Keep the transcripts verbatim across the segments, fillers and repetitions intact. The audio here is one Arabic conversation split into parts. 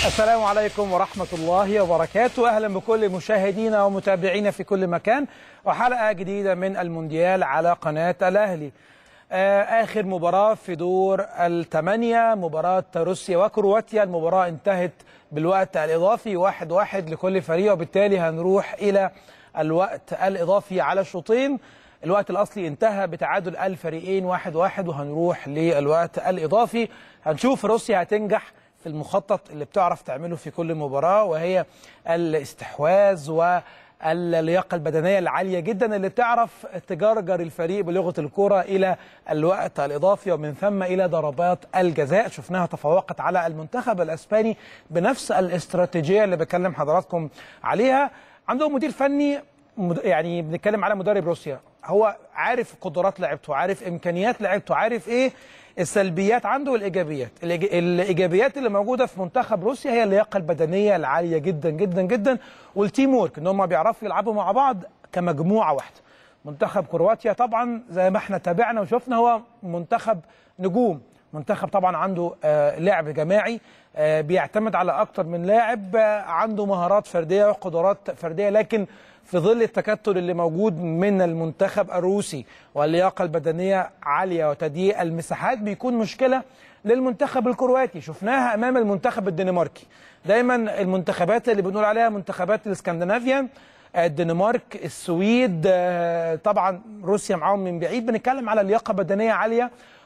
السلام عليكم ورحمة الله وبركاته. أهلا بكل مشاهدينا ومتابعينا في كل مكان وحلقة جديدة من المونديال على قناة الأهلي. آخر مباراة في دور الثمانية مباراة روسيا وكرواتيا. المباراة انتهت بالوقت الإضافي واحد واحد لكل فريق، وبالتالي هنروح إلى الوقت الإضافي على الشوطين. الوقت الأصلي انتهى بتعادل الفريقين واحد واحد، وهنروح للوقت الإضافي. هنشوف روسيا هتنجح في المخطط اللي بتعرف تعمله في كل مباراة، وهي الاستحواذ واللياقة البدنية العالية جدا اللي بتعرف تجرجر الفريق بلغة الكرة إلى الوقت الإضافي ومن ثم إلى ضربات الجزاء. شفناها تفوقت على المنتخب الأسباني بنفس الاستراتيجية اللي بكلم حضراتكم عليها. عندهم مدير فني، يعني بنتكلم على مدرب روسيا، هو عارف قدرات لعبته، عارف إمكانيات لعبته، عارف إيه السلبيات عنده والايجابيات. الايجابيات اللي موجوده في منتخب روسيا هي اللياقه البدنيه العاليه جدا جدا جدا، والتيم وورك، ان هم بيعرفوا يلعبوا مع بعض كمجموعه واحده. منتخب كرواتيا طبعا زي ما احنا تابعنا وشفنا هو منتخب نجوم، منتخب طبعا عنده آه لعب جماعي، آه بيعتمد على اكتر من لاعب، آه عنده مهارات فرديه وقدرات فرديه، لكن في ظل التكتل اللي موجود من المنتخب الروسي واللياقة البدنية عالية وتضييق المساحات بيكون مشكلة للمنتخب الكرواتي. شفناها أمام المنتخب الدنماركي. دايما المنتخبات اللي بنقول عليها منتخبات الاسكندنافيا، الدنمارك، السويد، طبعا روسيا معاهم من بعيد، بنتكلم على لياقة بدنية عالية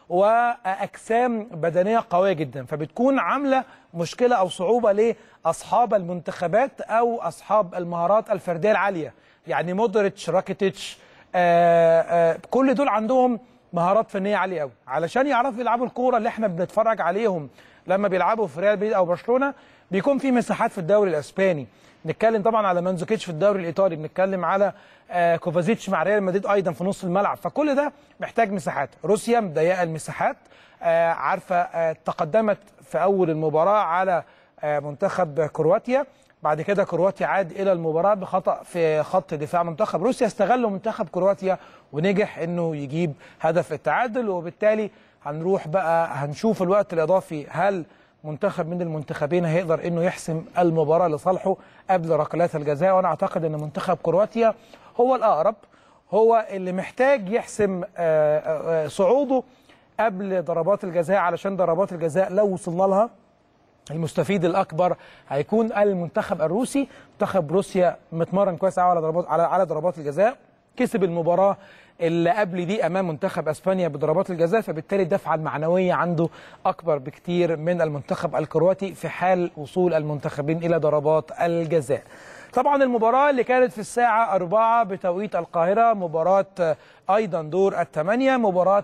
وأجسام بدنية قوية جدا، فبتكون عاملة مشكلة أو صعوبة لأصحاب المنتخبات أو أصحاب المهارات الفردية العالية، يعني مودريتش، راكيتيتش، آآ آآ كل دول عندهم مهارات فنية عالية قوي علشان يعرفوا يلعبوا الكورة اللي احنا بنتفرج عليهم لما بيلعبوا في ريال مدريد أو برشلونة. بيكون في مساحات في الدوري الأسباني، نتكلم طبعا على مانزوكيتش في الدوري الإيطالي، بنتكلم على آه كوفازيتش مع ريال مدريد أيضا في نص الملعب، فكل ده محتاج مساحات. روسيا مضيقة المساحات، آه عارفة، آه تقدمت في أول المباراة على آه منتخب كرواتيا، بعد كده كرواتيا عاد إلى المباراة بخطأ في خط دفاع منتخب روسيا، استغلوا منتخب كرواتيا ونجح إنه يجيب هدف التعادل. وبالتالي هنروح بقى هنشوف الوقت الإضافي، هل منتخب من المنتخبين هيقدر انه يحسم المباراه لصالحه قبل ركلات الجزاء؟ وانا اعتقد ان منتخب كرواتيا هو الاقرب، هو اللي محتاج يحسم صعوده قبل ضربات الجزاء، علشان ضربات الجزاء لو وصلنا لها المستفيد الاكبر هيكون المنتخب الروسي. منتخب روسيا متمرن كويس قوي على ضربات على على ضربات الجزاء، كسب المباراه اللي قبل دي امام منتخب اسبانيا بضربات الجزاء، فبالتالي الدفعه المعنويه عنده اكبر بكتير من المنتخب الكرواتي في حال وصول المنتخبين الى ضربات الجزاء. طبعا المباراه اللي كانت في الساعه أربعة بتوقيت القاهره مباراه ايضا دور الثمانيه، مباراه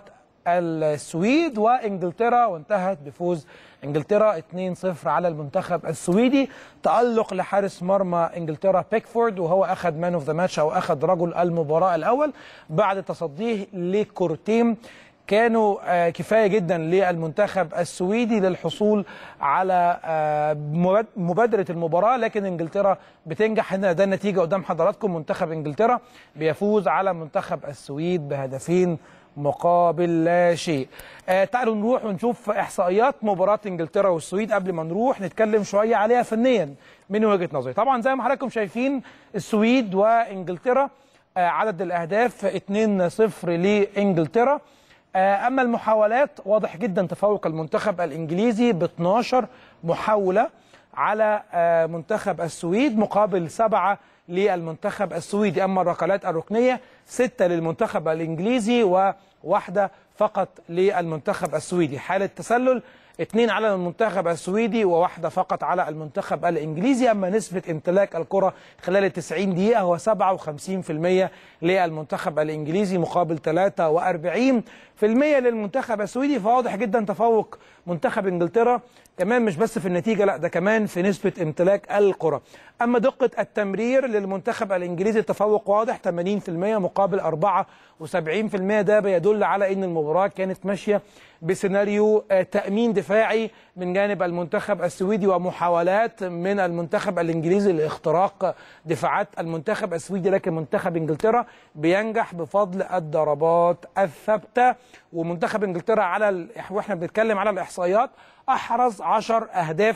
السويد وانجلترا، وانتهت بفوز انجلترا اثنين صفر على المنتخب السويدي. تألق لحارس مرمى انجلترا بيكفورد، وهو اخذ مان اوف ذا ماتش او اخذ رجل المباراه الاول بعد تصديه لكورتين كانوا آه كفايه جدا للمنتخب السويدي للحصول على آه مبادره المباراه، لكن انجلترا بتنجح. هنا ده النتيجه قدام حضراتكم، منتخب انجلترا بيفوز على منتخب السويد بهدفين مقابل لا شيء. آه تعالوا نروح ونشوف احصائيات مباراه انجلترا والسويد قبل ما نروح نتكلم شويه عليها فنيا من وجهه نظري. طبعا زي ما حضراتكم شايفين السويد وانجلترا آه عدد الاهداف اثنين صفر لانجلترا، آه اما المحاولات واضح جدا تفوق المنتخب الانجليزي ب اثناشر محاوله على آه منتخب السويد مقابل سبعه للمنتخب السويدي. اما الركلات الركنيه سته للمنتخب الانجليزي وواحده فقط للمنتخب السويدي. حاله تسلل اثنين على المنتخب السويدي وواحده فقط على المنتخب الانجليزي. اما نسبه امتلاك الكره خلال التسعين دقيقه هو سبعة وخمسين بالمئة للمنتخب الانجليزي مقابل ثلاثة وأربعين بالمئة للمنتخب السويدي. فواضح جدا تفوق منتخب انجلترا كمان، مش بس في النتيجه، لا ده كمان في نسبه امتلاك الكره. اما دقه التمرير للمنتخب الانجليزي التفوق واضح ثمانين بالمئة مقابل أربعة وسبعين بالمئة. ده بيدل على ان المباراه كانت ماشيه بسيناريو تامين دفاعي من جانب المنتخب السويدي ومحاولات من المنتخب الانجليزي لاختراق دفاعات المنتخب السويدي، لكن منتخب انجلترا بينجح بفضل الضربات الثابته. ومنتخب انجلترا على ال... واحنا بنتكلم على الاحصائيات احرز عشر اهداف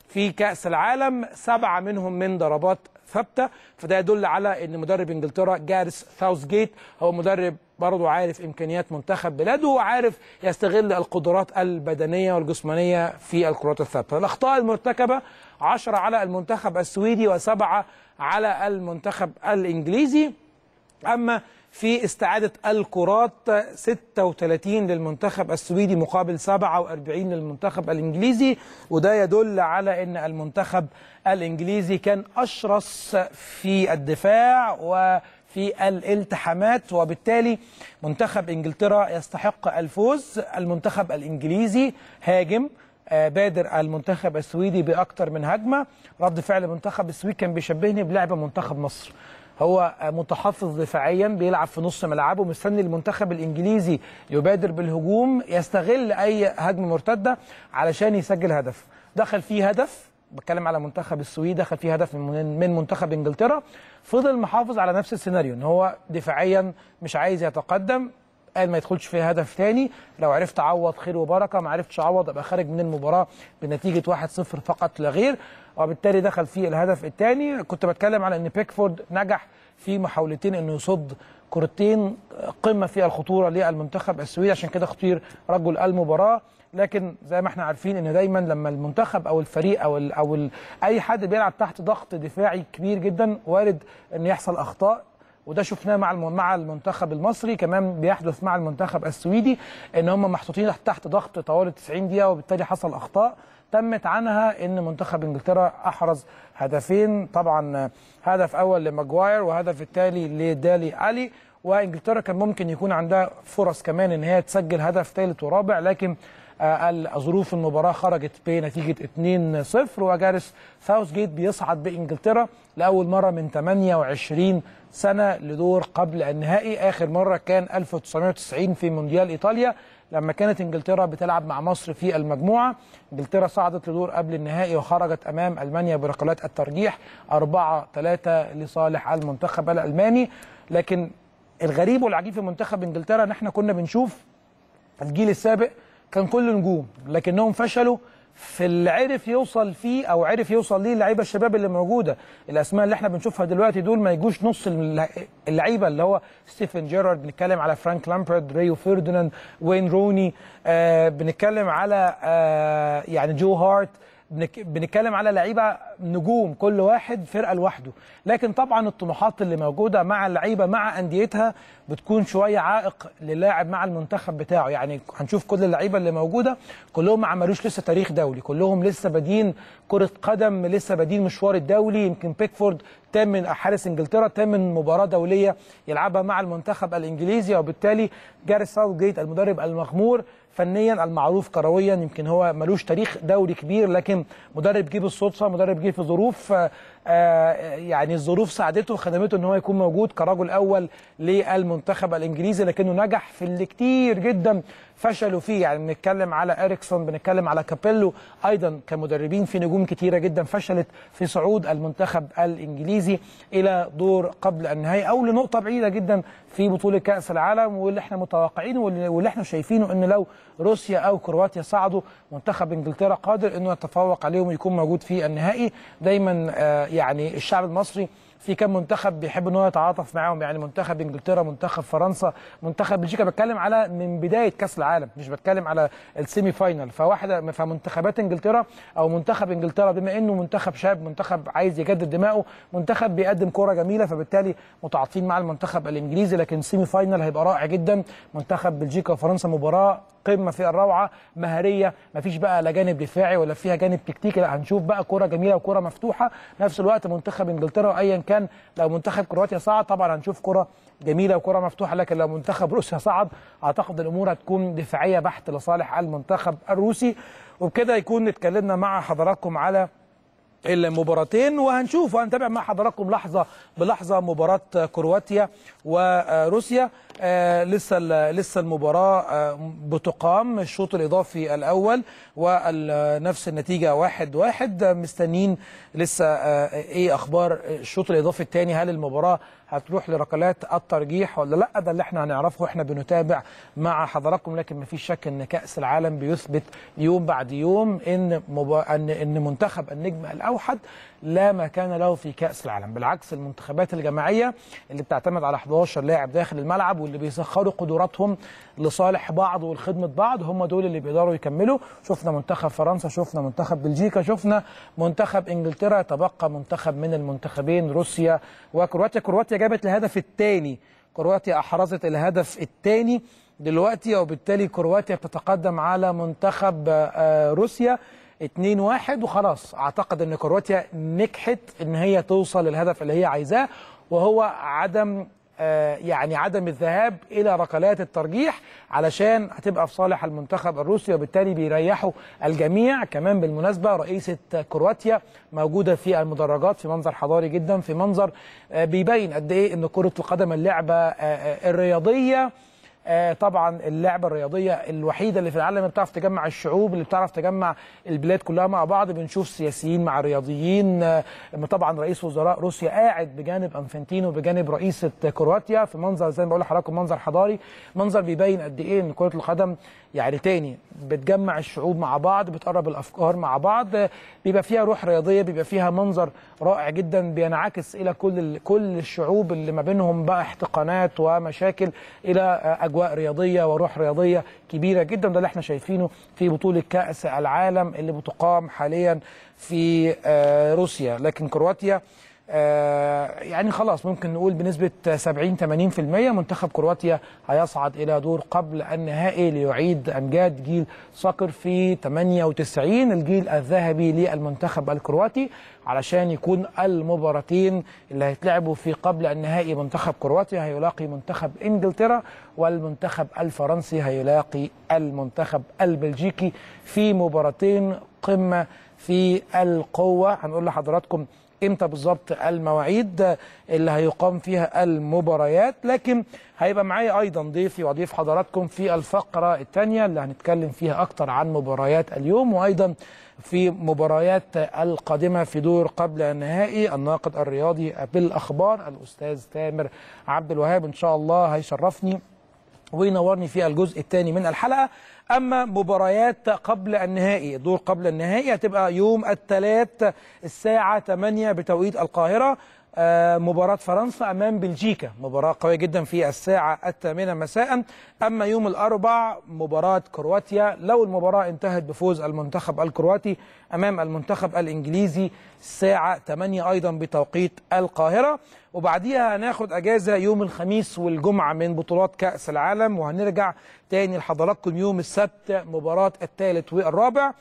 في كأس العالم، سبعة منهم من ضربات ثابته، فده يدل على ان مدرب انجلترا جاريث ساوثجيت هو مدرب برضه عارف امكانيات منتخب بلاده وعارف يستغل القدرات البدنيه والجسمانيه في الكرات الثابته. الاخطاء المرتكبه عشرة على المنتخب السويدي وسبعة على المنتخب الانجليزي. اما في استعاده الكرات ستة وثلاثين للمنتخب السويدي مقابل سبعة وأربعين للمنتخب الانجليزي، وده يدل على ان المنتخب الانجليزي كان اشرس في الدفاع وفي الالتحامات، وبالتالي منتخب انجلترا يستحق الفوز. المنتخب الانجليزي هاجم، بادر المنتخب السويدي باكثر من هجمه. رد فعل المنتخب السويدي كان بيشبهني بلعب منتخب مصر، هو متحفظ دفاعيا بيلعب في نص ملعبه مستني المنتخب الانجليزي يبادر بالهجوم، يستغل اي هجمه مرتده علشان يسجل هدف. دخل فيه هدف، بتكلم على منتخب السويد، دخل فيه هدف من منتخب انجلترا. فضل محافظ على نفس السيناريو ان هو دفاعيا مش عايز يتقدم، قال ما يدخلش فيه هدف ثاني، لو عرفت اعوض خير وبركه، ما عرفتش اعوض ابقى خارج من المباراه بنتيجه واحد صفر فقط لا غير، وبالتالي دخل فيه الهدف الثاني. كنت بتكلم على ان بيكفورد نجح في محاولتين انه يصد كرتين قمه في الخطوره للمنتخب السويدي، عشان كده اختير رجل المباراه. لكن زي ما احنا عارفين ان دايما لما المنتخب او الفريق او ال او ال اي حد بيلعب تحت ضغط دفاعي كبير جدا وارد ان يحصل اخطاء، وده شفناه مع مع المنتخب المصري، كمان بيحدث مع المنتخب السويدي ان هم محطوطين تحت ضغط طوال تسعين دقيقه، وبالتالي حصل اخطاء تمت عنها ان منتخب انجلترا احرز هدفين، طبعا هدف اول لماجواير وهدف التالي لدالي علي. وانجلترا كان ممكن يكون عندها فرص كمان ان هي تسجل هدف ثالث ورابع، لكن ظروف المباراه خرجت بنتيجه اتنين صفر، وجاريث ساوثجيت بيصعد بانجلترا لاول مره من ثمانية وعشرين سنه لدور قبل النهائي. اخر مره كان ألف وتسعمائة وتسعين في مونديال ايطاليا لما كانت انجلترا بتلعب مع مصر في المجموعه. انجلترا صعدت لدور قبل النهائي وخرجت امام المانيا بركلات الترجيح أربعة ثلاثة لصالح المنتخب الالماني. لكن الغريب والعجيب في منتخب انجلترا ان احنا كنا بنشوف الجيل السابق كان كله نجوم، لكنهم فشلوا في اللي عرف يوصل فيه او عرف يوصل ليه اللعيبه الشباب اللي موجوده. الاسماء اللي احنا بنشوفها دلوقتي دول ما يجوش نص اللعيبه، اللي هو ستيفن جيرارد، بنتكلم على فرانك لامبرد، ريو فيرديناند، وين روني، آه بنتكلم على آه يعني جو هارت، بنتكلم على لعيبه نجوم كل واحد فرقه لوحده. لكن طبعا الطموحات اللي موجوده مع اللعيبه مع انديتها بتكون شويه عائق للاعب مع المنتخب بتاعه. يعني هنشوف كل اللعيبه اللي موجوده كلهم ما عملوش لسه تاريخ دولي، كلهم لسه بادين كره قدم، لسه بادين مشوار الدولي. يمكن بيكفورد تم حارس انجلترا تم مباراه دوليه يلعبها مع المنتخب الانجليزي، وبالتالي جاريث ساوثجيت المدرب المغمور فنيا المعروف كرويا، يمكن هو ملوش تاريخ دوري كبير، لكن مدرب جه بالصدفه، مدرب جه في ظروف آه يعني الظروف ساعدته وخدمته ان هو يكون موجود كرجل اول للمنتخب الانجليزي، لكنه نجح في اللي كتير جدا فشلوا فيه. يعني بنتكلم على اريكسون، بنتكلم على كابيلو، ايضا كمدربين في نجوم كتيره جدا فشلت في صعود المنتخب الانجليزي الى دور قبل النهائي او لنقطه بعيده جدا في بطوله كاس العالم. واللي احنا متوقعينه واللي احنا شايفينه ان لو روسيا او كرواتيا صعدوا، منتخب انجلترا قادر انه يتفوق عليهم ويكون موجود في النهائي. دايما آه يعني الشعب المصري في كم منتخب بيحب ان هو يتعاطف معاهم، يعني منتخب انجلترا، منتخب فرنسا، منتخب بلجيكا، بتكلم على من بدايه كاس العالم مش بتكلم على السيمي فاينل. فواحده فمنتخبات انجلترا او منتخب انجلترا بما انه منتخب شاب، منتخب عايز يجدد دماؤه، منتخب بيقدم كره جميله، فبالتالي متعاطفين مع المنتخب الانجليزي. لكن السيمي فاينل هيبقى رائع جدا، منتخب بلجيكا وفرنسا مباراه قمه في الروعه، مهاريه، مفيش بقى لا جانب دفاعي ولا فيها جانب تكتيكي، لا هنشوف بقى كره جميله وكره مفتوحه. نفس الوقت منتخب انجلترا ايا كان لو منتخب كرواتيا صعد طبعا هنشوف كره جميله وكره مفتوحه، لكن لو منتخب روسيا صعد اعتقد الامور هتكون دفاعيه بحت لصالح المنتخب الروسي. وبكده يكون اتكلمنا مع حضراتكم على المباراتين، وهنشوف وهنتابع مع حضراتكم لحظه بلحظه مباراه كرواتيا وروسيا. آه لسه لسه المباراه آه بتقام، الشوط الاضافي الاول ونفس النتيجه واحد واحد. مستنيين لسه آه ايه اخبار الشوط الاضافي الثاني، هل المباراه هتروح لركلات الترجيح ولا لا؟ ده اللي احنا هنعرفه واحنا بنتابع مع حضراتكم. لكن ما فيش شك ان كأس العالم بيثبت يوم بعد يوم ان مبا... ان ان منتخب النجم الاوحد لا مكان له في كأس العالم. بالعكس، المنتخبات الجماعيه اللي بتعتمد على حداشر لاعب داخل الملعب واللي بيسخروا قدراتهم لصالح بعض والخدمه بعض، هم دول اللي بيقدروا يكملوا. شفنا منتخب فرنسا، شفنا منتخب بلجيكا، شفنا منتخب انجلترا، تبقى منتخب من المنتخبين روسيا وكرواتيا. كرواتيا جابت الهدف الثاني، كرواتيا احرزت الهدف الثاني دلوقتي، وبالتالي كرواتيا بتتقدم على منتخب روسيا اتنين واحد. وخلاص اعتقد ان كرواتيا نجحت ان هي توصل للهدف اللي هي عايزاه، وهو عدم يعني عدم الذهاب الى ركلات الترجيح، علشان هتبقى في صالح المنتخب الروسي، وبالتالي بيريحوا الجميع. كمان بالمناسبه رئيسه كرواتيا موجوده في المدرجات في منظر حضاري جدا، في منظر بيبين قد ايه ان كره القدم اللعبه الرياضيه، طبعا اللعبه الرياضيه الوحيده اللي في العالم اللي بتعرف تجمع الشعوب، اللي بتعرف تجمع البلاد كلها مع بعض. بنشوف سياسيين مع رياضيين، طبعا رئيس وزراء روسيا قاعد بجانب انفانتينو بجانب رئيسه كرواتيا في منظر زي ما بقول لحضراتكم منظر حضاري، منظر بيبين قد ايه ان كره القدم يعني تاني بتجمع الشعوب مع بعض، بتقرب الافكار مع بعض، بيبقى فيها روح رياضيه، بيبقى فيها منظر رائع جدا بينعكس الى كل كل الشعوب اللي ما بينهم بقى احتقانات ومشاكل الى اجواء رياضيه وروح رياضيه كبيره جدا. ده اللي احنا شايفينه في بطوله كاس العالم اللي بتقام حاليا في روسيا. لكن كرواتيا يعني خلاص ممكن نقول بنسبة سبعين ثمانين بالمئة منتخب كرواتيا هيصعد إلى دور قبل النهائي ليعيد أمجاد جيل صقر في ثمانية وتسعين، الجيل الذهبي للمنتخب الكرواتي، علشان يكون المباراتين اللي هيتلعبوا في قبل النهائي منتخب كرواتيا هيلاقي منتخب إنجلترا، والمنتخب الفرنسي هيلاقي المنتخب البلجيكي في مباراتين قمة في القوة. هنقول لحضراتكم امتى بالظبط المواعيد اللي هيقام فيها المباريات، لكن هيبقى معايا ايضا ضيفي وضيف حضراتكم في الفقره الثانيه اللي هنتكلم فيها اكتر عن مباريات اليوم، وايضا في مباريات القادمه في دور قبل النهائي. الناقد الرياضي بالاخبار الاستاذ تامر عبد الوهاب ان شاء الله هيشرفني وينورني في الجزء الثاني من الحلقه. اما مباريات قبل النهائي، دور قبل النهائي هتبقى يوم الثلاث الساعه ثمانية بتوقيت القاهره، مباراة فرنسا أمام بلجيكا، مباراة قوية جدا في الساعة الثامنة مساء. أما يوم الأربع مباراة كرواتيا، لو المباراة انتهت بفوز المنتخب الكرواتي أمام المنتخب الإنجليزي الساعة ثمانية أيضا بتوقيت القاهرة. وبعديها هناخد أجازة يوم الخميس والجمعة من بطولات كأس العالم، وهنرجع تاني لحضراتكم يوم السبت مباراة الثالث والرابع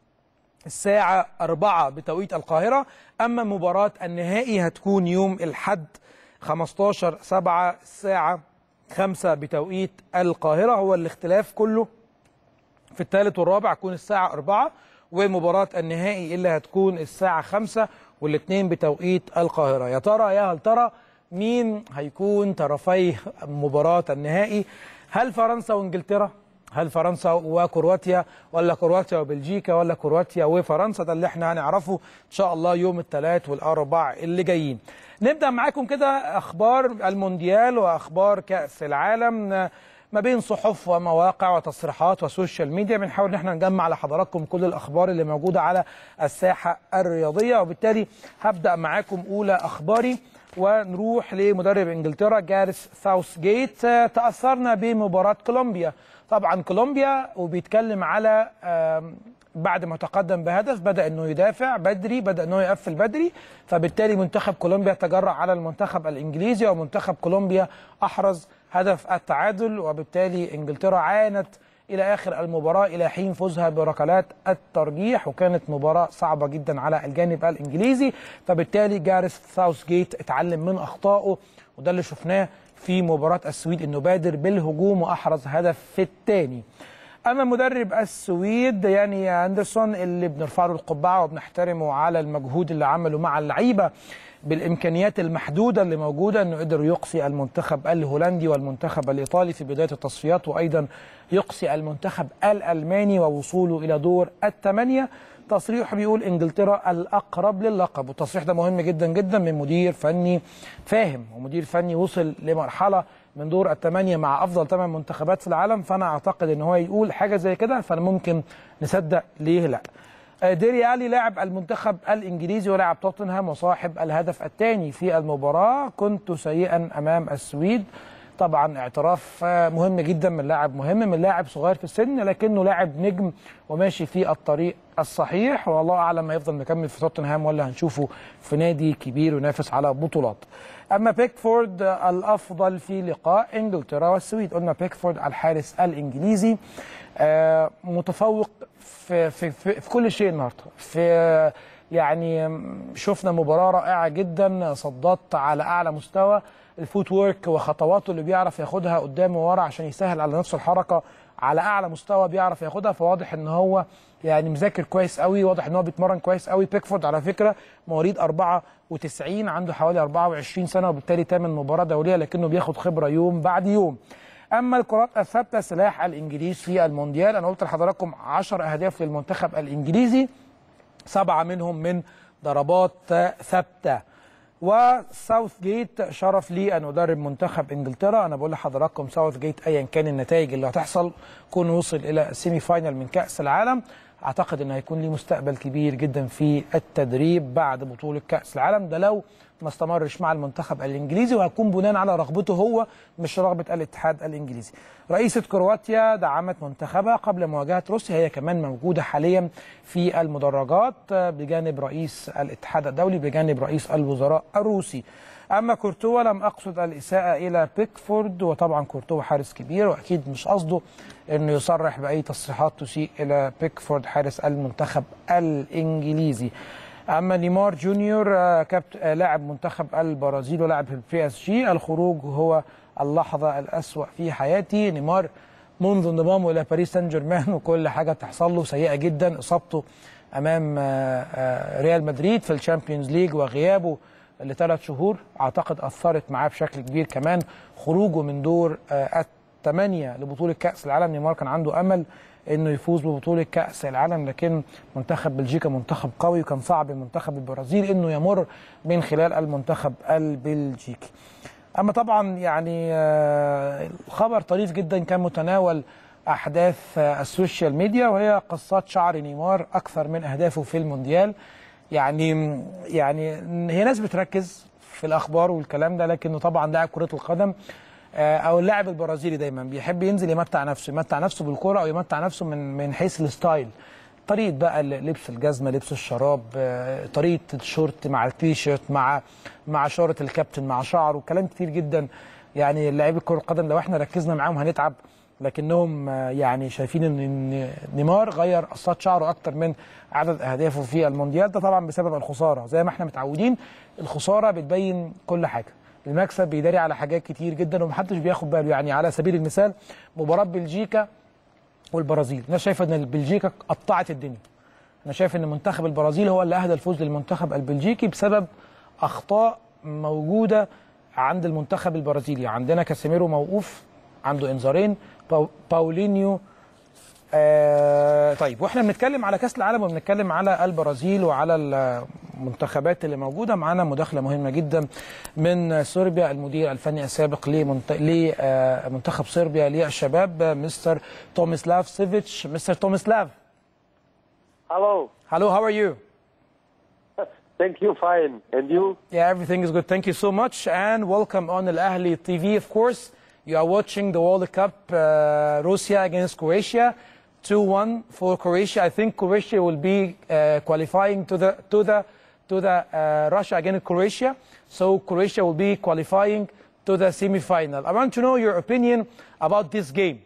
الساعة أربعة بتوقيت القاهرة. أما مباراة النهائي هتكون يوم الحد خمستاشر سبعة الساعة خمسة بتوقيت القاهرة. هو الاختلاف كله في الثالث والرابع هتكون الساعة أربعة، ومباراة النهائي اللي هتكون الساعة خمسة، والاثنين بتوقيت القاهرة. يا ترى يا هل ترى مين هيكون طرفي مباراة النهائي؟ هل فرنسا وانجلترا؟ هل فرنسا وكرواتيا، ولا كرواتيا وبلجيكا، ولا كرواتيا وفرنسا؟ ده اللي احنا هنعرفه ان شاء الله يوم الثلاث والاربع اللي جايين. نبدا معاكم كده اخبار المونديال واخبار كاس العالم ما بين صحف ومواقع وتصريحات وسوشيال ميديا. بنحاول ان احنا نجمع لحضراتكم كل الاخبار اللي موجوده على الساحه الرياضيه، وبالتالي هبدا معاكم اولى اخباري ونروح لمدرب انجلترا جاريث ساوثجيت. تاثرنا بمباراه كولومبيا، طبعا كولومبيا وبيتكلم على بعد ما تقدم بهدف بدا انه يدافع بدري، بدا انه يقفل بدري، فبالتالي منتخب كولومبيا تجرأ على المنتخب الانجليزي، ومنتخب كولومبيا احرز هدف التعادل، وبالتالي انجلترا عانت الى اخر المباراه الى حين فوزها بركلات الترجيح، وكانت مباراه صعبه جدا على الجانب الانجليزي. فبالتالي جاريث ساوثجيت اتعلم من اخطائه، وده اللي شفناه في مباراه السويد انه بادر بالهجوم واحرز هدف في الثاني. اما مدرب السويد يعني اندرسون اللي بنرفع له القبعه وبنحترمه على المجهود اللي عمله مع اللعيبه بالامكانيات المحدوده اللي موجوده انه قدر يقصي المنتخب الهولندي والمنتخب الايطالي في بدايه التصفيات، وايضا يقصي المنتخب الالماني ووصوله الى دور الثمانيه. تصريح بيقول انجلترا الاقرب للقب، والتصريح ده مهم جدا جدا من مدير فني فاهم، ومدير فني وصل لمرحله من دور الثمانيه مع افضل ثمان منتخبات في العالم، فانا اعتقد ان هو يقول حاجه زي كده فانا ممكن نصدق ليه لا. ديلي ألي لاعب المنتخب الانجليزي ولاعب توتنهام وصاحب الهدف الثاني في المباراه، كنت سيئا امام السويد. طبعا اعتراف مهم جدا من لاعب مهم، من لاعب صغير في السن لكنه لاعب نجم وماشي في الطريق الصحيح، والله اعلم ما يفضل مكمل في توتنهام ولا هنشوفه في نادي كبير وينافس على بطولات. اما بيكفورد الافضل في لقاء انجلترا والسويد، قلنا بيكفورد الحارس الانجليزي متفوق في في في, في كل شيء النهارده، في يعني شفنا مباراه رائعه جدا، صدات على اعلى مستوى، الفوت وورك وخطواته اللي بيعرف ياخدها قدام وورا عشان يسهل على نفسه الحركه على اعلى مستوى بيعرف ياخدها، فواضح ان هو يعني مذاكر كويس قوي، واضح ان هو بيتمرن كويس قوي. بيكفورد على فكره مواليد أربعة وتسعين، عنده حوالي أربعة وعشرين سنه وبالتالي ثامن مباراه دوليه، لكنه بياخد خبره يوم بعد يوم. اما الكرات الثابته سلاح الانجليز في المونديال، انا قلت لحضراتكم عشر اهداف للمنتخب الانجليزي، سبعه منهم من ضربات ثابته. وساوث جيت شرف لي ان ادرب منتخب انجلترا، انا بقول لحضراتكم ساوث جيت ايا كان النتائج اللي هتحصل كون وصل الى السيمي فاينال من كاس العالم، اعتقد انه هيكون ليه مستقبل كبير جدا في التدريب بعد بطوله كاس العالم، ده لو ما استمرش مع المنتخب الانجليزي، وهيكون بناء على رغبته هو مش رغبه الاتحاد الانجليزي. رئيسه كرواتيا دعمت منتخبها قبل مواجهه روسيا، هي كمان موجوده حاليا في المدرجات بجانب رئيس الاتحاد الدولي بجانب رئيس الوزراء الروسي. اما كورتوا لم اقصد الاساءه الى بيكفورد، وطبعا كورتوا حارس كبير واكيد مش قصده انه يصرح باي تصريحات تسيء الى بيكفورد حارس المنتخب الانجليزي. اما نيمار جونيور كابت لاعب منتخب البرازيل ولاعب في البي اس جي، الخروج هو اللحظه الاسوأ في حياتي. نيمار منذ انضمامه الى باريس سان جيرمان وكل حاجه تحصل له سيئه جدا، اصابته امام ريال مدريد في الشامبيونز ليج وغيابه لثلاث شهور اعتقد اثرت معاه بشكل كبير، كمان خروجه من دور الثمانيه لبطوله كاس العالم. نيمار كان عنده امل انه يفوز ببطوله كاس العالم، لكن منتخب بلجيكا منتخب قوي وكان صعب المنتخب البرازيلي انه يمر من خلال المنتخب البلجيكي. اما طبعا يعني الخبر طريف جدا كان متناول احداث السوشيال ميديا، وهي قصات شعر نيمار اكثر من اهدافه في المونديال. يعني يعني هي ناس بتركز في الاخبار والكلام ده، لكنه طبعا لاعب كره القدم او اللاعب البرازيلي دايما بيحب ينزل يمتع نفسه، يمتع نفسه بالكره او يمتع نفسه من من حيث الستايل، طريقه بقى لبس الجزمه، لبس الشراب، طريقه الشورت مع التيشيرت مع مع شاره الكابتن مع شعره، كلام كتير جدا. يعني لاعبي كره القدم لو احنا ركزنا معاهم هنتعب، لكنهم يعني شايفين ان نيمار غير قصات شعره اكتر من عدد اهدافه في المونديال، ده طبعا بسبب الخساره. زي ما احنا متعودين الخساره بتبين كل حاجه، المكسب بيداري على حاجات كتير جدا ومحدش بياخد باله. يعني على سبيل المثال مباراه بلجيكا والبرازيل، الناس شايفه ان بلجيكا قطعت الدنيا، انا شايف ان منتخب البرازيل هو اللي اهدى الفوز للمنتخب البلجيكي بسبب اخطاء موجوده عند المنتخب البرازيلي. عندنا كاسيميرو موقوف عنده انذارين، باو باولينيو آه طيب. واحنا بنتكلم على كاس العالم وبنتكلم على البرازيل وعلى المنتخبات اللي موجوده، معانا مداخله مهمه جدا من صربيا، المدير الفني السابق لمنتخب صربيا للشباب مستر توميسلاف سيفيتش. مستر توميسلاف. Hello. Hello, how are you? Thank you, fine. And you? Yeah, everything is good. Thank you so much and welcome on Al Ahli T V, of course. You are watching the World Cup, uh, Russia against Croatia, two one for Croatia. I think Croatia will be uh, qualifying to the to the to the uh, Russia against Croatia. So Croatia will be qualifying to the semi-final. I want to know your opinion about this game.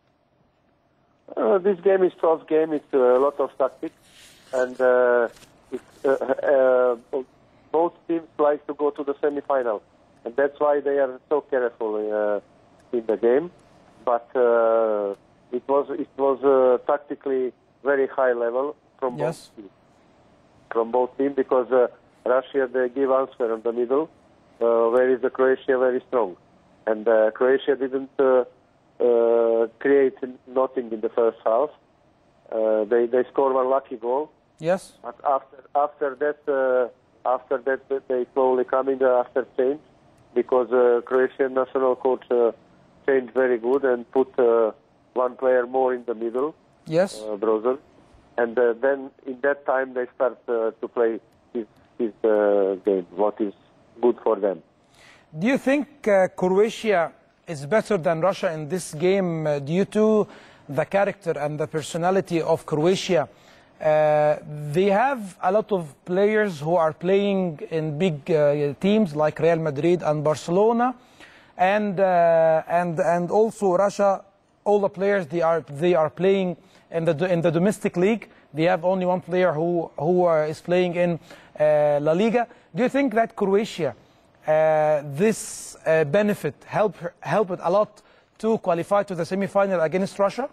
Uh, this game is a tough game. It's a lot of tactics, and uh, it's, uh, uh, both teams like to go to the semi-final, and that's why they are so careful uh, in the game. But uh, it was it was uh, tactically very high level from yes. both teams. From both teams, because uh, Russia, they give answer in the middle, uh, where is the Croatia very strong. And uh, Croatia didn't uh, uh, create nothing in the first half. Uh, they they scored one lucky goal. Yes. But after after that uh, after that they slowly coming after change, because uh, Croatian national coach uh, changed very good and put uh, one player more in the middle. Yes. Uh, Brozovic. And uh, then in that time they start uh, to play his, his uh, game, what is good for them. Do you think uh, Croatia is better than Russia in this game uh, due to the character and the personality of Croatia? Uh, they have a lot of players who are playing in big uh, teams like Real Madrid and Barcelona, and uh, and and also Russia. All the players they are they are playing in the in the domestic league. They have only one player who who uh, is playing in uh, La Liga. Do you think that Croatia uh, this uh, benefit help help it a lot to qualify to the semi-final against Russia?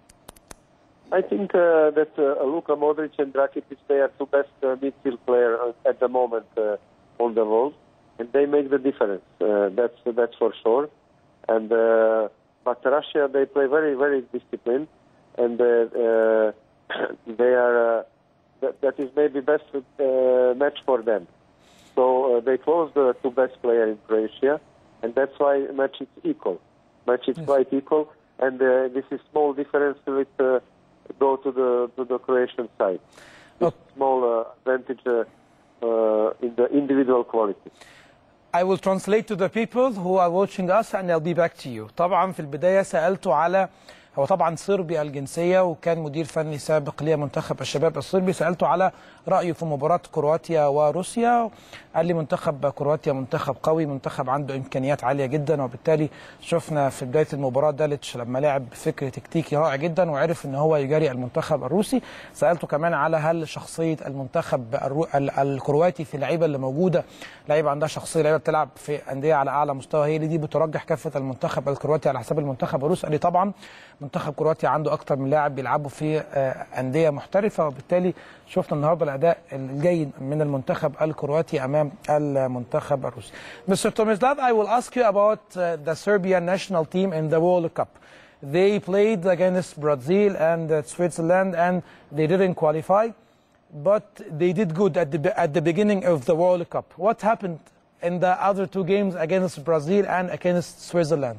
I think uh, that uh, Luka Modric and Rakitic, they are two best uh, midfield players at the moment uh, on the world, and they make the difference. Uh, that's that's for sure. And uh, but Russia, they play very very disciplined, and uh, uh, they are uh, that, that is maybe best uh, match for them. So uh, they close the two best players in Croatia, and that's why match is equal. Match is yes. quite equal, and uh, this is small difference with. Uh, go to the to the Croatian side. Okay. Small uh, advantage uh, uh, in the individual quality. I will translate to the people who are watching us and I'll be back to you. طبعا في البداية سألته على هو طبعا صربي الجنسية وكان مدير فني سابق لمنتخب الشباب الصربي. سألته على رأيه في مباراة كرواتيا وروسيا. قال لي منتخب كرواتيا منتخب قوي، منتخب عنده إمكانيات عالية جدا، وبالتالي شفنا في بداية المباراة داليتش لما لعب بفكر تكتيكي رائع جدا وعرف ان هو يجاري المنتخب الروسي. سألته كمان على هل شخصية المنتخب الكرواتي في اللعيبة اللي موجودة لعيبة عندها شخصية، لعيبة بتلعب في أندية على أعلى مستوى، هي اللي دي بترجح كافة المنتخب الكرواتي على حساب المنتخب الروسي. قال لي طبعا منتخب كرواتيا عنده اكتر من لاعب بيلعبوا في انديه محترفه، وبالتالي شفنا النهارده الاداء الجيد من المنتخب الكرواتي امام المنتخب الروسي. Mister Tomislav, I will ask you about uh, the Serbian national team in the World Cup. They played against Brazil and uh, Switzerland and they didn't qualify, but they did good at the at the beginning of the World Cup. What happened in the other two games against Brazil and against Switzerland?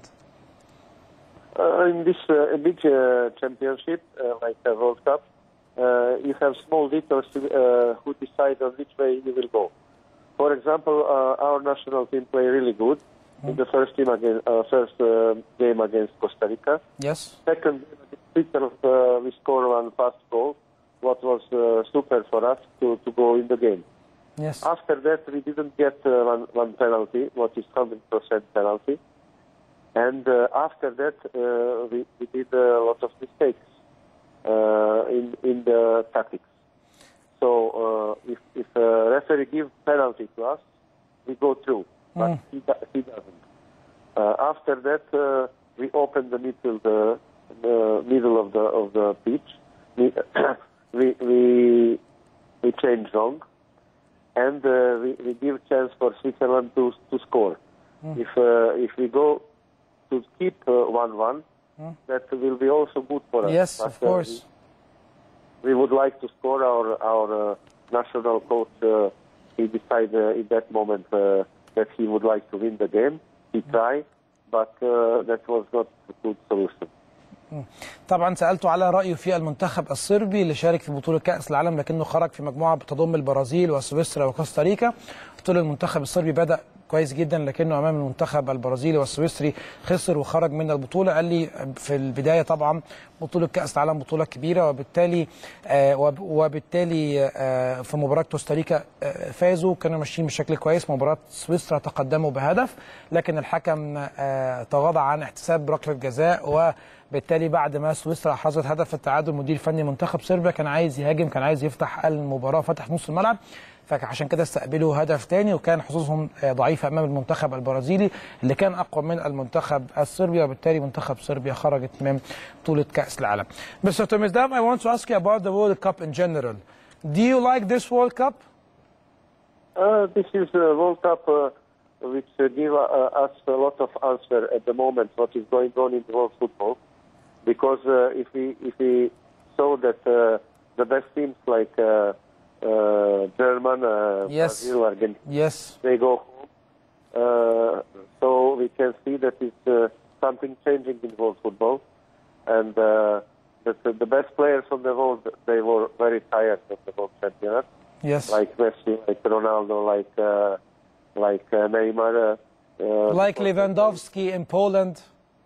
Uh, in this uh, big uh, championship, uh, like the World Cup, uh, you have small details uh, who decide on which way you will go. For example, uh, our national team play really good mm. in the first team against, uh, first uh, game against Costa Rica. Yes. Second game against Switzerland, uh, we scored one fast goal, what was uh, super for us to, to go in the game. Yes. After that, we didn't get uh, one, one penalty, what is one hundred percent penalty. And uh, after that, uh, we, we did a lot of mistakes uh, in in the tactics. So uh, if if a referee gives penalty to us, we go through, but mm. he, he doesn't. Uh, after that, uh, we open the middle the, the middle of the of the pitch. We we we, we change wrong, and uh, we, we give chance for Switzerland to to score. Mm. If uh, if we go to keep one one, uh, hmm. that will be also good for us. Yes, but, of course. Uh, we, we would like to score. Our our uh, national coach, uh, he decided uh, in that moment uh, that he would like to win the game. He tried, but uh, that was not a good solution. طبعا سألته على رأيه في المنتخب الصربي اللي شارك في بطولة كأس العالم لكنه خرج في مجموعة بتضم البرازيل وسويسرا وكوستاريكا. قلت له المنتخب الصربي بدأ كويس جدا لكنه امام المنتخب البرازيلي والسويسري خسر وخرج من البطوله. قال لي في البدايه طبعا بطوله كاس العالم بطوله كبيره، وبالتالي آه وبالتالي آه في مباراه كوستاريكا آه فازوا، كانوا ماشيين بشكل كويس. مباراه سويسرا تقدموا بهدف لكن الحكم آه تغاضى عن احتساب ركله جزاء، وبالتالي بعد ما سويسرا حرزت هدف التعادل مدير فني منتخب صربيا كان عايز يهاجم، كان عايز يفتح المباراه، فتح نص الملعب، فعشان كده استقبلوا هدف ثاني وكان حظوظهم ضعيفه امام المنتخب البرازيلي اللي كان اقوى من المنتخب الصربي، وبالتالي منتخب صربيا خرجت من بطوله كاس العالم. Mister Tomislav, I want to ask you about the World Cup in general. Do you like this World Cup? Uh, this is a World Cup uh, which uh, give uh, us a lot of answer at the moment what is going on in world football. Because uh, if we if we saw that uh, the best teams like uh, uh, German, uh, Yes. Brazil, Argentina, Yes. they go home. Uh, so we can see that it's uh, something changing in world football, and uh, that the, the best players of the world, they were very tired of the world championship. Yes. Like Messi, like Ronaldo, like uh, like uh, Neymar, uh, uh, Like Lewandowski in Poland.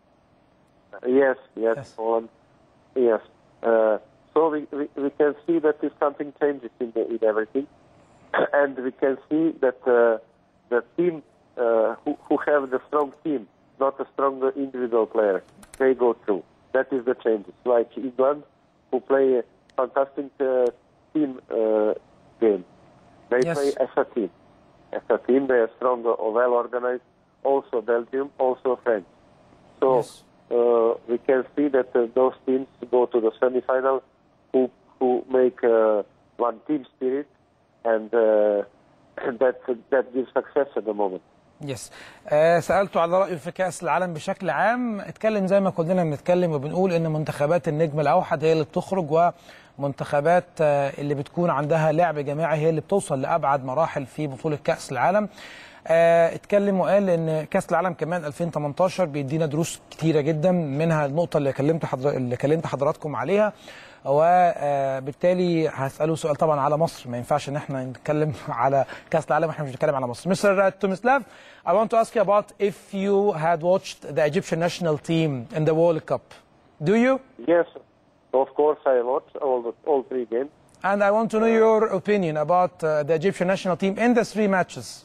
Yes, yes, Yes. Poland, yes. Uh, so we, we we can see that if something changes in the, in everything, and we can see that uh, the team uh, who who have the strong team, not a strong individual player, they go through. That is the changes. Like England, who play a fantastic uh, team uh, game. They Yes. play as a team. As a team, they are strong, or well organized. Also Belgium, also France. So. Yes. Uh, we can see that uh, those teams go to the semi-final who who make uh, one team spirit, and uh, that that gives success at the moment. يس آه سألته على رأيه في كأس العالم بشكل عام. اتكلم زي ما كلنا بنتكلم وبنقول ان منتخبات النجم الأوحد هي اللي بتخرج، ومنتخبات آه اللي بتكون عندها لعب جماعي هي اللي بتوصل لأبعد مراحل في بطولة كأس العالم. آه اتكلم وقال ان كأس العالم كمان ألفين وثمانية عشر بيدينا دروس كتيرة جدا، منها النقطة اللي كلمت حضر... اللي كلمت حضراتكم عليها، وبالتالي هسأله سؤال طبعا على مصر. ما ينفعش ان احنا نتكلم على كأس العالم واحنا مش بنتكلم على مصر. Mister Tomislav, I want to ask you about if you had watched the Egyptian national team in the World Cup. Do you? Yes, of course I watched all the, all three games. And I want to know your opinion about uh, the Egyptian national team in the three matches.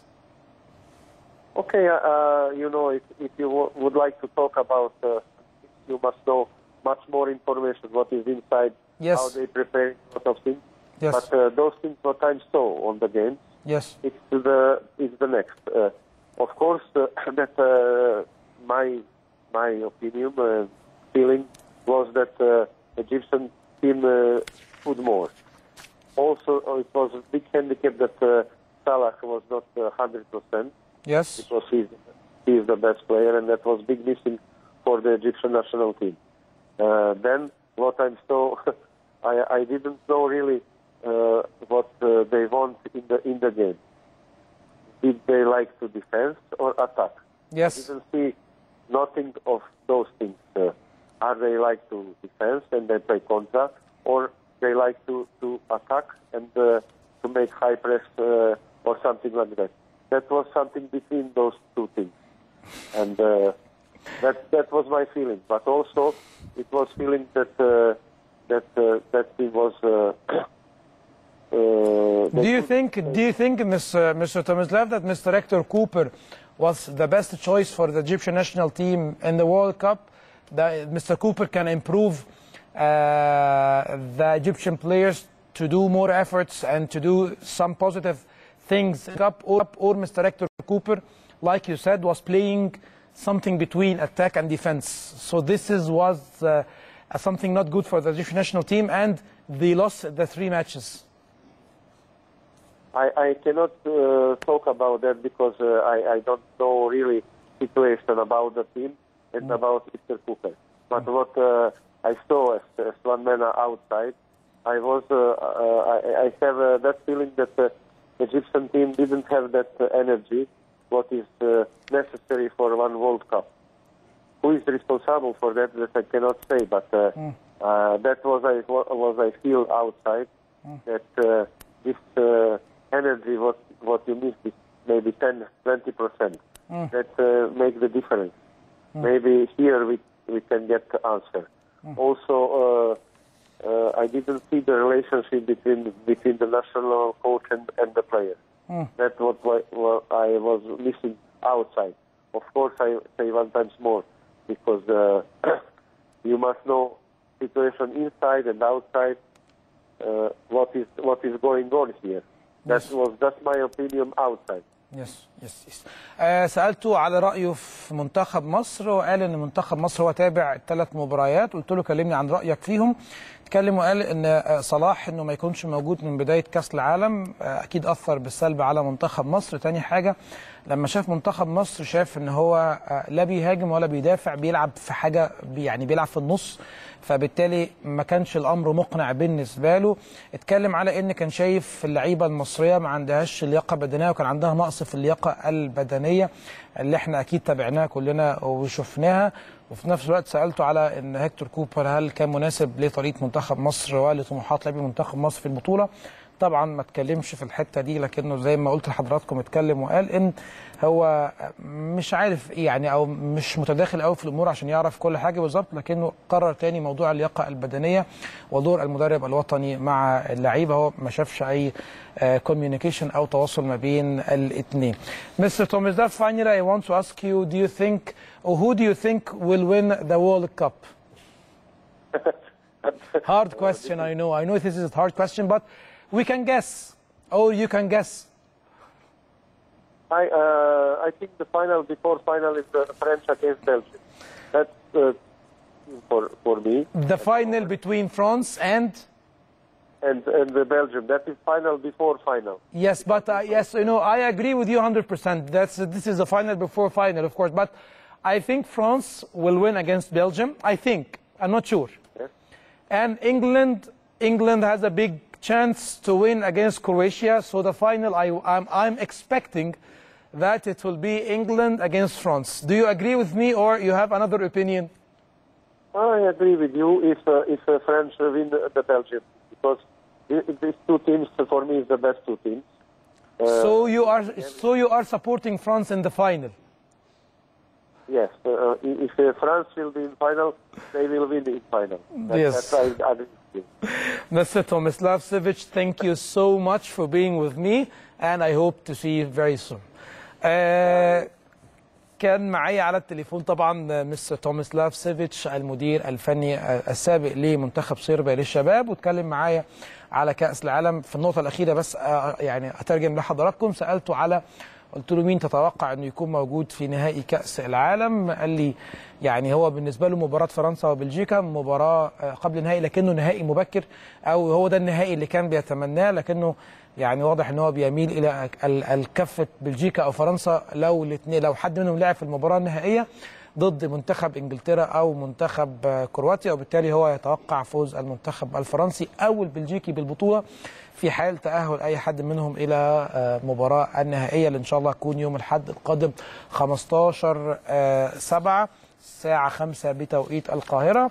Okay, uh, you know, if, if you w would like to talk about, uh, you must know much more information, what is inside, Yes. how they prepare, a lot of things. Yes. But uh, those things what I saw on the games, Yes. it's the it's the next. Uh, of course, uh, that uh, my my opinion, uh, feeling was that uh, Egyptian team uh, could more. Also, uh, it was a big handicap that uh, Salah was not one hundred percent. Yes. Because he's, he's the best player, and that was big missing for the Egyptian national team. Uh, then, what I saw, I, I didn't know really uh, what uh, they want in the in the game. Did they like to defend or attack? I Yes. didn't see nothing of those things. Uh, are they like to defend and they play contra, or they like to, to attack and uh, to make high press uh, or something like that? That was something between those two things, and uh, that that was my feeling. But also, it was feeling that uh, that uh, that it was. Uh, uh, Do you think? Do you think, Mister Mister Tomislav, that Mister Hector Cooper was the best choice for the Egyptian national team in the World Cup? That Mister Cooper can improve uh, the Egyptian players to do more efforts and to do some positive things up, or, or Mister Hector Cooper, like you said, was playing something between attack and defense. So this is was uh, something not good for the Egyptian national team, and they lost the three matches. I, I cannot uh, talk about that because uh, I, I don't know really situation about the team and mm. about Mister Cooper. But mm. what uh, I saw as, as one man outside, I was uh, uh, I, I have uh, that feeling that the uh, Egyptian team didn't have that uh, energy what is uh, necessary for one World Cup. Who is responsible for that? That I cannot say, but uh, mm. uh, that was I was I feel outside mm. that uh, this uh, energy what what you miss is maybe ten, twenty percent. Mm. That uh, make the difference. Mm. Maybe here we we can get the answer. Mm. Also, uh, uh, I didn't see the relationship between between the national coach and, and the player. Mm. That's what, what I was missing outside. Of course, I say one times more because uh, you must know situation inside and outside. Uh, what is what is going on here? That yes. was that's my opinion outside. يس يس يس آه سألته على رأيه في منتخب مصر، وقال إن منتخب مصر هو تابع الثلاث مباريات. قلت له كلمني عن رأيك فيهم. اتكلم وقال ان صلاح انه ما يكونش موجود من بدايه كاس العالم اكيد اثر بالسلب على منتخب مصر. تاني حاجه لما شاف منتخب مصر شاف ان هو لا بيهاجم ولا بيدافع، بيلعب في حاجه يعني بيلعب في النص، فبالتالي ما كانش الامر مقنع بالنسبه له. اتكلم على ان كان شايف اللعيبه المصريه ما عندهاش لياقه بدنيه وكان عندها نقص في اللياقه البدنيه اللي احنا اكيد تابعناها كلنا وشفناها. وفي نفس الوقت سالته على ان هيكتور كوبر هل كان مناسب لطريقه منتخب مصر ولطموحات لاعبي منتخب مصر في البطوله. طبعا ما اتكلمش في الحته دي، لكنه زي ما قلت لحضراتكم اتكلم وقال ان هو مش عارف يعني او مش متداخل قوي في الامور عشان يعرف كل حاجه بالظبط، لكنه قرر تاني موضوع اللياقه البدنيه ودور المدرب الوطني مع اللعيبه. هو ما شافش اي كوميونيكيشن او تواصل ما بين الاثنين. Mister Thomas, that finally I want to ask you, do you think or who do you think will win the World Cup? Hard question, I know. I know this is a hard question, but we can guess, or you can guess. I uh, I think the final before final is the French against Belgium. That's uh, for for me. The final between France and and and the Belgium. That is final before final. Yes, but uh, yes, you know, I agree with you one hundred percent. That's this is the final before final, of course. But I think France will win against Belgium. I think. I'm not sure. Yes. And England, England has a big chance to win against Croatia. So the final, I, I'm, I'm expecting that it will be England against France. Do you agree with me, or you have another opinion? I agree with you. If uh, if uh, French win the, the Belgium, because these two teams for me is the best two teams. Uh, so you are so you are supporting France in the final. Yes, uh, if uh, France will be in final, they will win in final. That, Yes. That's I agree with you. Mister Tomislav-Savage, thank you so much for being with me, and I hope to see you very soon. Uh, كان معي على التليفون طبعا مستر توميسلاف-سيفيتش المدير الفني السابق لمنتخب صربيا للشباب، واتكلم معايا على كأس العالم. في النقطة الأخيرة بس يعني أترجم لحضراتكم، سألته على قلت له مين تتوقع انه يكون موجود في نهائي كأس العالم؟ قال لي يعني هو بالنسبه له مباراه فرنسا وبلجيكا مباراه قبل النهائي، لكنه نهائي مبكر، او هو ده النهائي اللي كان بيتمناه، لكنه يعني واضح ان هو بيميل الى الكفه بلجيكا او فرنسا لو الاثنين لو حد منهم لعب في المباراه النهائيه ضد منتخب انجلترا او منتخب كرواتيا، وبالتالي هو يتوقع فوز المنتخب الفرنسي او البلجيكي بالبطوله في حال تأهل أي حد منهم إلى مباراة النهائية اللي إن شاء الله تكون يوم الأحد القادم خمستاشر سبعة الساعة خمسة بتوقيت القاهرة.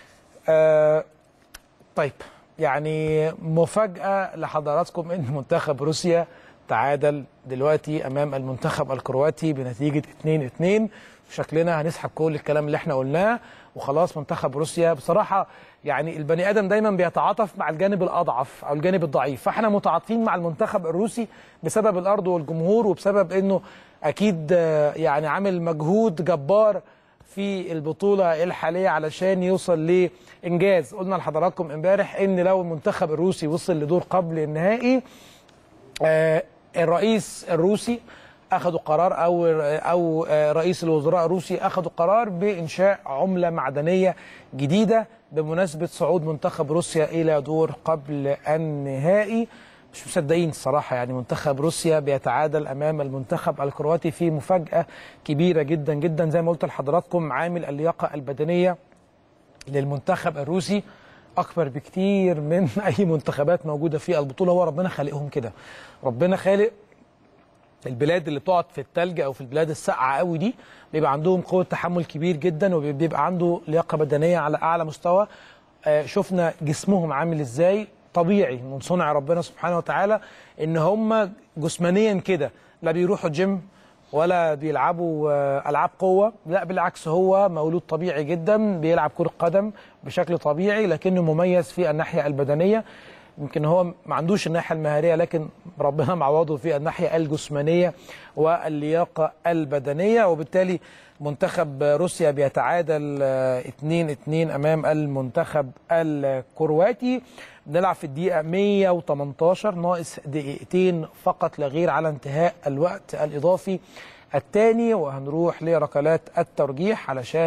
طيب يعني مفاجأة لحضراتكم إن منتخب روسيا تعادل دلوقتي أمام المنتخب الكرواتي بنتيجة اتنين اتنين. شكلنا هنسحب كل الكلام اللي احنا قلناه وخلاص. منتخب روسيا بصراحة يعني البني آدم دايما بيتعاطف مع الجانب الأضعف أو الجانب الضعيف، فاحنا متعاطفين مع المنتخب الروسي بسبب الأرض والجمهور وبسبب إنه أكيد يعني عامل مجهود جبار في البطولة الحالية علشان يوصل لإنجاز. قلنا لحضراتكم امبارح إن لو المنتخب الروسي وصل لدور قبل النهائي آه الرئيس الروسي أخذوا قرار أو أو رئيس الوزراء الروسي أخذوا قرار بإنشاء عملة معدنية جديدة بمناسبة صعود منتخب روسيا إلى دور قبل النهائي. مش مصدقين الصراحة، يعني منتخب روسيا بيتعادل أمام المنتخب الكرواتي في مفاجأة كبيرة جدا جدا. زي ما قلت لحضراتكم عامل اللياقة البدنية للمنتخب الروسي أكبر بكتير من أي منتخبات موجودة في البطولة. هو ربنا خالقهم كده، ربنا خالق البلاد اللي بتقعد في الثلج او في البلاد الساقعه قوي دي بيبقى عندهم قوه تحمل كبير جدا وبيبقى عنده لياقه بدنيه على اعلى مستوى. آه شفنا جسمهم عامل ازاي، طبيعي من صنع ربنا سبحانه وتعالى ان هم جسمانيا كده لا بيروحوا جيم ولا بيلعبوا آه العاب قوه، لا بالعكس هو مولود طبيعي جدا بيلعب كره قدم بشكل طبيعي لكنه مميز في الناحيه البدنيه. يمكن هو ما عندوش الناحيه المهاريه لكن ربنا معوضه في الناحيه الجسمانيه واللياقه البدنيه، وبالتالي منتخب روسيا بيتعادل اتنين اتنين امام المنتخب الكرواتي. بنلعب في الدقيقه مية وتمنتاشر، ناقص دقيقتين فقط لا غير على انتهاء الوقت الاضافي الثاني، وهنروح لركلات الترجيح علشان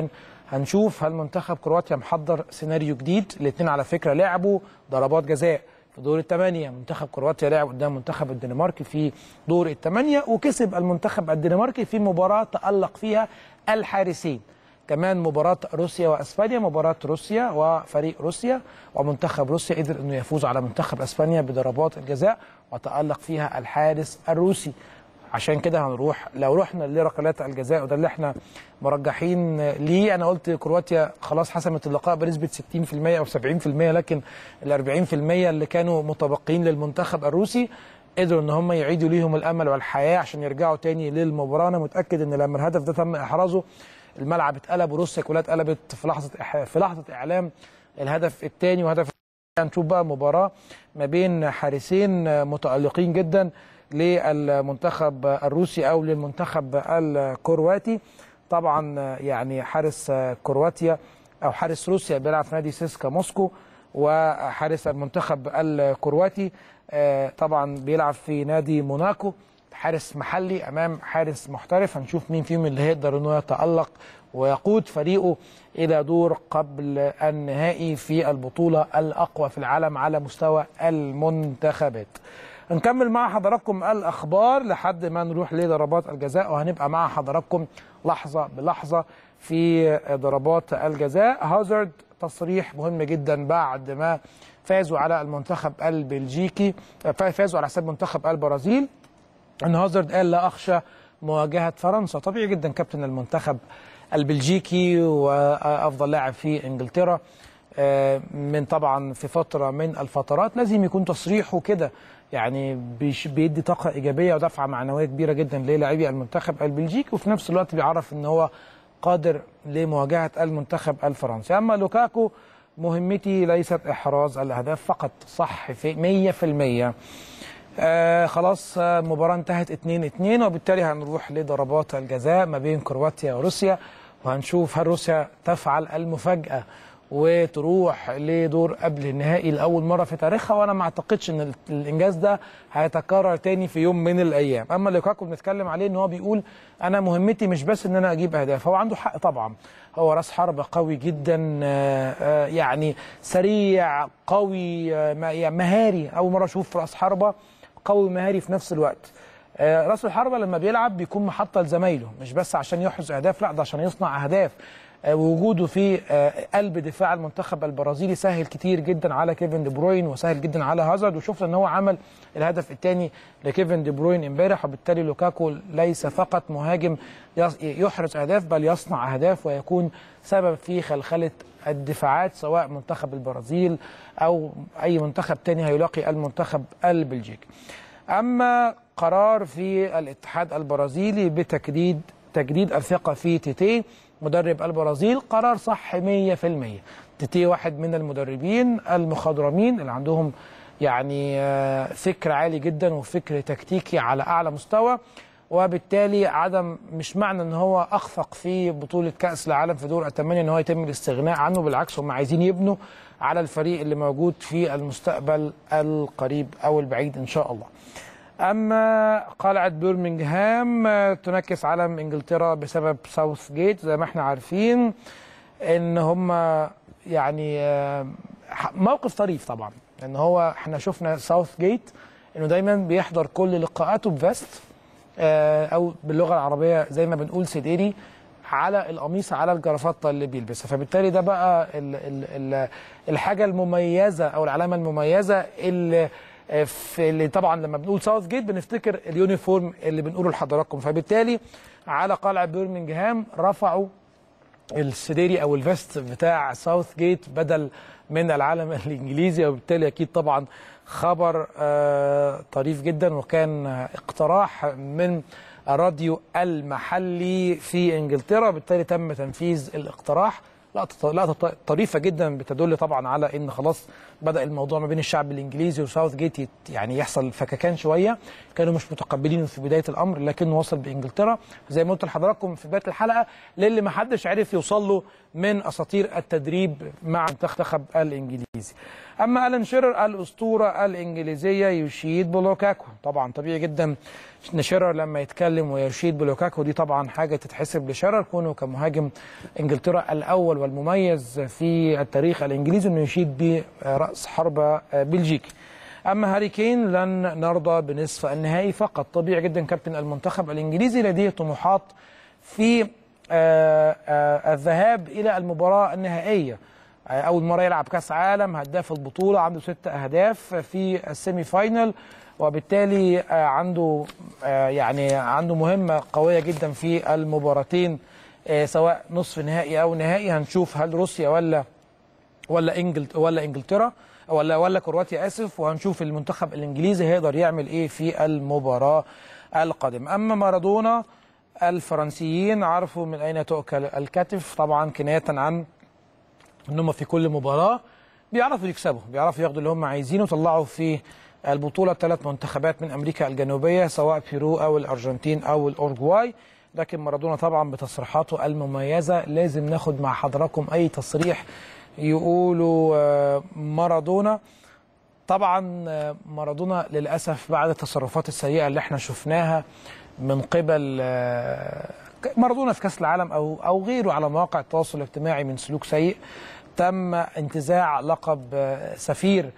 هنشوف هل منتخب كرواتيا محضر سيناريو جديد. الاثنين على فكره لعبوا ضربات جزاء في دور الثمانيه. منتخب كرواتيا لعب قدام منتخب الدنمارك في دور الثمانيه وكسب المنتخب الدنماركي في مباراه تألق فيها الحارسين. كمان مباراة روسيا واسبانيا، مباراة روسيا وفريق روسيا ومنتخب روسيا قدر انه يفوز على منتخب اسبانيا بضربات الجزاء وتألق فيها الحارس الروسي. عشان كده هنروح لو رحنا لركلات الجزاء وده اللي احنا مرجحين ليه. انا قلت كرواتيا خلاص حسمت اللقاء بنسبة ستين في المية او سبعين في المية، لكن ال أربعين في المية اللي كانوا متبقين للمنتخب الروسي قدروا ان هم يعيدوا ليهم الامل والحياة عشان يرجعوا تاني للمباراة. انا متأكد ان لما الهدف ده تم احرازه الملعب اتقلب وروسيا كلها اتقلبت في لحظه في لحظه اعلام الهدف الثاني وهدف. هنشوف بقى مباراه ما بين حارسين متالقين جدا للمنتخب الروسي او للمنتخب الكرواتي. طبعا يعني حارس كرواتيا او حارس روسيا بيلعب في نادي سيسكا موسكو، وحارس المنتخب الكرواتي طبعا بيلعب في نادي موناكو. حارس محلي امام حارس محترف. هنشوف مين فيهم اللي هيقدر انه يتألق ويقود فريقه الى دور قبل النهائي في البطوله الاقوى في العالم على مستوى المنتخبات. نكمل مع حضراتكم الاخبار لحد ما نروح لضربات الجزاء، وهنبقى مع حضراتكم لحظه بلحظه في ضربات الجزاء. هازارد تصريح مهم جدا بعد ما فازوا على المنتخب البلجيكي، فازوا على حساب منتخب البرازيل. ان هازارد قال لا اخشى مواجهه فرنسا. طبيعي جدا كابتن المنتخب البلجيكي وافضل لاعب في انجلترا من طبعا في فتره من الفترات لازم يكون تصريحه كده، يعني بيدي طاقه ايجابيه ودفعه معنويه كبيره جدا للاعبي المنتخب البلجيكي، وفي نفس الوقت بيعرف ان هو قادر لمواجهه المنتخب الفرنسي. اما لوكاكو مهمتي ليست احراز الاهداف فقط، صح في مية في المية. آه خلاص المباراة انتهت اتنين اتنين، وبالتالي هنروح لضربات الجزاء ما بين كرواتيا وروسيا، وهنشوف هل روسيا تفعل المفاجأة وتروح لدور قبل النهائي لأول مرة في تاريخها. وأنا ما أعتقدش إن الإنجاز ده هيتكرر تاني في يوم من الأيام. أما لوكاكو بنتكلم عليه إن هو بيقول أنا مهمتي مش بس إن أنا أجيب أهداف. هو عنده حق طبعا، هو راس حربة قوي جدا، يعني سريع قوي مهاري. أول مرة أشوف راس حربة قوي مهاري في نفس الوقت. راس الحربة لما بيلعب بيكون محطة لزمايله، مش بس عشان يحرز أهداف، لا ده عشان يصنع أهداف. وجوده في قلب دفاع المنتخب البرازيلي سهل كتير جدا على كيفن دي بروين وسهل جدا على هازارد، وشفنا ان هو عمل الهدف الثاني لكيفن دي بروين امبارح. وبالتالي لوكاكو ليس فقط مهاجم يحرز اهداف بل يصنع اهداف ويكون سبب في خلخله الدفاعات سواء منتخب البرازيل او اي منتخب ثاني هيلاقي المنتخب البلجيكي. اما قرار في الاتحاد البرازيلي بتجديد تجديد الثقه في تيتي مدرب البرازيل، قرار صح مية في المية. تيتي واحد من المدربين المخضرمين اللي عندهم يعني فكر عالي جدا وفكر تكتيكي على اعلى مستوى، وبالتالي عدم مش معنى ان هو اخفق في بطوله كاس العالم في دور الثمانيه ان هو يتم الاستغناء عنه، بالعكس هم عايزين يبنوا على الفريق اللي موجود في المستقبل القريب او البعيد ان شاء الله. أما قلعة برمنغهام تنكس علم إنجلترا بسبب ساوث جيت، زي ما احنا عارفين إن هم يعني موقف طريف طبعا، لأن هو احنا شفنا ساوث جيت إنه دايما بيحضر كل لقاءاته بفست أو باللغة العربية زي ما بنقول سديري على القميص على الجرافطة اللي بيلبسها، فبالتالي ده بقى ال ال ال الحاجة المميزة أو العلامة المميزة اللي في اللي طبعا لما بنقول ساوث جيت بنفتكر اليونيفورم اللي بنقوله لحضراتكم. فبالتالي على قلعة برمنغهام رفعوا السديري او الفيست بتاع ساوث جيت بدل من العلم الانجليزي، وبالتالي اكيد طبعا خبر آه طريف جدا، وكان اقتراح من الراديو المحلي في انجلترا، وبالتالي تم تنفيذ الاقتراح لقطه لقطه طريفه جدا بتدل طبعا على ان خلاص بدا الموضوع ما بين الشعب الانجليزي وساوث جيت يعني يحصل فككان شويه. كانوا مش متقبلينه في بدايه الامر، لكنه وصل بانجلترا زي ما قلت لحضراتكم في بدايه الحلقه للي ما حدش عرف يوصل له من اساطير التدريب مع المنتخب الانجليزي. اما ألان شيرر الاسطوره الانجليزيه يشيد بلوكاكو، طبعا طبيعي جدا ان شيرر لما يتكلم ويشيد بلوكاكو دي طبعا حاجه تتحسب لشيرر كونه كمهاجم انجلترا الاول والمميز في التاريخ الانجليزي انه يشيد براس حربه بلجيكي. اما هاري كين لن نرضى بنصف النهائي فقط. طبيعي جدا كابتن المنتخب الانجليزي لديه طموحات في الذهاب الى المباراه النهائيه. اول مره يلعب كاس عالم، هداف البطوله، عنده ست اهداف في السيمي فاينل، وبالتالي عنده يعني عنده مهمه قويه جدا في المباراتين سواء نصف نهائي او نهائي. هنشوف هل روسيا ولا ولا انجلت ولا انجلترا ولا ولا كرواتيا اسف، وهنشوف المنتخب الانجليزي هيقدر يعمل ايه في المباراه القادمه. اما مارادونا الفرنسيين عرفوا من اين تؤكل الكتف، طبعا كنايه عن ان هم في كل مباراه بيعرفوا يكسبوا، بيعرفوا ياخدوا اللي هم عايزينه. طلعوا في البطوله ثلاث منتخبات من امريكا الجنوبيه سواء بيرو او الارجنتين او الاورجواي. لكن مارادونا طبعا بتصريحاته المميزه، لازم ناخد مع حضراتكم اي تصريح يقولوا مارادونا. طبعا مارادونا للاسف بعد التصرفات السيئه اللي احنا شفناها من قبل مارادونا في كاس العالم او او غيره على مواقع التواصل الاجتماعي من سلوك سيء، تم انتزاع لقب سفير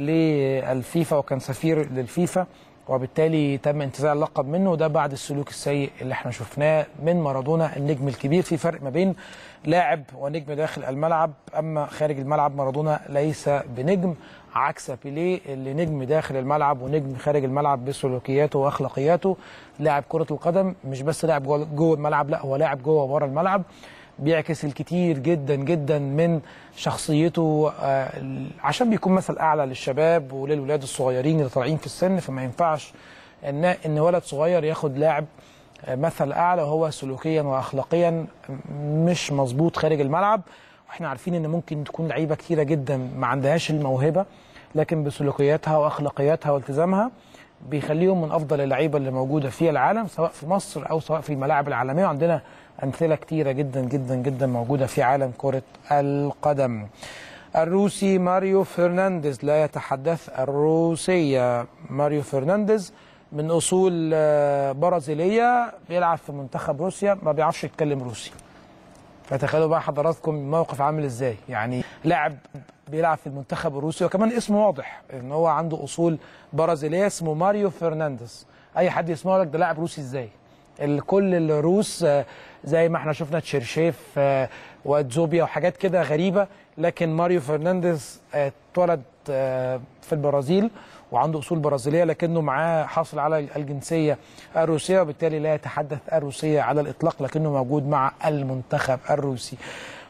للفيفا وكان سفير للفيفا، وبالتالي تم انتزاع اللقب منه. ده بعد السلوك السيء اللي احنا شفناه من مارادونا النجم الكبير. في فرق ما بين لاعب ونجم داخل الملعب، اما خارج الملعب مارادونا ليس بنجم، عكس بيليه اللي نجم داخل الملعب ونجم خارج الملعب بسلوكياته واخلاقياته. لاعب كرة القدم مش بس لاعب جوه الملعب، لا هو لاعب جوه وبره الملعب، بيعكس الكتير جدا جدا من شخصيته عشان بيكون مثل اعلى للشباب وللولاد الصغيرين اللي طالعين في السن. فما ينفعش ان ان ولد صغير ياخد لاعب مثل اعلى وهو سلوكيا واخلاقيا مش مظبوط خارج الملعب. واحنا عارفين ان ممكن تكون لعيبه كتيره جدا ما عندهاش الموهبه، لكن بسلوكياتها واخلاقياتها والتزامها بيخليهم من افضل اللعيبه اللي موجوده في العالم سواء في مصر او سواء في الملاعب العالميه. وعندنا امثله كتيره جدا جدا جدا موجوده في عالم كره القدم. الروسي ماريو فرنانديز لا يتحدث الروسيه. ماريو فرنانديز من اصول برازيليه، بيلعب في منتخب روسيا، ما بيعرفش يتكلم روسي. فتخيلوا بقى حضراتكم الموقف عامل ازاي، يعني لاعب بيلعب في المنتخب الروسي وكمان اسمه واضح ان هو عنده اصول برازيليه، اسمه ماريو فرنانديز. اي حد يسمعه لك ده لاعب روسي ازاي؟ الكل الروس زي ما احنا شفنا تشيرشيف واتزوبيا وحاجات كده غريبه، لكن ماريو فرنانديز اتولد في البرازيل وعنده اصول برازيليه، لكنه معاه حاصل على الجنسيه الروسيه وبالتالي لا يتحدث الروسيه على الاطلاق، لكنه موجود مع المنتخب الروسي.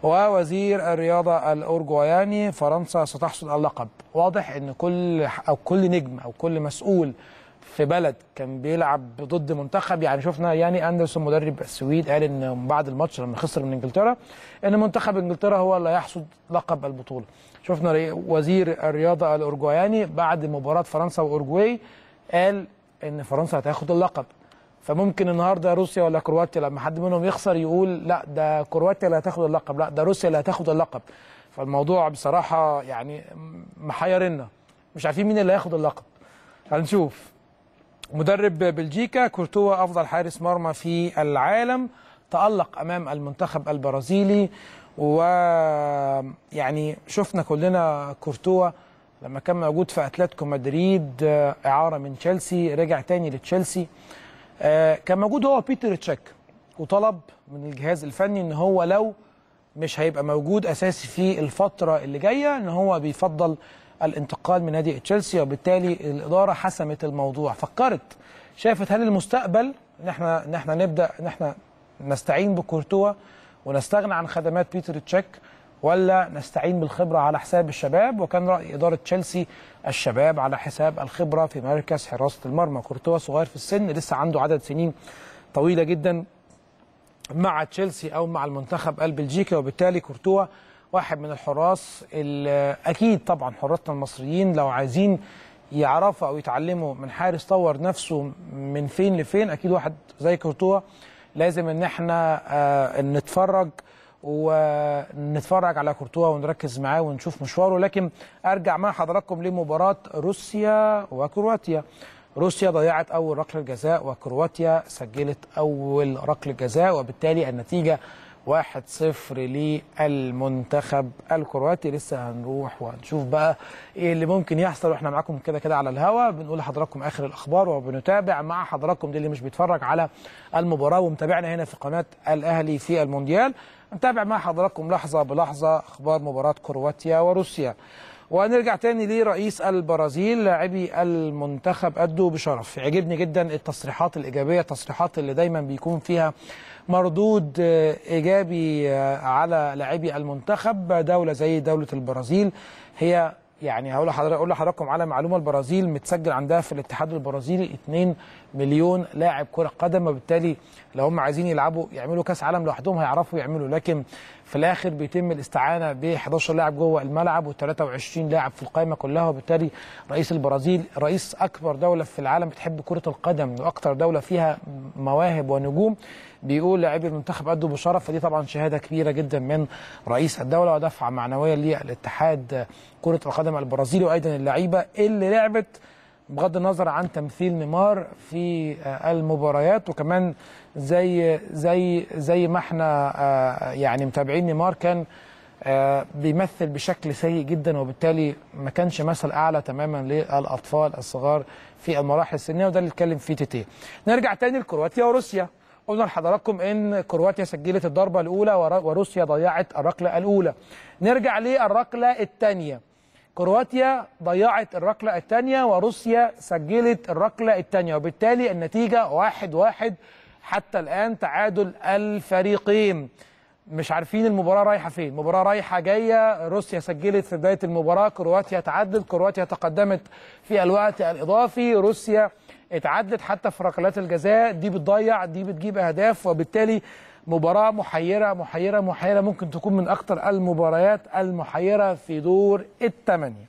ووزير الرياضه الاورجواياني فرنسا ستحصد اللقب. واضح ان كل او كل نجم او كل مسؤول في بلد كان بيلعب ضد منتخب، يعني شفنا ياني اندرسون مدرب السويد قال ان بعد الماتش لما خسر من انجلترا ان منتخب انجلترا هو اللي هيحصد لقب البطوله. شفنا وزير الرياضه الاورجواياني بعد مباراه فرنسا واورجواي قال ان فرنسا هتاخد اللقب. فممكن النهارده روسيا ولا كرواتيا لما حد منهم يخسر يقول لا ده كرواتيا اللي هتاخد اللقب، لا ده روسيا اللي هتاخد اللقب. فالموضوع بصراحه يعني محيرنا، مش عارفين مين اللي هياخد اللقب. هنشوف. مدرب بلجيكا كورتوا افضل حارس مرمى في العالم، تألق امام المنتخب البرازيلي. ويعني شفنا كلنا كورتوا لما كان موجود في اتلتيكو مدريد اعاره من تشيلسي، رجع تاني لتشيلسي. كان موجود هو بيتر تشيك وطلب من الجهاز الفني ان هو لو مش هيبقى موجود اساسي في الفتره اللي جايه ان هو بيفضل الانتقال من نادي تشيلسي، وبالتالي الاداره حسمت الموضوع. فكرت شافت هل المستقبل ان احنا ان احنا نبدا ان احنا نستعين بكورتوا ونستغنى عن خدمات بيتر تشيك، ولا نستعين بالخبره على حساب الشباب. وكان راي اداره تشيلسي الشباب على حساب الخبره في مركز حراسه المرمى. كورتوا صغير في السن، لسه عنده عدد سنين طويله جدا مع تشيلسي او مع المنتخب البلجيكي، وبالتالي كورتوا واحد من الحراس اكيد طبعا حراسنا المصريين لو عايزين يعرفوا او يتعلموا من حارس طور نفسه من فين لفين، اكيد واحد زي كورتوا لازم ان احنا آه نتفرج ونتفرج على كورتوا ونركز معاه ونشوف مشواره. لكن ارجع مع حضراتكم لمباراه روسيا وكرواتيا. روسيا ضيعت اول ركله جزاء وكرواتيا سجلت اول ركله جزاء، وبالتالي النتيجه واحد صفر للمنتخب الكرواتي. لسه هنروح وهنشوف بقى ايه اللي ممكن يحصل، واحنا معاكم كده كده على الهوا بنقول لحضراتكم اخر الاخبار وبنتابع مع حضراتكم. دي اللي مش بيتفرج على المباراه ومتابعنا هنا في قناه الاهلي في المونديال، نتابع مع حضراتكم لحظه بلحظه اخبار مباراه كرواتيا وروسيا. ونرجع تاني لرئيس البرازيل. لاعبي المنتخب أدوا بشرف. يعجبني جدا التصريحات الإيجابية، التصريحات اللي دايما بيكون فيها مردود إيجابي على لاعبي المنتخب. دولة زي دولة البرازيل هي يعني هقول لحضرتك اقول لحضراتكم على معلومه، البرازيل متسجل عندها في الاتحاد البرازيلي اتنين مليون لاعب كره قدم، وبالتالي لو هم عايزين يلعبوا يعملوا كاس عالم لوحدهم هيعرفوا يعملوا، لكن في الاخر بيتم الاستعانه ب حداشر لاعب جوه الملعب وتلاتة وعشرين لاعب في القائمه كلها. وبالتالي رئيس البرازيل رئيس اكبر دوله في العالم بتحب كره القدم واكثر دوله فيها مواهب ونجوم، بيقول لاعبي المنتخب أدوا بشرف. فدي طبعا شهاده كبيره جدا من رئيس الدوله ودفعه معنويه للاتحاد كره القدم البرازيلي وايضا اللعيبه اللي لعبت بغض النظر عن تمثيل نيمار في المباريات. وكمان زي زي زي ما احنا يعني متابعين، نيمار كان بيمثل بشكل سيء جدا، وبالتالي ما كانش مثل اعلى تماما للاطفال الصغار في المراحل السنيه، وده اللي اتكلم فيه تيتي. نرجع تاني لكرواتيا وروسيا. قلنا لحضراتكم ان كرواتيا سجلت الضربه الاولى وروسيا ضيعت الركله الاولى. نرجع للركله الثانيه. كرواتيا ضيعت الركله الثانيه وروسيا سجلت الركله الثانيه، وبالتالي النتيجه واحد واحد حتى الان، تعادل الفريقين. مش عارفين المباراه رايحه فين، المباراه رايحه جايه. روسيا سجلت في بدايه المباراه، كرواتيا تعادلت، كرواتيا تقدمت في الوقت الاضافي، روسيا اتعادلت حتى في ركلات الجزاء، دي بتضيع دي بتجيب اهداف، وبالتالي مباراه محيره محيره محيره، ممكن تكون من اكثر المباريات المحيره في دور الثمانيه.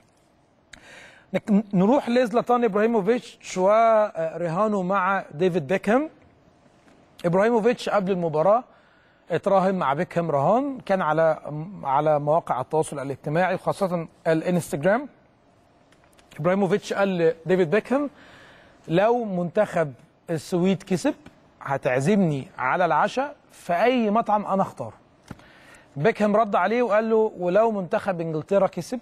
نروح لزلاتان ابراهيموفيتش ورهانه مع ديفيد بيكهام. ابراهيموفيتش قبل المباراه اتراهن مع بيكهام رهان، كان على على مواقع التواصل الاجتماعي وخاصه الانستجرام. ابراهيموفيتش قال لديفيد بيكهام لو منتخب السويد كسب هتعزمني على العشاء في اي مطعم انا اختاره. بيكهام رد عليه وقال له ولو منتخب انجلترا كسب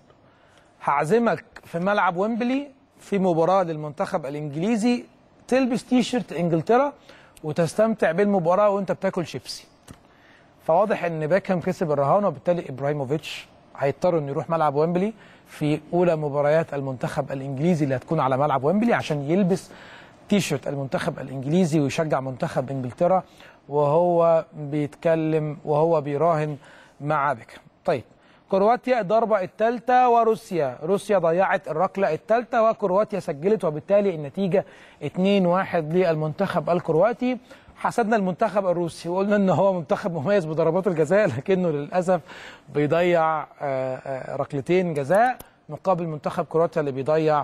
هعزمك في ملعب ويمبلي في مباراه للمنتخب الانجليزي، تلبس تيشيرت انجلترا وتستمتع بالمباراه وانت بتاكل شيبسي. فواضح ان بيكهام كسب الرهان، وبالتالي ابراهيموفيتش هيضطر انه يروح ملعب ويمبلي في اولى مباريات المنتخب الانجليزي اللي هتكون على ملعب ويمبلي عشان يلبس تيشيرت المنتخب الانجليزي ويشجع منتخب انجلترا وهو بيتكلم وهو بيراهن مع بيكهام. طيب كرواتيا الضربه الثالثه وروسيا، روسيا ضيعت الركله الثالثه وكرواتيا سجلت، وبالتالي النتيجه اتنين واحد للمنتخب الكرواتي. حسدنا المنتخب الروسي وقلنا ان هو منتخب مميز بضربات الجزاء، لكنه للاسف بيضيع ركلتين جزاء مقابل منتخب كرواتيا اللي بيضيع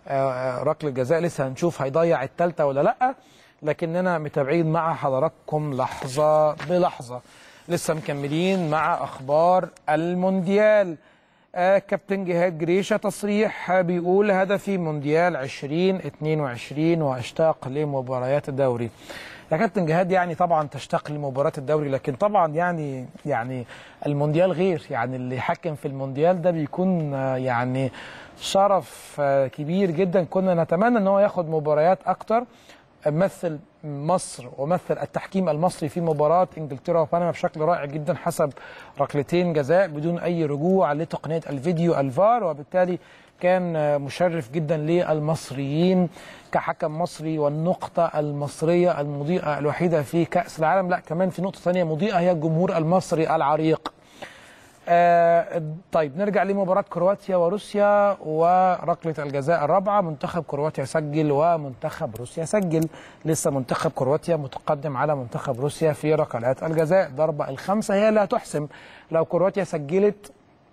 ركله جزاء. لسه هنشوف هيضيع الثالثه ولا لا، لكننا متابعين مع حضراتكم لحظه بلحظه. لسه مكملين مع اخبار المونديال. آه كابتن جهاد جريشه تصريح بيقول هدفي مونديال عشرين اتنين وعشرين واشتاق لمباريات الدوري. يا كابتن جهاد يعني طبعا تشتاق لمباريات الدوري، لكن طبعا يعني يعني المونديال غير، يعني اللي يحكم في المونديال ده بيكون آه يعني شرف آه كبير جدا. كنا نتمنى ان هو ياخد مباريات اكتر، مثل مصر ومثل التحكيم المصري في مباراة انجلترا وبنما بشكل رائع جدا حسب ركلتين جزاء بدون اي رجوع لتقنية الفيديو الفار، وبالتالي كان مشرف جدا للمصريين كحكم مصري. والنقطة المصرية المضيئة الوحيدة في كأس العالم، لا كمان في نقطة ثانية مضيئة، هي الجمهور المصري العريق. آه طيب نرجع لمباراة كرواتيا وروسيا وركلة الجزاء الرابعة. منتخب كرواتيا سجل ومنتخب روسيا سجل. لسه منتخب كرواتيا متقدم على منتخب روسيا في ركلات الجزاء. ضربة الخمسة هي اللي هتحسم. لو كرواتيا سجلت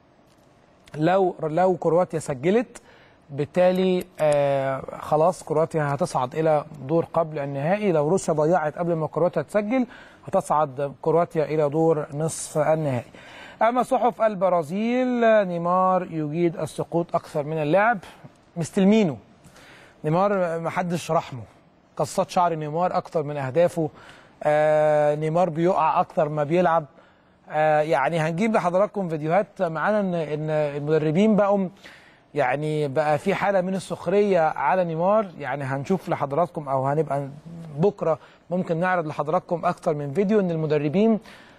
لو لو كرواتيا سجلت بالتالي آه خلاص كرواتيا هتصعد إلى دور قبل النهائي. لو روسيا ضيعت قبل ما كرواتيا تسجل هتصعد كرواتيا إلى دور نصف النهائي. أما صحف البرازيل، نيمار يجيد السقوط أكثر من اللعب. مستلمينه نيمار، محدش رحمه. قصات شعر نيمار أكثر من أهدافه. آه نيمار بيقع أكثر ما بيلعب. آه يعني هنجيب لحضراتكم فيديوهات معانا إن إن المدربين بقوا يعني بقى في حالة من السخرية على نيمار. يعني هنشوف لحضراتكم أو هنبقى بكرة ممكن نعرض لحضراتكم أكثر من فيديو إن المدربين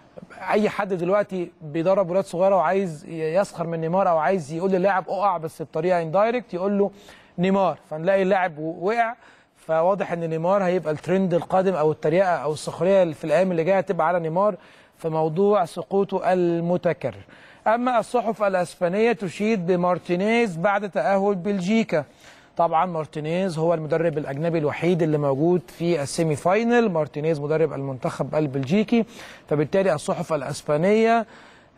اي حد دلوقتي بيدرب ولاد صغيره وعايز يسخر من نيمار او عايز يقول للاعب اقع بس بطريقه اندايركت يقول له نيمار، فنلاقي اللاعب وقع. فواضح ان نيمار هيبقى الترند القادم او التريقه او السخريه اللي في الايام اللي جايه تبقى على نيمار في موضوع سقوطه المتكرر. اما الصحف الاسبانيه تشيد بمارتينيز بعد تاهل بلجيكا. طبعا مارتينيز هو المدرب الاجنبي الوحيد اللي موجود في السيمي فاينل. مارتينيز مدرب المنتخب البلجيكي، فبالتالي الصحف الاسبانيه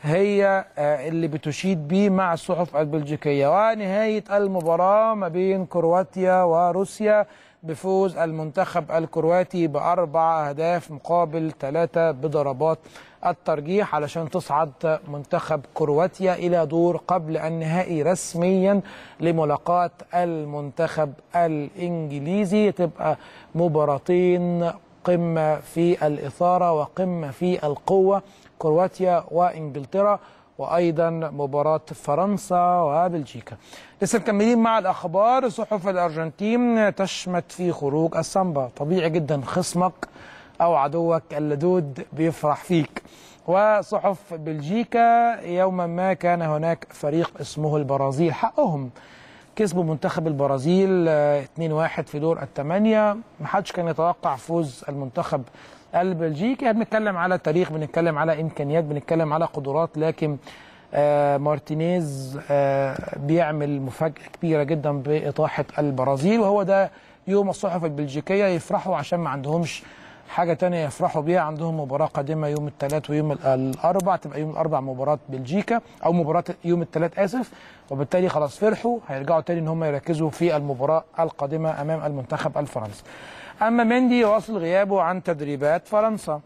هي اللي بتشيد به مع الصحف البلجيكيه. ونهايه المباراه ما بين كرواتيا وروسيا بفوز المنتخب الكرواتي باربع اهداف مقابل ثلاثه بضربات الترجيح علشان تصعد منتخب كرواتيا إلى دور قبل النهائي رسميا لملاقاة المنتخب الإنجليزي. تبقى مباراتين قمة في الإثارة وقمة في القوة، كرواتيا وإنجلترا، وأيضا مباراة فرنسا وبلجيكا. لسه مكملين مع الأخبار. صحف الأرجنتين تشمت في خروج السامبا. طبيعي جدا خصمك أو عدوك اللدود بيفرح فيك. وصحف بلجيكا يوما ما كان هناك فريق اسمه البرازيل، حقهم كسبوا منتخب البرازيل اثنين واحد في دور الثمانية. محدش كان يتوقع فوز المنتخب البلجيكي. بنتكلم على تاريخ، بنتكلم على إمكانيات، بنتكلم على قدرات، لكن آه مارتينيز آه بيعمل مفاجأة كبيرة جدا بإطاحة البرازيل. وهو ده يوم الصحف البلجيكية يفرحوا عشان ما عندهمش حاجة تانية يفرحوا بيها. عندهم مباراة قادمة يوم الثلاث ويوم الأربع، تبقى يوم الأربع مباراة بلجيكا أو مباراة يوم الثلاث آسف، وبالتالي خلاص فرحوا هيرجعوا تاني إن هم يركزوا في المباراة القادمة أمام المنتخب الفرنسي. أما مندي يواصل غيابه عن تدريبات فرنسا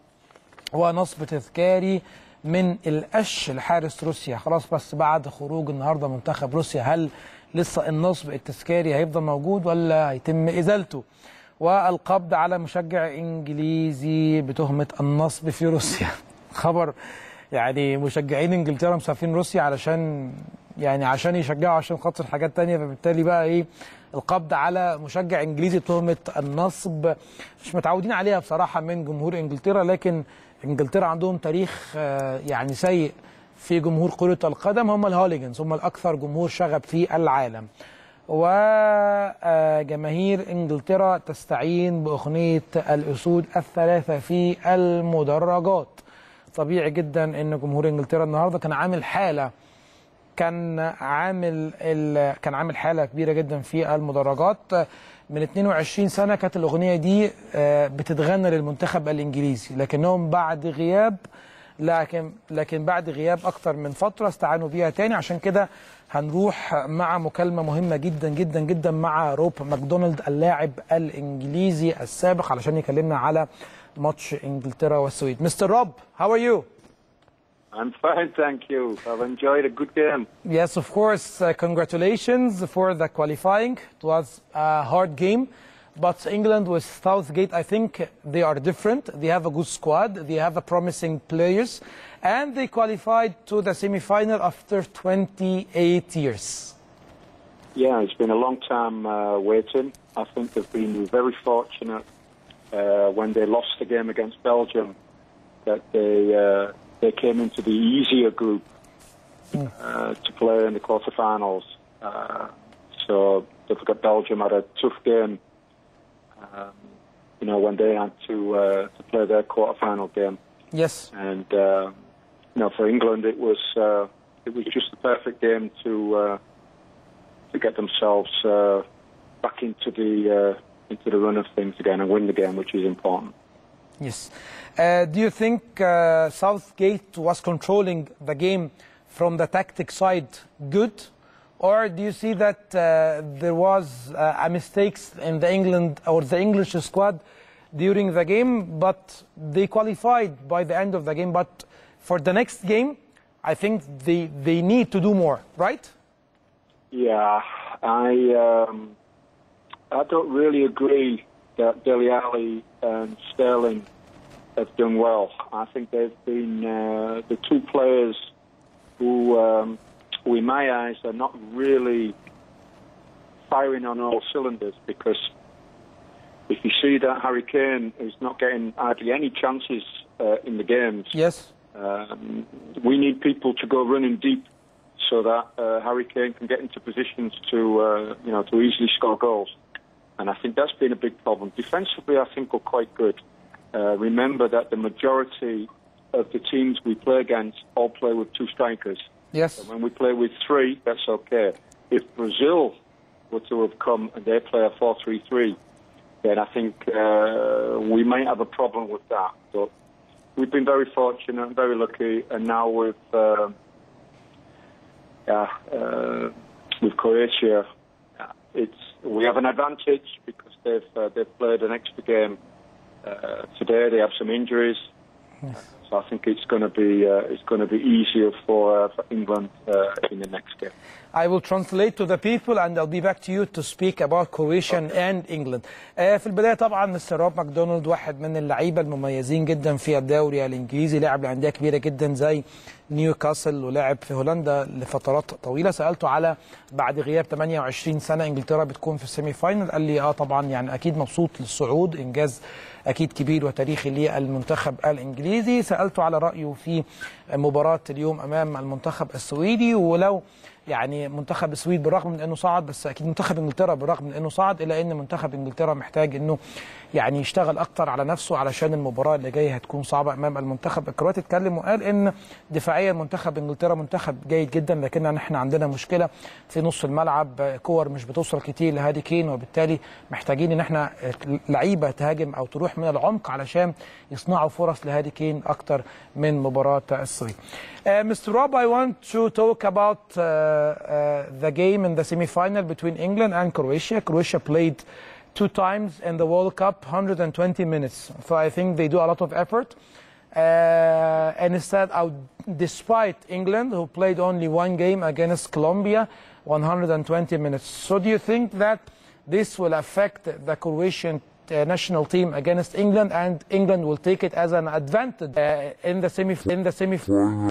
ونصب تذكاري من القش لحارس روسيا. خلاص بس بعد خروج النهارده منتخب روسيا هل لسه النصب التذكاري هيفضل موجود ولا هيتم إزالته؟ والقبض على مشجع انجليزي بتهمه النصب في روسيا. خبر يعني مشجعين انجلترا مسافرين روسيا علشان يعني عشان يشجعوا عشان خاطر حاجات تانية، فبالتالي بقى ايه القبض على مشجع انجليزي بتهمه النصب. مش متعودين عليها بصراحه من جمهور انجلترا، لكن انجلترا عندهم تاريخ يعني سيء في جمهور كرة القدم. هم الهوليجنز، هم الاكثر جمهور شغب في العالم. وجماهير انجلترا تستعين باغنيه الاسود الثلاثه في المدرجات. طبيعي جدا ان جمهور انجلترا النهارده كان عامل حاله كان عامل كان عامل حاله كبيره جدا في المدرجات. من اثنين وعشرين سنه كانت الاغنيه دي بتتغنى للمنتخب الانجليزي، لكنهم بعد غياب لكن لكن بعد غياب اكتر من فتره استعانوا بيها تاني. عشان كده هنروح مع مكالمه مهمه جدا جدا جدا مع روب ماكدونالد اللاعب الانجليزي السابق علشان يكلمنا على ماتش انجلترا والسويد. مستر روب, how are you? I'm fine, thank you. I've enjoyed a good game. Yes, of course. Uh, congratulations for the qualifying. It was a hard game. But England with Southgate, I think they are different. They have a good squad. They have a promising players. And they qualified to the semi-final after twenty-eight years. Yeah, it's been a long time uh, waiting. I think they've been very fortunate uh, when they lost the game against Belgium that they uh, they came into the easier group uh, to play in the quarterfinals. Uh, so they've got Belgium had a tough game. Um, you know, when they had to uh, to play their quarterfinal game. Yes. And uh, you know, for England, it was uh, it was just the perfect game to uh, to get themselves uh, back into the uh, into the run of things again and win the game, which is important. Yes. Uh, do you think uh, Southgate was controlling the game from the tactic side good, or do you see that uh, there was uh, a mistakes in the England or the English squad during the game, but they qualified by the end of the game? But for the next game, I think they they need to do more, right? Yeah, I um, I don't really agree that Dele Alli and Sterling have done well. I think they've been uh, the two players who, um, who, in my eyes, are not really firing on all cylinders, because if you see that Harry Kane is not getting hardly any chances uh, in the games, yes, um, we need people to go running deep so that uh, Harry Kane can get into positions to, uh, you know, to easily score goals. And I think that's been a big problem. Defensively, I think we're quite good. Uh, remember that the majority of the teams we play against all play with two strikers. Yes. And when we play with three, that's okay. If Brazil were to have come and they play a four three three, then I think uh, we might have a problem with that. But we've been very fortunate and very lucky, and now with uh, yeah, uh, with Croatia, it's we have an advantage because they've uh, they've played an extra game uh, today. They have some injuries, yes. So I think it's going to be uh, it's going to be easier for, uh, for England uh, in the next game. I will translate to the people and I'll be back to you to speak about Croatia okay. and England. آه في البداية طبعا مستر روب ماكدونالد واحد من اللعيبة المميزين جدا في الدوري الإنجليزي، لعب لأندية كبيرة جدا زي نيوكاسل ولعب في هولندا لفترات طويلة. سألته على بعد غياب ثمانية وعشرين سنة انجلترا بتكون في السيمي فاينل، قال لي اه طبعا يعني أكيد مبسوط للصعود، إنجاز أكيد كبير وتاريخي للمنتخب الإنجليزي. سألته على رأيه في مباراة اليوم أمام المنتخب السويدي، ولو يعني منتخب السويد بالرغم من انه صعد، بس اكيد منتخب انجلترا بالرغم من انه صعد، الا ان منتخب انجلترا محتاج انه يعني يشتغل اكتر على نفسه علشان المباراه اللي جايه هتكون صعبه امام المنتخب الكرواتي. اتكلم وقال ان دفاعيا منتخب انجلترا منتخب جيد جدا، لكن احنا عندنا مشكله في نص الملعب، كور مش بتوصل كتير لهادي كين، وبالتالي محتاجين ان احنا لعيبه تهاجم او تروح من العمق علشان يصنعوا فرص لهادي كين اكتر من مباراه السويد. Uh, Mister Rob, I want to talk about uh, uh, the game in the semi-final between England and Croatia. Croatia played two times in the World Cup, one hundred twenty minutes. So I think they do a lot of effort. Uh, and instead, uh, despite England, who played only one game against Colombia, one hundred twenty minutes. So do you think that this will affect the Croatian uh, national team against England, and England will take it as an advantage uh, in the semi in the semi-final?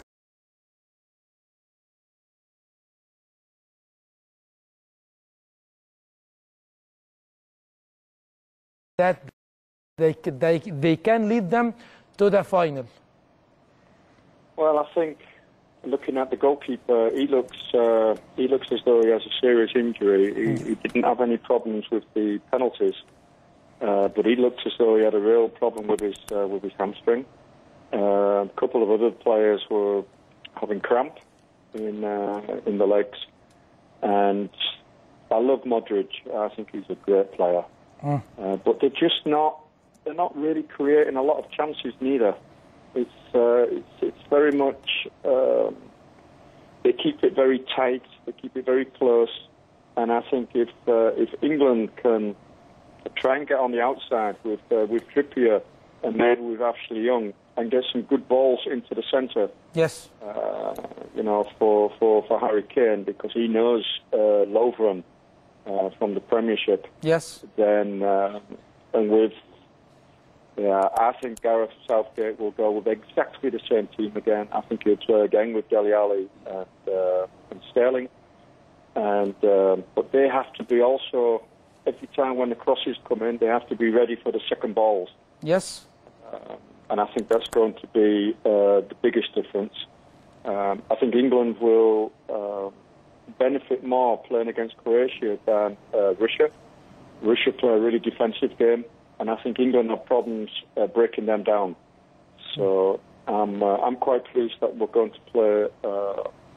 That they, they, they can lead them to the final? Well, I think looking at the goalkeeper, he looks uh, he looks as though he has a serious injury. He, he didn't have any problems with the penalties, uh, but he looked as though he had a real problem with his uh, with his hamstring. Uh, a couple of other players were having cramp in uh, in the legs, and I love Modric. I think he's a great player. Mm. Uh, but they're just not, they're not really creating a lot of chances neither. It's, uh, it's, it's very much, um, they keep it very tight, they keep it very close, and I think if uh, if England can try and get on the outside with, uh, with Trippier and maybe with Ashley Young and get some good balls into the centre, yes, uh, you know, for, for, for Harry Kane, because he knows uh, Lovren Uh, from the Premiership, yes. Then uh, and with, yeah, I think Gareth Southgate will go with exactly the same team again. I think he'll play again with Dele Alli and, uh, and Sterling, and uh, but they have to be also every time when the crosses come in, they have to be ready for the second balls. Yes, um, and I think that's going to be uh, the biggest difference. Um, I think England will. Uh, benefit more playing against Croatia than uh, Russia. Russia play a really defensive game, and I think England have problems uh, breaking them down. So I'm uh, I'm quite pleased that we're going to play uh,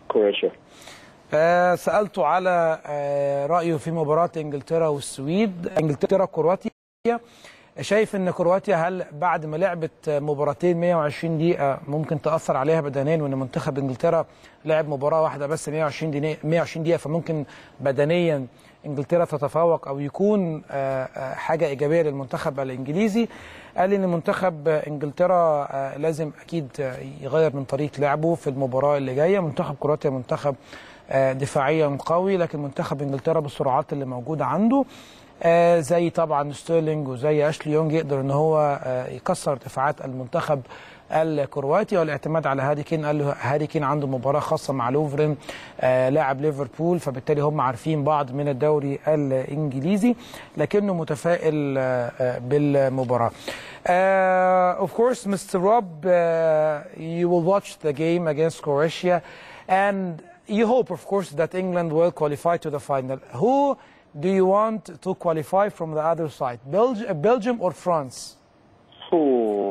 Croatia. آه سألته على آه رأيه في مباراة انجلترا والسويد. انجلترا كرواتيا، شايف ان كرواتيا هل بعد ما لعبت مباراتين مئة وعشرين دقيقة ممكن تأثر عليها بدنيا، وان منتخب انجلترا لعب مباراة واحدة بس مئة وعشرين دقيقة، فممكن بدنيا انجلترا تتفوق او يكون آه حاجة ايجابية للمنتخب الانجليزي. قال ان منتخب انجلترا آه لازم اكيد يغير من طريقة لعبه في المباراة اللي جاية. منتخب كرواتيا منتخب دفاعيا قوي، لكن منتخب انجلترا بالسرعات اللي موجوده عنده آه زي طبعا ستيرلينج وزي اشلي يونج يقدر ان هو آه يكسر دفاعات المنتخب الكرواتي. والاعتماد على هاري كين، قال له هاري كين عنده مباراه خاصه مع لوفرين آه لاعب ليفربول، فبالتالي هم عارفين بعض من الدوري الانجليزي، لكنه متفائل آه بالمباراه. Uh, of course, Mister Rob, uh, you will watch the game against Croatia, and you hope, of course, that England will qualify to the final. Who do you want to qualify from the other side, Belgi Belgium or France? Oh,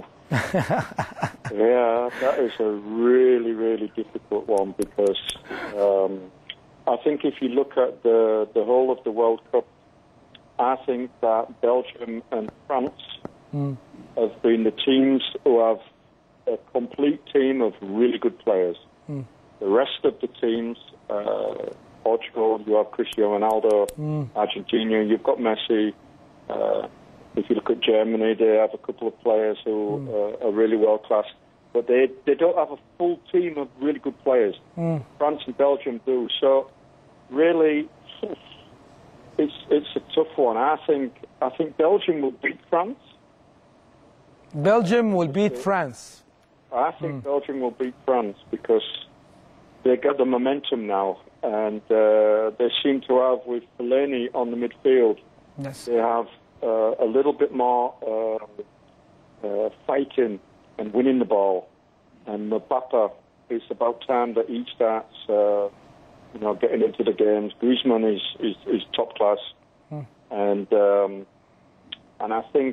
yeah, that is a really, really difficult one because um, I think if you look at the, the whole of the World Cup, I think that Belgium and France mm. have been the teams who have a complete team of really good players. Mm. The rest of the teams, uh, Portugal, you have Cristiano Ronaldo, mm. Argentina, you've got Messi. Uh, if you look at Germany, they have a couple of players who mm. uh, are really world class, but they they don't have a full team of really good players. Mm. France and Belgium do. So really, it's it's a tough one. I think I think Belgium will beat France. Belgium will beat France. I think mm. Belgium will beat France because they got the momentum now, and uh, they seem to have, with Fellaini on the midfield, yes. they have uh, a little bit more uh, uh, fighting and winning the ball. And Mbappe, it's about time that he starts, uh, you know, getting into the games. Griezmann is is, is top class, mm. and um, and I think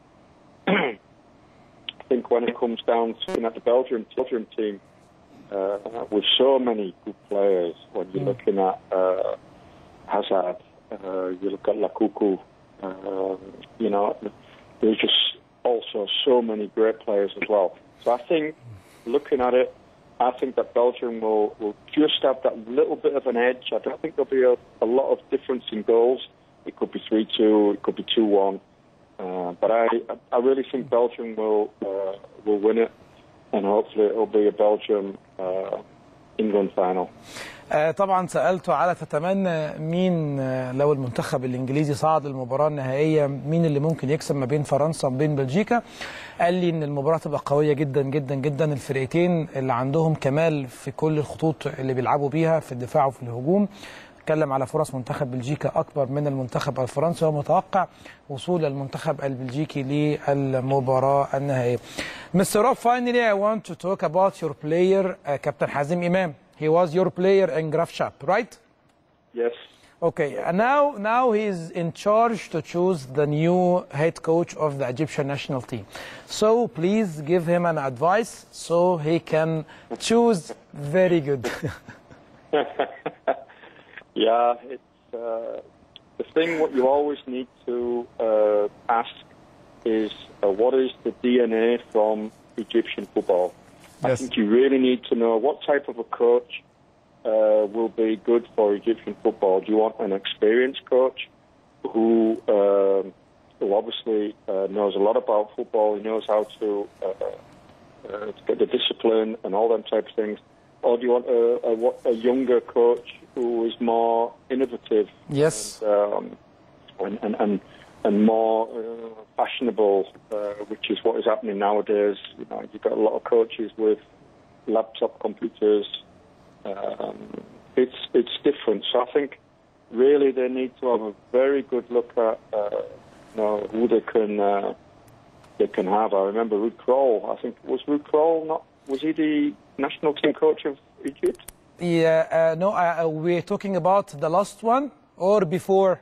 I think when it comes down to looking at the Belgium Belgium team. Uh, with so many good players, when you're mm. looking at uh, Hazard, uh, you look at Lukaku, uh, you know, there's just also so many great players as well. So I think, looking at it, I think that Belgium will, will just have that little bit of an edge. I don't think there'll be a, a lot of difference in goals. It could be three two, it could be two one, uh, but I, I really think Belgium will uh, will win it. And hopefully it will be a Belgium uh, England final. آه طبعا سألته على تتمنى مين آه لو المنتخب الإنجليزي صعد للمباراة النهائية مين اللي ممكن يكسب ما بين فرنسا وما بين بلجيكا. قال لي إن المباراة تبقى قوية جدا جدا جدا، الفرقتين اللي عندهم كمال في كل الخطوط اللي بيلعبوا بيها في الدفاع وفي الهجوم. اتكلم على فرص منتخب بلجيكا أكبر من المنتخب الفرنسي، ومتوقع وصول المنتخب البلجيكي للمباراة النهائية. Mister Rob, finally I want to talk about your player, uh, Captain Hazim Imam. He was your player in Graafschap, right? Yes. Okay, and now now he's in charge to choose the new head coach of the Egyptian national team. So please give him an advice so he can choose very good. Yeah, it's uh, the thing. What you always need to uh, ask is uh, what is the D N A from Egyptian football. Yes. I think you really need to know what type of a coach uh, will be good for Egyptian football. Do you want an experienced coach who, uh, who obviously uh, knows a lot about football? He knows how to, uh, uh, to get the discipline and all them type of things. Or do you want a, a, a younger coach who is more innovative? Yes. And, um, and, and, and, and more uh, fashionable, uh, which is what is happening nowadays. You know, you've got a lot of coaches with laptop computers. Um, it's it's different. So I think really they need to have a very good look at uh, you know, who they can uh, they can have. I remember Ruud Krol. I think was Ruud Krol not was he the national team coach of Egypt? Yeah, uh, no, uh, we're talking about the last one or before.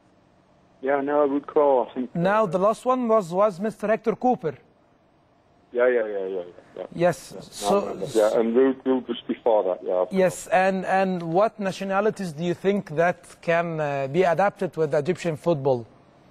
Yeah, no, Ruud Krol, I think. Now the last one was was Mister Hector Cooper. Yeah, yeah, yeah, yeah, yeah. Yes. Yeah. So. No, yeah, and Ruud, Ruud was before that. Yeah. Yes, and and what nationalities do you think that can uh, be adapted with Egyptian football?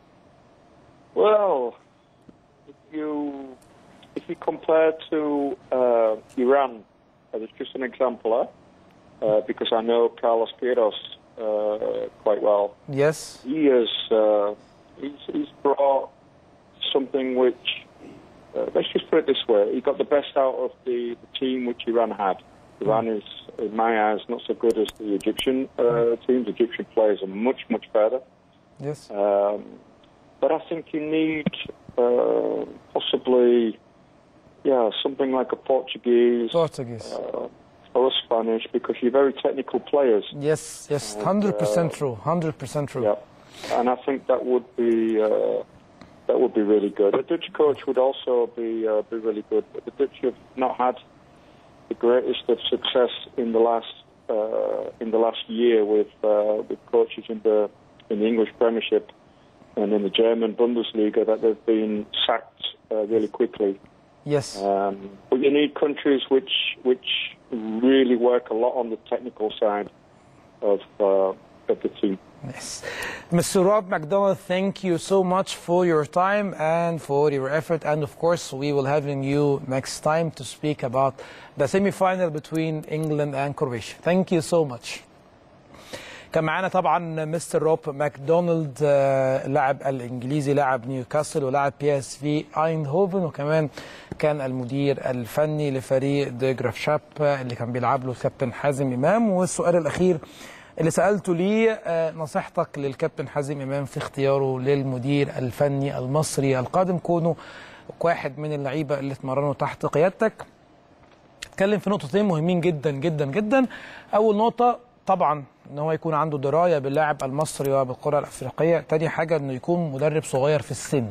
Well, if you if you compare to uh, Iran, as just an example, eh? uh, because I know Carlos Queiroz uh, quite well. Yes. He has uh, he's, he's brought something which, uh, let's just put it this way, he got the best out of the, the team which Iran had. Iran is, in my eyes, not so good as the Egyptian uh, teams. Egyptian players are much, much better. Yes. Um, but I think you need uh, possibly, yeah, something like a Portuguese. Portuguese. Uh, or a Spanish, because you're very technical players. Yes, yes, one hundred percent uh, true, one hundred percent true. Yeah, and I think that would be uh, that would be really good. A Dutch coach would also be uh, be really good, but the Dutch have not had the greatest of success in the last uh, in the last year with uh, with coaches in the in the English Premiership and in the German Bundesliga, that they've been sacked uh, really quickly. Yes. Um, but you need countries which which really work a lot on the technical side of uh, of the team. Yes. Mister Rob McDonald, thank you so much for your time and for your effort. And of course, we will have you next time to speak about the semi-final between England and Croatia. Thank you so much. كان معانا طبعا مستر روب ماكدونالد لاعب الانجليزي، لاعب نيوكاسل ولاعب بي اس في ايندهوفن، وكمان كان المدير الفني لفريق دي جرافشاب اللي كان بيلعب له الكابتن حازم امام. والسؤال الاخير اللي سالته ليه، نصيحتك للكابتن حازم امام في اختياره للمدير الفني المصري القادم، كونه واحد من اللعيبه اللي اتمرنوا تحت قيادتك. اتكلم في نقطتين مهمين جدا جدا جدا. اول نقطه طبعا ان هو يكون عنده درايه باللاعب المصري وبالكره الافريقيه. تاني حاجه انه يكون مدرب صغير في السن.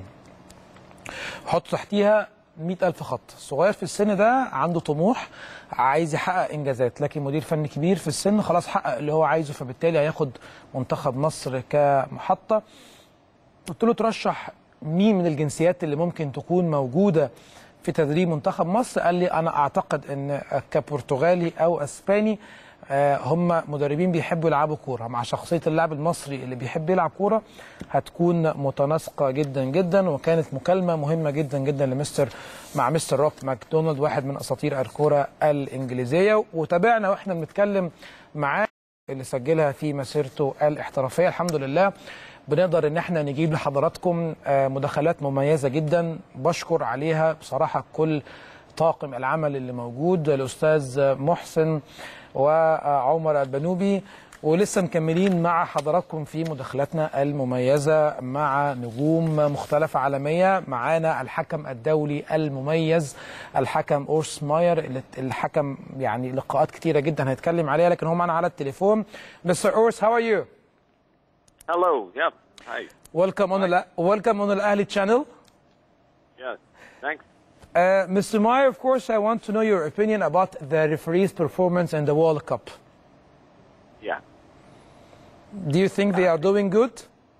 حط تحتيها مئة ألف خط. صغير في السن ده عنده طموح، عايز يحقق انجازات، لكن مدير فني كبير في السن خلاص حقق اللي هو عايزه، فبالتالي هياخد منتخب مصر كمحطه. قلت له ترشح مين من الجنسيات اللي ممكن تكون موجوده في تدريب منتخب مصر؟ قال لي انا اعتقد ان كبرتغالي او اسباني هم مدربين بيحبوا يلعبوا كوره، مع شخصيه اللاعب المصري اللي بيحب يلعب كوره هتكون متناسقه جدا جدا. وكانت مكالمه مهمه جدا جدا لمستر مع مستر روب ماكدونالد، واحد من اساطير الكوره الانجليزيه. وتابعنا واحنا بنتكلم معاه اللي سجلها في مسيرته الاحترافيه. الحمد لله بنقدر ان احنا نجيب لحضراتكم مداخلات مميزه جدا، بشكر عليها بصراحه كل طاقم العمل اللي موجود، الاستاذ محسن وعمر البنوبي. ولسه مكملين مع حضراتكم في مداخلاتنا المميزة مع نجوم مختلفة عالمية. معانا الحكم الدولي المميز الحكم أورس ماير، الحكم يعني لقاءات كتيرة جدا هيتكلم عليها، لكن هو معنا على التليفون. Mister Urs, how are you? Hello, yeah, hi. Welcome on the welcome on the Ahli channel. Yes, thanks. Uh, Mister Meyer, of course, I want to know your opinion about the referee's performance in the World Cup. Yeah. Do you think they are doing good?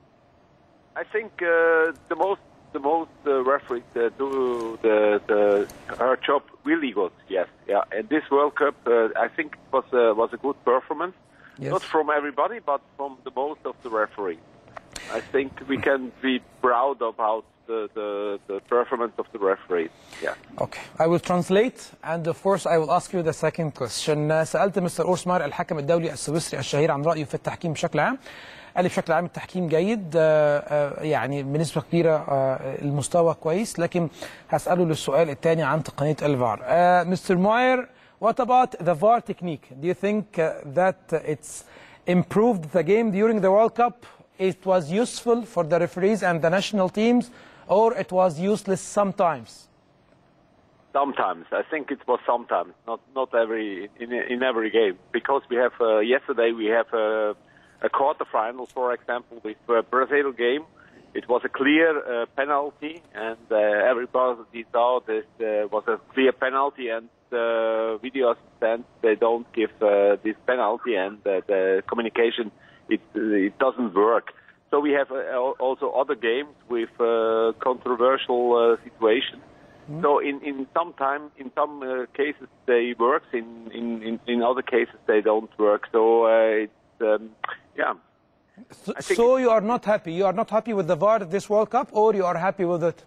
I think uh, the most the most uh, referees uh, do the, the her job really good. Yes, yeah. And this World Cup, uh, I think it was a, was a good performance. Yes. Not from everybody, but from the most of the referees. I think we can be proud about the, the, the performance of the referees. Yeah. Okay. I will translate and of course I will ask you the second question. سألت مستر أورس ماير الحكم الدولي السويسري الشهير عن رأيه في التحكيم بشكل عام. قال لي بشكل عام التحكيم جيد، يعني بنسبة كبيرة المستوى كويس، لكن هسأله للسؤال الثاني عن تقنية الفار. مستر ماير, what about the V A R technique? Do you think that it's improved the game during the World Cup? It was useful for the referees and the national teams, or it was useless sometimes? Sometimes. I think it was sometimes, not not every in in every game, because we have uh, yesterday we have a, a quarterfinal, for example, with uh, Brazil game. It was a clear uh, penalty, and uh, everybody saw this uh, was a clear penalty, and the video assistants they don't give uh, this penalty, and uh, the communication it it doesn't work. So we have uh, also other games with uh, controversial uh, situations. Mm. So in in some time, in some uh, cases they work. In, in in in other cases they don't work. So uh, it's um, yeah. So, so you are not happy. You are not happy with the V A R this World Cup, or you are happy with it?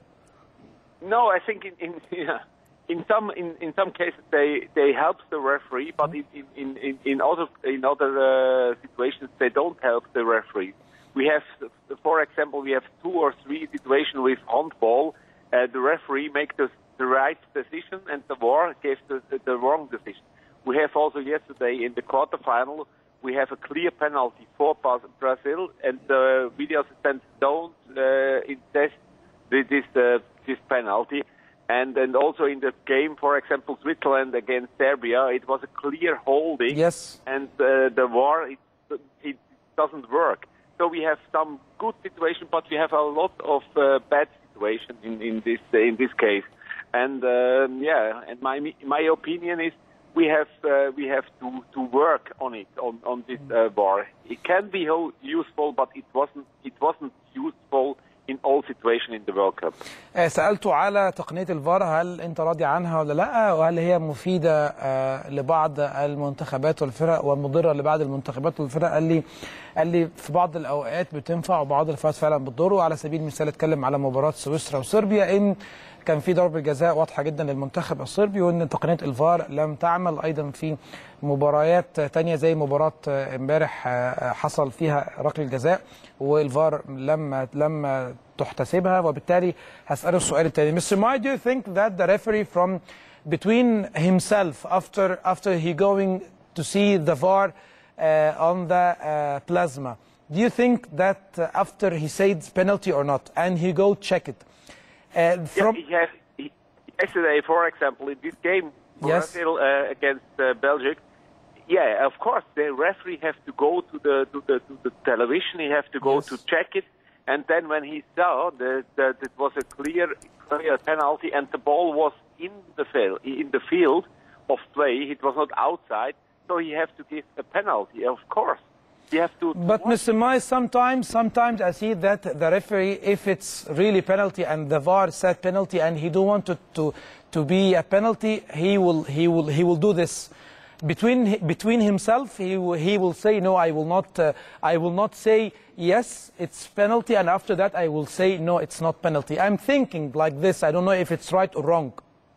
No, I think in in yeah, in some in, in some cases they, they help the referee, but in in, in, in other in other uh, situations they don't help the referee. We have, for example, we have two or three situations with handball. Uh, the referee makes the, the right decision and the V A R gives the, the, the wrong decision. We have also yesterday in the quarterfinal we have a clear penalty for Brazil, and the video assistants don't uh, insist this uh, this penalty. And and also in the game, for example, Switzerland against Serbia, it was a clear holding. Yes. And uh, the V A R it, it doesn't work. So we have some good situation, but we have a lot of uh, bad situation in in this uh, in this case. And um, yeah, and my my opinion is we have uh, we have to to work on it on on this uh, V A R. It can be useful, but it wasn't it wasn't useful in all situations in the World Cup. سألته على تقنية الفار، هل أنت راضي عنها ولا لا، وهل هي مفيدة لبعض المنتخبات والفرق ومضرة لبعض المنتخبات والفرق؟ قال لي قال لي في بعض الأوقات بتنفع وبعض الأوقات فعلا بتضر. وعلى سبيل المثال اتكلم على مباراة سويسرا وصربيا إن كان في ضربة جزاء واضحة جدا للمنتخب الصربي، وان تقنية الفار لم تعمل. ايضا في مباريات تانية زي مباراة امبارح حصل فيها ركله جزاء والفار لم لم تحتسبها، وبالتالي هسأله السؤال الثاني. Mister Mai, do you think that the referee from between himself after after he going to see the V A R uh, on the uh, plasma, do you think that uh, after he said penalty or not and he go check it? Uh, from yeah, he has, he, yesterday, for example, in this game, Brazil yes. uh, against uh, Belgium, yeah, of course, the referee has to go to the to the, to the television. He has to go yes. to check it, and then when he saw that, that it was a clear, clear penalty and the ball was in the field, in the field of play, it was not outside, so he has to give a penalty. Of course. You have to, to but Mister Mai, sometimes, sometimes I see that the referee, if it's really penalty and the V A R said penalty and he don't want it to to be a penalty, he will he will he will do this between between himself. He will, he will say no, I will not uh, I will not say yes, it's penalty, and after that I will say no, it's not penalty. I'm thinking like this. I don't know if it's right or wrong.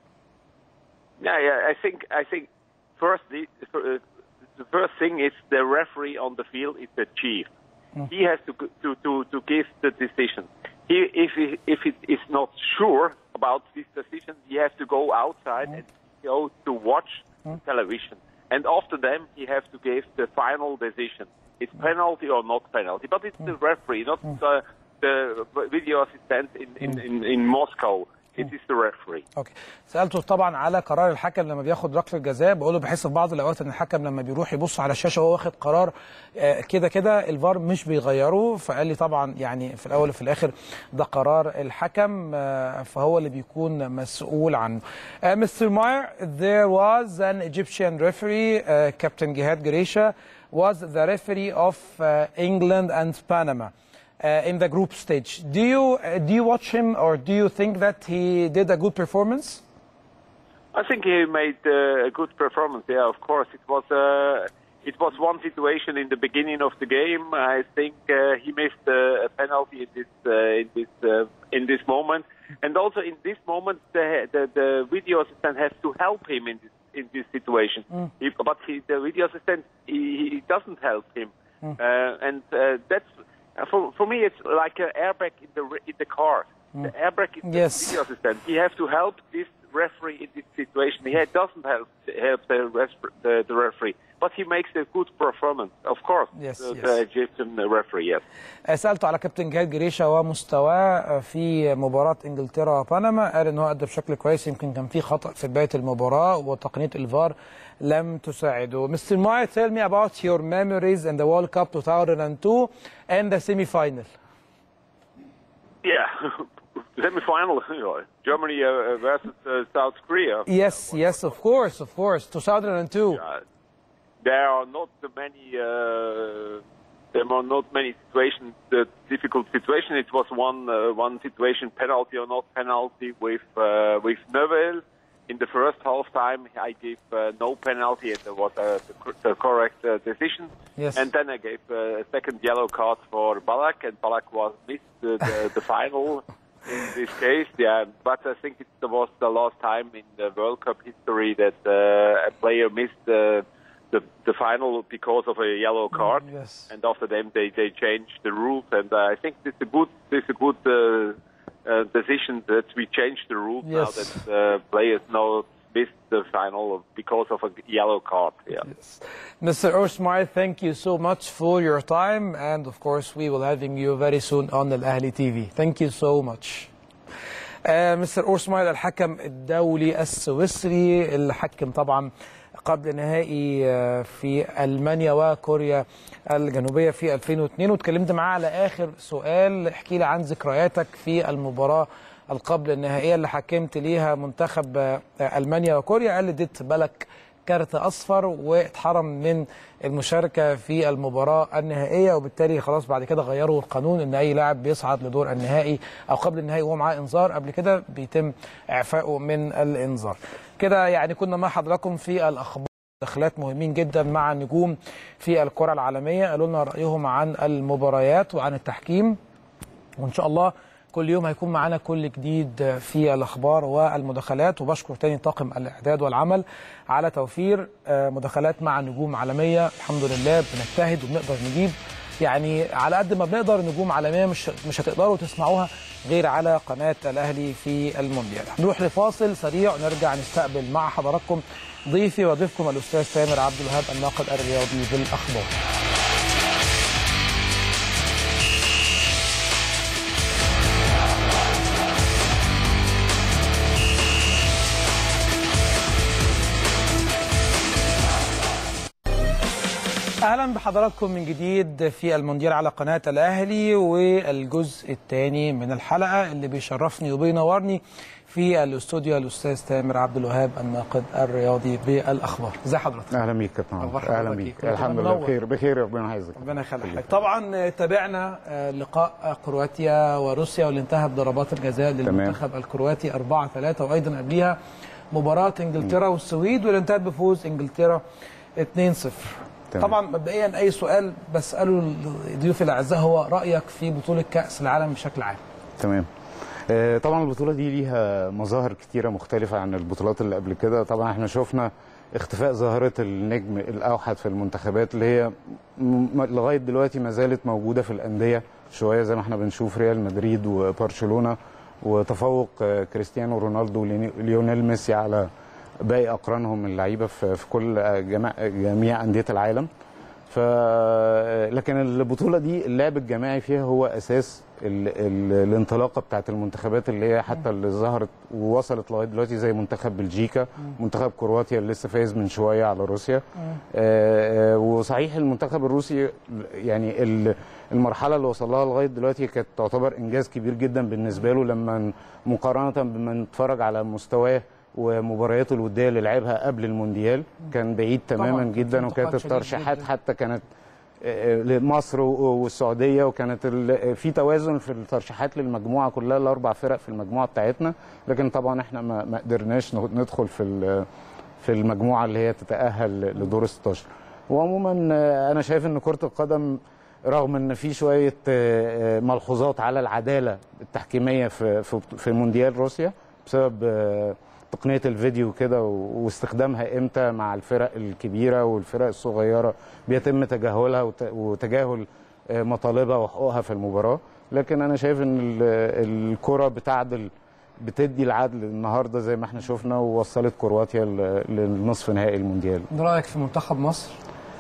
Yeah, yeah. I think I think first the. Uh, The first thing is the referee on the field is the chief. Mm. He has to to to to give the decision. He, if he, if it is not sure about this decision, he has to go outside mm. and go to watch mm. television. And after them, he has to give the final decision. It's mm. penalty or not penalty. But it's mm. the referee, not mm. the, the video assistant in in, in, in Moscow. It is the referee. اوكي. سالته طبعا على قرار الحكم لما بياخد ركله جزاء، بقول له بحس في بعض الاوقات ان الحكم لما بيروح يبص على الشاشه وهو واخد قرار كده كده الفار مش بيغيره، فقال لي طبعا يعني في الاول وفي الاخر ده قرار الحكم فهو اللي بيكون مسؤول عنه. Mister Meyer, there was an Egyptian referee, uh, Captain Gihad Garisha was the referee of uh, England and Panama. Uh, in the group stage. Do you uh, do you watch him, or do you think that he did a good performance? I think he made uh, a good performance. Yeah, of course. It was uh, it was one situation in the beginning of the game. I think uh, he missed uh, a penalty in this uh, in this uh, in this moment, and also in this moment the the, the video assistant has to help him in this in this situation. Mm. He, but he, the video assistant he, he doesn't help him, mm. uh, and uh, that's. For, for me, it's like an airbag in the in the car. Mm. The airbag is yes. the video assistant. He has to help this referee in this situation. He doesn't help help the, the, the referee, but he makes a good performance, of course. Yes, the, yes. the Egyptian referee, yes. سألته على كابتن جهاد جريشة ومستواه في مباراة انجلترا وبنما، قال ان هو أدى بشكل كويس، يمكن كان في خطأ في بداية المباراة وتقنية الفار لم تساعده. Mister Mai, tell me about your memories in the World Cup two thousand two and the semi-final. Yeah, semi-final, Germany uh, versus uh, South Korea. Yes, yes, of course, of course, two thousand two. Yeah, there are not many uh, the were not many situations, the difficult situation. It was one uh, one situation, penalty or not penalty, with uh, with Neville. In the first half time, I gave uh, no penalty, and there was uh, the, the correct uh, decision. Yes. And then I gave uh, a second yellow card for Ballack, and Ballack was missed the, the, the final in this case. Yeah, but I think it was the last time in the World Cup history that uh, a player missed the, the the final because of a yellow card. Mm, yes. And after them, they, they changed the rules, and uh, I think this is a good this is a good. Uh, Uh, decision that we changed the rules yes. now that uh, players now missed the final because of a yellow card. Yeah. Yes. Mister Ousmane, thank you so much for your time, and of course we will having you very soon on Al Ahly T V. Thank you so much. uh, مستر أوسمايل الحكم الدولي السويسري اللي حكم طبعا قبل نهائي في ألمانيا وكوريا الجنوبية في ألفين واثنين، واتكلمت معاه على آخر سؤال. احكي لي عن ذكرياتك في المباراة القبل النهائية اللي حكمت ليها منتخب ألمانيا وكوريا. قال لي اديت بالك كارت أصفر واتحرم من المشاركة في المباراة النهائية، وبالتالي خلاص بعد كده غيروا القانون ان اي لاعب بيصعد لدور النهائي او قبل النهائي وهو معاه انذار قبل كده بيتم اعفائه من الانذار. كده يعني كنا مع حضراتكم في الاخبار، دخلات مهمين جدا مع النجوم في الكرة العالمية، قالوا لنا رأيهم عن المباريات وعن التحكيم، وان شاء الله كل يوم هيكون معنا كل جديد في الأخبار والمداخلات. وبشكر تاني طاقم الإعداد والعمل على توفير مداخلات مع نجوم عالمية. الحمد لله بنجتهد وبنقدر نجيب يعني على قد ما بنقدر نجوم عالمية مش مش هتقدروا تسمعوها غير على قناة الأهلي في المونديال. هنروح لفاصل سريع ونرجع نستقبل مع حضراتكم ضيفي وضيفكم الأستاذ سامر عبد الوهاب الناقد الرياضي بالأخبار. اهلا بحضراتكم من جديد في المونديال على قناه الاهلي، والجزء الثاني من الحلقه اللي بيشرفني وبينورني في الاستوديو الاستاذ تامر عبد الوهاب الناقد الرياضي بالاخبار. ازي حضرتك؟ اهلا بيك يا كابتن. اهلا بيك. الحمد لله بخير بخير ربنا يحفظك. ربنا يخليك. طبعا تابعنا لقاء كرواتيا وروسيا واللي انتهى بضربات الجزاء للمنتخب الكرواتي أربعة ثلاثة، وايضا قبليها مباراه انجلترا والسويد واللي انتهت بفوز انجلترا اثنين صفر. طبعا مبدئيا اي سؤال بساله ضيوفي الاعزاء هو رايك في بطوله كاس العالم بشكل عام. تمام. آه طبعا البطوله دي ليها مظاهر كتيره مختلفه عن البطولات اللي قبل كده. طبعا احنا شفنا اختفاء ظاهره النجم الاوحد في المنتخبات اللي هي لغايه دلوقتي ما زالت موجوده في الانديه شويه، زي ما احنا بنشوف ريال مدريد وبرشلونه، وتفوق آه كريستيانو رونالدو وليونيل ميسي على باقي اقرانهم اللعيبه في في كل جميع جميع انديه العالم. ف لكن البطوله دي اللعب الجماعي فيها هو اساس ال... ال... الانطلاقه بتاعت المنتخبات اللي هي حتى اللي ظهرت ووصلت لغايه دلوقتي، زي منتخب بلجيكا، منتخب كرواتيا اللي لسه فايز من شويه على روسيا. آه وصحيح المنتخب الروسي يعني المرحله اللي وصل لها لغايه دلوقتي كانت تعتبر انجاز كبير جدا بالنسبه له، لما مقارنه بما نتفرج على مستواه ومبارياته الوديه اللي لعبها قبل المونديال كان بعيد تماما جدا، وكانت الترشيحات حتى كانت لمصر والسعوديه، وكانت في توازن في الترشيحات للمجموعه كلها، الاربع فرق في المجموعه بتاعتنا، لكن طبعا احنا ما قدرناش ندخل في في المجموعه اللي هي تتاهل لدور ستاشر. وعموما انا شايف ان كره القدم رغم ان في شويه ملحوظات على العداله التحكيميه في في مونديال روسيا بسبب تقنيه الفيديو كده واستخدامها امتى مع الفرق الكبيره والفرق الصغيره بيتم تجاهلها وتجاهل مطالبها وحقوقها في المباراه، لكن انا شايف ان الكره بتعدل بتدي العدل النهارده زي ما احنا شفنا، ووصلت كرواتيا للنصف نهائي المونديال. رايك في منتخب مصر؟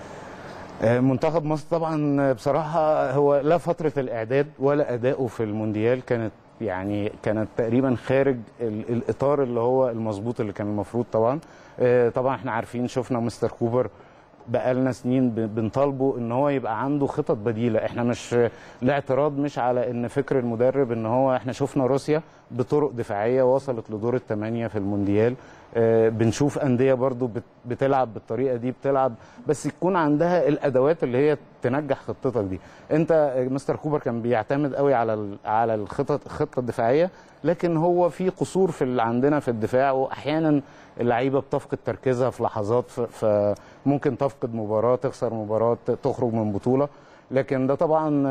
منتخب مصر طبعا بصراحه هو لا فتره الاعداد ولا اداؤه في المونديال كانت يعني كانت تقريبا خارج الاطار اللي هو المظبوط اللي كان المفروض. طبعا طبعا احنا عارفين شفنا مستر كوبر بقالنا سنين بنطالبه ان هو يبقى عنده خطط بديله. احنا مش الاعتراض مش على ان فكر المدرب ان هو احنا شفنا روسيا بطرق دفاعيه وصلت لدور الثمانيه في المونديال. آه بنشوف انديه برضو بت بتلعب بالطريقه دي، بتلعب بس يكون عندها الادوات اللي هي تنجح خطتك دي. انت مستر كوبر كان بيعتمد قوي على على الخطط الخطه الدفاعيه، لكن هو في قصور في عندنا في الدفاع، واحيانا اللعيبه بتفقد تركيزها في لحظات، فممكن تفقد مباراه، تخسر مباراه، تخرج من بطوله. لكن ده طبعا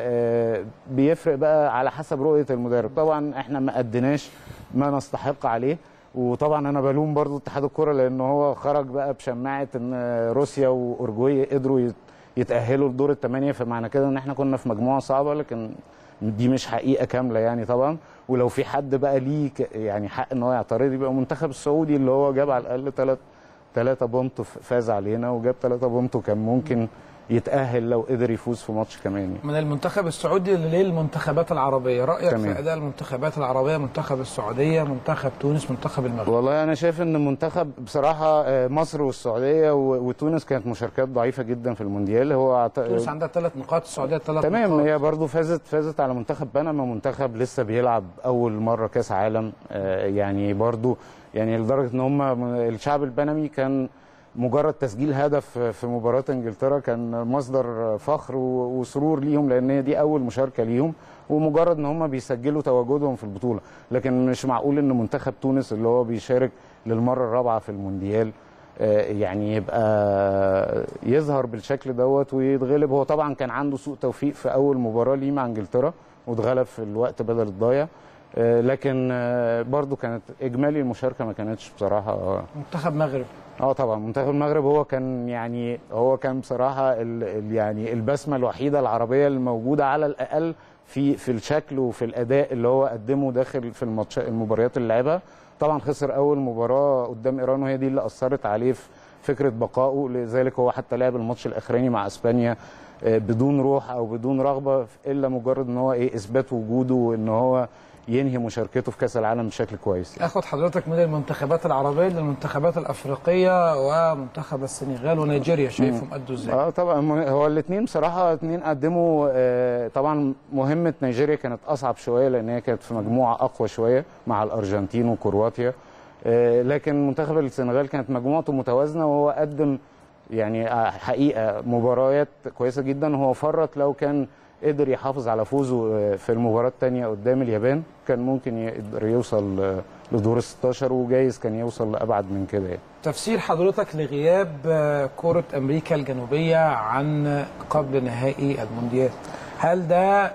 بيفرق بقى على حسب رؤيه المدرب. طبعا احنا ما اديناش ما نستحق عليه، وطبعا انا بلوم برضو اتحاد الكره لان هو خرج بقى بشماعه ان روسيا واورجواي قدروا يتاهلوا لدور الثمانيه، فمعنى كده ان احنا كنا في مجموعه صعبه، لكن دي مش حقيقه كامله يعني طبعا. ولو في حد بقى ليه يعني حق ان هو يعترض يبقى المنتخب السعودي اللي هو جاب على الاقل ثلاث ثلاثة بونت فاز علينا، وجاب ثلاثة بونت وكان ممكن يتأهل لو قدر يفوز في ماتش كمان يعني. من المنتخب السعودي للمنتخبات العربية، رأيك تمام. في أداء المنتخبات العربية، منتخب السعودية، منتخب تونس، منتخب المغرب؟ والله أنا شايف إن المنتخب بصراحة مصر والسعودية وتونس كانت مشاركات ضعيفة جدا في المونديال. هو تونس عندها ثلاث نقاط، السعودية ثلاث نقاط. تمام، هي برضه فازت فازت على منتخب بنما، منتخب لسه بيلعب أول مرة كأس عالم يعني برضه يعني لدرجة إن هم الشعب البنمي كان مجرد تسجيل هدف في مباراة انجلترا كان مصدر فخر وسرور ليهم، لان هي دي اول مشاركة ليهم، ومجرد ان هم بيسجلوا تواجدهم في البطولة. لكن مش معقول ان منتخب تونس اللي هو بيشارك للمرة الرابعة في المونديال يعني يبقى يظهر بالشكل دوت ويتغلب. هو طبعا كان عنده سوء توفيق في اول مباراة ليه مع انجلترا واتغلب في الوقت بدل الضايع، لكن برضو كانت اجمالي المشاركة ما كانتش بصراحة. منتخب مغرب اه طبعا منتخب المغرب هو كان يعني هو كان بصراحه ال ال يعني البسمه الوحيده العربيه الموجوده على الاقل في في الشكل وفي الاداء اللي هو قدمه داخل في الماتش المباريات اللي لعبها. طبعا خسر اول مباراه قدام ايران وهي دي اللي اثرت عليه في فكره بقائه، لذلك هو حتى لعب الماتش الاخراني مع اسبانيا بدون روح او بدون رغبه الا مجرد ان هو ايه اثبات وجوده وان هو ينهي مشاركته في كاس العالم بشكل كويس. اخد حضرتك من المنتخبات العربيه للمنتخبات الافريقيه ومنتخب السنغال ونيجيريا، شايفهم ادوا ازاي؟ اه طبعا هو الاثنين بصراحه اثنين قدموا. آه طبعا مهمه نيجيريا كانت اصعب شويه لان هي كانت في مجموعه اقوى شويه مع الارجنتين وكرواتيا، آه لكن منتخب السنغال كانت مجموعته متوازنه وهو قدم يعني حقيقه مباريات كويسه جدا. هو فرط لو كان قدر يحافظ على فوزه في المباراة الثانية قدام اليابان كان ممكن يقدر يوصل لدور ال ستاشر وجايز كان يوصل لأبعد من كده يعني. تفسير حضرتك لغياب كرة أمريكا الجنوبية عن قبل نهائي المونديال، هل ده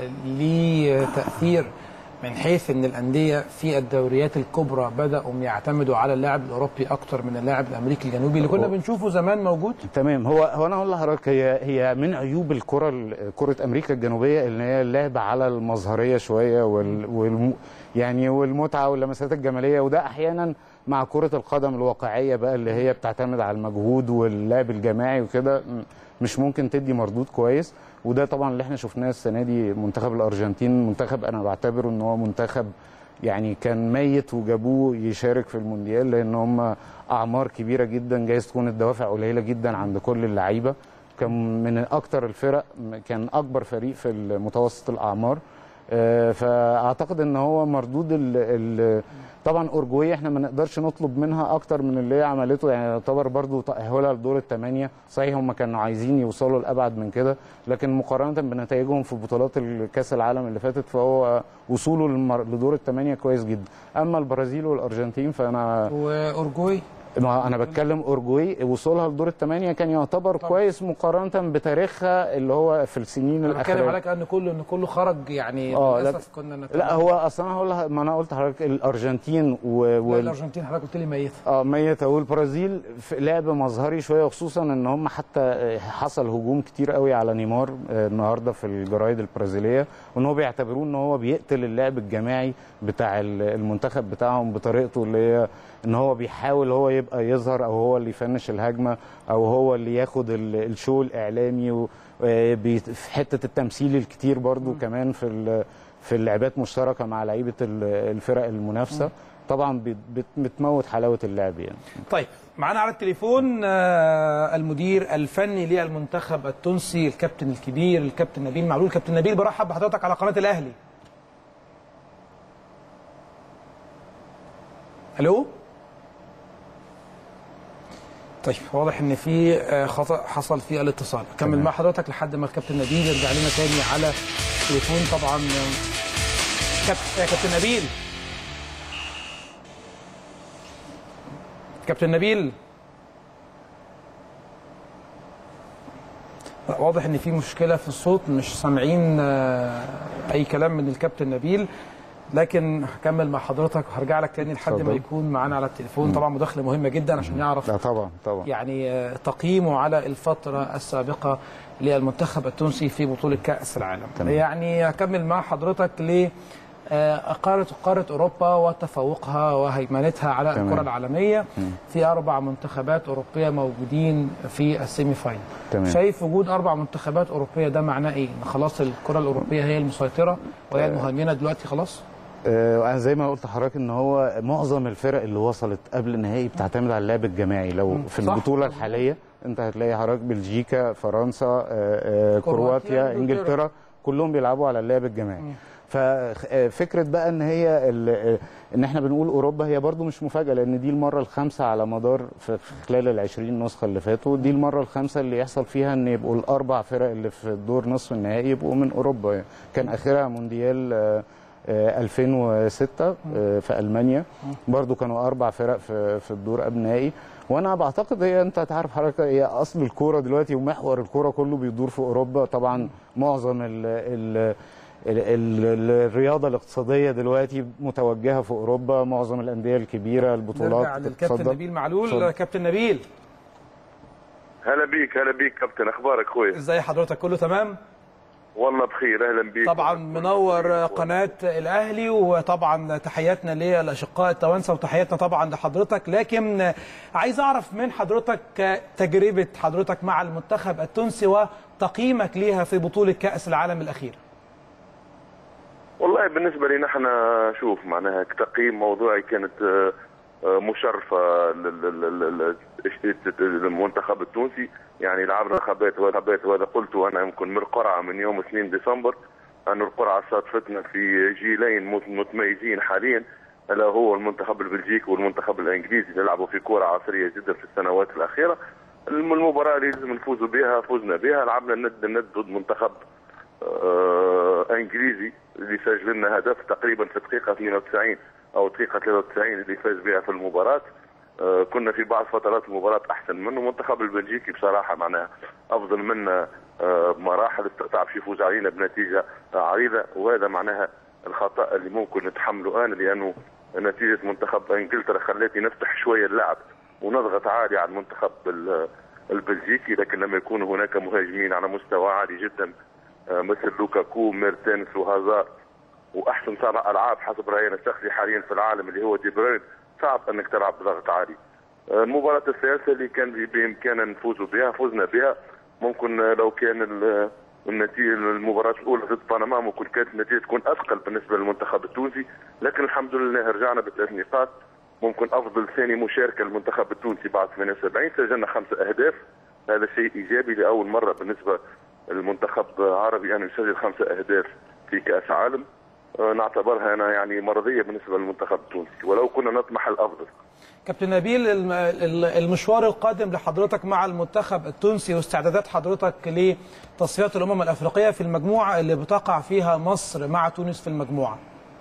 ليه تأثير من حيث ان الانديه في الدوريات الكبرى بداوا يعتمدوا على اللاعب الاوروبي اكتر من اللاعب الامريكي الجنوبي اللي كنا بنشوفه زمان موجود؟ تمام. هو هو انا اقول لحضرتك هي هي من عيوب الكره كره امريكا الجنوبيه ان هي اللعب على المظهريه شويه وال, وال يعني والمتعه واللمسات الجماليه، وده احيانا مع كره القدم الواقعيه بقى اللي هي بتعتمد على المجهود واللعب الجماعي وكده مش ممكن تدي مردود كويس. وده طبعا اللي احنا شفناه السنه دي. منتخب الارجنتين منتخب انا بعتبره ان هو منتخب يعني كان ميت وجابوه يشارك في المونديال لان هم اعمار كبيره جدا، جايز تكون الدوافع قليله جدا عند كل اللعيبه. كان من اكتر الفرق، كان اكبر فريق في متوسط الاعمار. فاعتقد ان هو مردود ال ال طبعا اورجواي احنا ما نقدرش نطلب منها اكتر من اللي هي عملته، يعني يعتبر برضو تاهلها لدور الثمانيه. صحيح هم كانوا عايزين يوصلوا لابعد من كده، لكن مقارنه بنتائجهم في بطولات الكاس العالم اللي فاتت فهو وصوله لدور الثمانيه كويس جدا. اما البرازيل والارجنتين فانا واورجواي ما انا بتكلم اورجواي وصولها لدور الثمانيه كان يعتبر طبعا كويس مقارنه بتاريخها اللي هو في السنين الاخيره. بتكلم عليك ان كله ان كله خرج يعني للاسف كنا نتمنى. لا هو اصلا هقول ما انا قلت لحضرتك الارجنتين و... و... الارجنتين حضرتك قلت لي ميته اه ميته، والبرازيل في لعب مظهري شويه، وخصوصا ان هم حتى حصل هجوم كتير قوي على نيمار النهارده في الجرايد البرازيليه، وان هو بيعتبروه ان هو بيقتل اللعب الجماعي بتاع المنتخب بتاعهم بطريقته اللي هي ان هو بيحاول هو يبقى يظهر او هو اللي يفنش الهجمه او هو اللي ياخد الشو الاعلامي. في حته التمثيل الكتير برضو م. كمان في في اللعبات مشتركه مع لعيبه الفرق المنافسه م. طبعا بتموت حلاوه اللعب يعني. طيب معانا على التليفون المدير الفني للمنتخب التونسي الكابتن الكبير الكابتن نبيل معلول. كابتن نبيل برحب بحضرتك على قناه الاهلي. الو. طيب واضح ان في خطا حصل في الاتصال. كمل مع حضرتك لحد ما الكابتن نبيل يرجع لنا تاني على التليفون. طبعا كابتن كابتن نبيل كابتن نبيل واضح ان في مشكله في الصوت، مش سامعين اي كلام من الكابتن نبيل، لكن هكمل مع حضرتك وهرجع لك تاني لحد ما يكون معانا على التليفون. طبعا مداخله مهمه جدا عشان يعرف لا طبعا طبعا يعني تقييمه على الفتره السابقه للمنتخب التونسي في بطوله كاس العالم. تمام. يعني هكمل مع حضرتك ل قارة قارة أوروبا وتفوقها وهيمنتها على تمام. الكرة العالمية في أربع منتخبات أوروبية موجودين في السيمي فاينل. شايف وجود أربع منتخبات أوروبية ده معناه إيه؟ إن خلاص الكرة الأوروبية هي المسيطرة وهي المهيمنة دلوقتي خلاص؟ أنا زي ما قلت لحضرتك إن هو معظم الفرق اللي وصلت قبل النهائي بتعتمد على اللعب الجماعي. لو في صح. البطولة الحالية أنت هتلاقي حضرتك بلجيكا، فرنسا، كرواتيا، إنجلترا كلهم بيلعبوا على اللعب الجماعي. م. ففكره بقى ان هي ان احنا بنقول اوروبا هي برضو مش مفاجاه، لان دي المره الخامسه على مدار في خلال ال عشرين نسخه اللي فاتوا، دي المره الخامسه اللي يحصل فيها ان يبقوا الاربع فرق اللي في الدور نصف النهائي يبقوا من اوروبا. كان اخرها مونديال ألفين وستة في المانيا، برضو كانوا اربع فرق في في الدور قبل النهائي. وانا بعتقد هي انت تعرف حضرتك هي اصل الكوره دلوقتي ومحور الكوره كله بيدور في اوروبا. طبعا معظم ال ال الرياضه الاقتصاديه دلوقتي متوجهه في اوروبا، معظم الانديه الكبيره البطولات. نرجع للكابتن نبيل معلول. صد. كابتن نبيل هلا بيك. هلا بيك كابتن، اخبارك اخويا؟ ازاي حضرتك؟ كله تمام والله بخير. اهلا بيك. طبعا منور قناه الاهلي، وطبعا تحياتنا للاشقاء التوانسه وتحياتنا طبعا لحضرتك. لكن عايز اعرف من حضرتك تجربه حضرتك مع المنتخب التونسي وتقييمك ليها في بطوله كاس العالم الاخيره. والله بالنسبة لي نحن شوف معناها تقييم موضوعي كانت مشرفة للمنتخب التونسي. يعني لعبنا انتخابات وانتخابات وهذا قلت أنا يمكن من القرعة من يوم اثنين ديسمبر أن القرعة صادفتنا في جيلين متميزين حاليا، ألا هو المنتخب البلجيكي والمنتخب الإنجليزي اللي لعبوا في كرة عصرية جدا في السنوات الأخيرة. المباراة اللي لازم نفوزوا بها فزنا بها. لعبنا ند ند ضد منتخب آه انجليزي اللي سجل لنا هدف تقريبا في الدقيقه اثنين وتسعين او دقيقه ثلاثة وتسعين اللي فاز بها في المباراه. آه كنا في بعض فترات المباراه احسن منه. المنتخب البلجيكي بصراحه معناها افضل منا آه بمراحل، استطاع يفوز علينا بنتيجه عريضه، وهذا معناها الخطا اللي ممكن نتحمله انا، لانه نتيجه منتخب انجلترا خلتني نفتح شويه اللعب ونضغط عالي على المنتخب البلجيكي. لكن لما يكون هناك مهاجمين على مستوى عالي جدا مثل لوكاكو، ميرتنس وهازار، واحسن صانع العاب حسب راينا الشخصي حاليا في العالم اللي هو دي بروين، صعب انك تلعب بضغط عالي. المباراه الثالثه اللي كان بامكاننا نفوز بها فزنا بها. ممكن لو كان النتيجه المباراه الاولى ضد بنما ممكن كانت النتيجه تكون اثقل بالنسبه للمنتخب التونسي، لكن الحمد لله رجعنا بثلاث نقاط. ممكن افضل ثاني مشاركه للمنتخب التونسي بعد ثمانية وسبعين، سجلنا خمسه اهداف. هذا شيء ايجابي لاول مره بالنسبه المنتخب عربي أن يسجل خمسة أهداف في كأس عالم. نعتبرها أنا يعني مرضية بالنسبة للمنتخب التونسي، ولو كنا نطمح الأفضل. كابتن نبيل، المشوار القادم لحضرتك مع المنتخب التونسي واستعدادات حضرتك لتصفيات الأمم الأفريقية في المجموعة اللي بتقع فيها مصر مع تونس في المجموعة.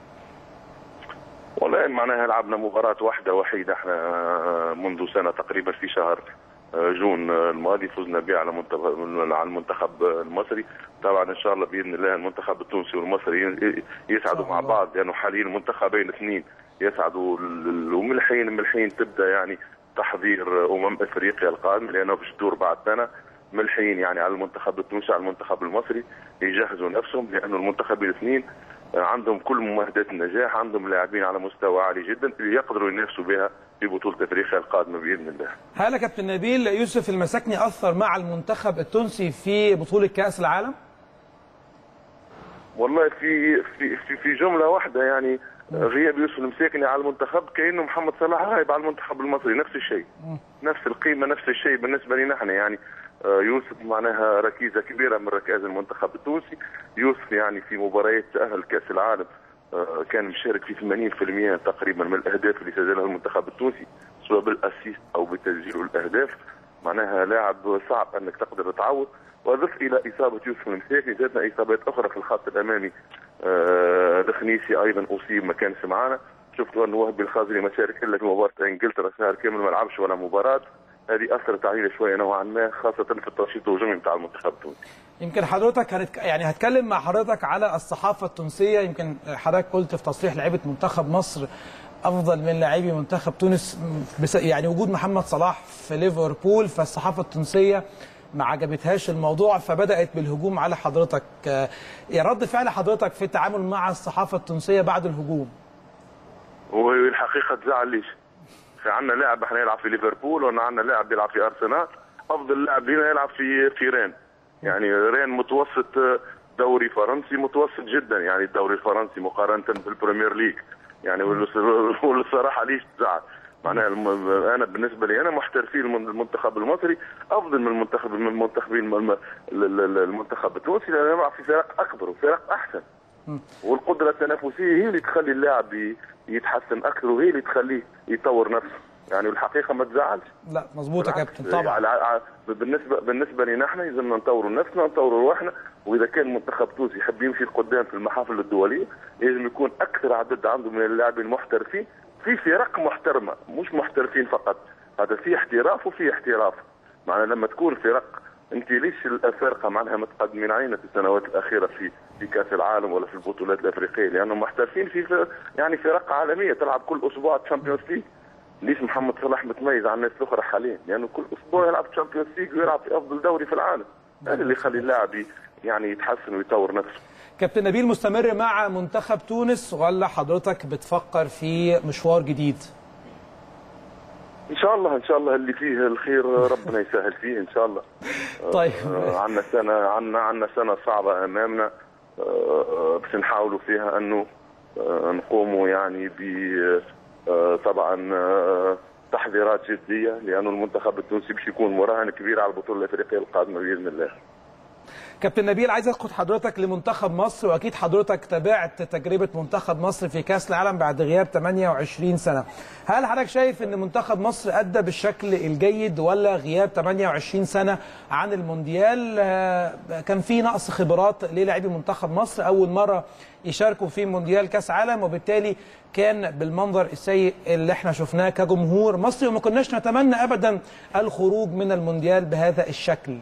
والله معناها لعبنا مباراة واحدة وحيدة احنا منذ سنة تقريبا في شهر جون الماضي، فزنا بها على على المنتخب المصري. طبعا ان شاء الله باذن الله المنتخب التونسي والمصري يسعدوا مع بعض، لانه يعني حاليا المنتخبين الاثنين يسعدوا، ومن الحين من الحين تبدا يعني تحضير امم افريقيا القادمه، لانه باش تدور بعد سنه. من الحين يعني على المنتخب التونسي على المنتخب المصري يجهزوا نفسهم، لانه المنتخبين الاثنين عندهم كل ممهدات النجاح، عندهم لاعبين على مستوى عالي جدا اللي يقدروا ينافسوا بها في بطولة افريقيا القادمة باذن الله. هل يا كابتن نبيل يوسف المساكني اثر مع المنتخب التونسي في بطولة كأس العالم؟ والله في في في, في جملة واحدة يعني غياب يوسف المساكني على المنتخب كأنه محمد صلاح غايب على المنتخب المصري، نفس الشيء. نفس القيمة نفس الشيء بالنسبة لنا احنا. يعني يوسف معناها ركيزة كبيرة من ركائز المنتخب التونسي. يوسف يعني في مباريات تأهل كأس العالم كان مشارك في ثمانين بالمئة تقريبا من الاهداف اللي سجلها المنتخب التونسي سواء بالاسيست او بتسجيل الاهداف. معناها لاعب صعب انك تقدر تعوض. واضف الى اصابه يوسف المساكي زادنا اصابات اخرى في الخط الامامي. الخنيسي ايضا اصيب ما كانش معنا. شفتوا انه وهبي الخازري ما شارك الا في مباراه انجلترا شهر كامل ما لعبش ولا مباراه. هذه اثرت علينا شويه نوعا ما خاصه في التنشيط الهجومي نتاع المنتخب التونسي. يمكن حضرتك هنتك... يعني هتكلم مع حضرتك على الصحافه التونسيه. يمكن حضرتك قلت في تصريح لعيبه منتخب مصر افضل من لاعبي منتخب تونس بس يعني وجود محمد صلاح في ليفربول، فالصحافه التونسيه ما عجبتهاش الموضوع فبدات بالهجوم على حضرتك. يا رد فعل حضرتك في التعامل مع الصحافه التونسيه بعد الهجوم؟ والحقيقه تزعل ليش؟ في عندنا لاعب احنا يلعب في ليفربول وعندنا عندنا لاعب يلعب في ارسنال. افضل لاعب لنا يلعب في في رين. يعني رين متوسط دوري فرنسي متوسط جدا، يعني الدوري الفرنسي مقارنه بالبريمير ليج. يعني والصراحه ليش تزعل؟ معناها انا بالنسبه لي انا محترفين المنتخب المصري افضل من المنتخب من المنتخبين المنتخب التونسي لانه يلعب في فرق اكبر وفرق احسن. والقدره التنافسيه هي اللي تخلي اللاعب يتحسن اكثر وهي اللي تخليه يطور نفسه. يعني والحقيقه ما تزعلش. لا مظبوط يا كابتن طبعا. بالنسبه بالنسبه لنا احنا لازمنا نطوروا نفسنا نطوروا روحنا. واذا كان منتخب تونسي يحب يمشي لقدام في المحافل الدوليه لازم يكون اكثر عدد عنده من اللاعبين المحترفين في فرق محترمه مش محترفين فقط. هذا في احتراف وفي احتراف. معناها لما تكون فرق انت ليش الفرقه معناها متقدمين علينا في السنوات الاخيره في في كاس العالم ولا في البطولات الافريقيه لانهم محترفين في يعني فرق عالميه تلعب كل اسبوع تشامبيونز ليج. ليش محمد صلاح متميز عن الناس الاخرى حاليا؟ لانه يعني كل اسبوع يلعب تشامبيونز ليج ويلعب في افضل دوري في العالم. هذا اللي يخلي اللاعب يعني يتحسن ويطور نفسه. كابتن نبيل مستمر مع منتخب تونس ولا حضرتك بتفكر في مشوار جديد؟ ان شاء الله ان شاء الله اللي فيه الخير ربنا يسهل فيه ان شاء الله. طيب آه عندنا سنه عندنا عندنا سنه صعبه امامنا آه باش نحاولوا فيها انه آه نقوموا يعني ب آه طبعا آه تحضيرات جديه لانه المنتخب التونسي باش يكون مراهن كبير على البطوله الافريقيه القادمه باذن الله. كابتن نبيل عايز اخد حضرتك لمنتخب مصر واكيد حضرتك تابعت تجربه منتخب مصر في كاس العالم بعد غياب ثمانية وعشرين سنه. هل حضرتك شايف ان منتخب مصر ادى بالشكل الجيد ولا غياب ثمانية وعشرين سنه عن المونديال كان في نقص خبرات للاعبي منتخب مصر اول مره يشاركوا في مونديال كاس عالم وبالتالي كان بالمنظر السيء اللي احنا شفناه كجمهور مصري وما كناش نتمنى ابدا الخروج من المونديال بهذا الشكل؟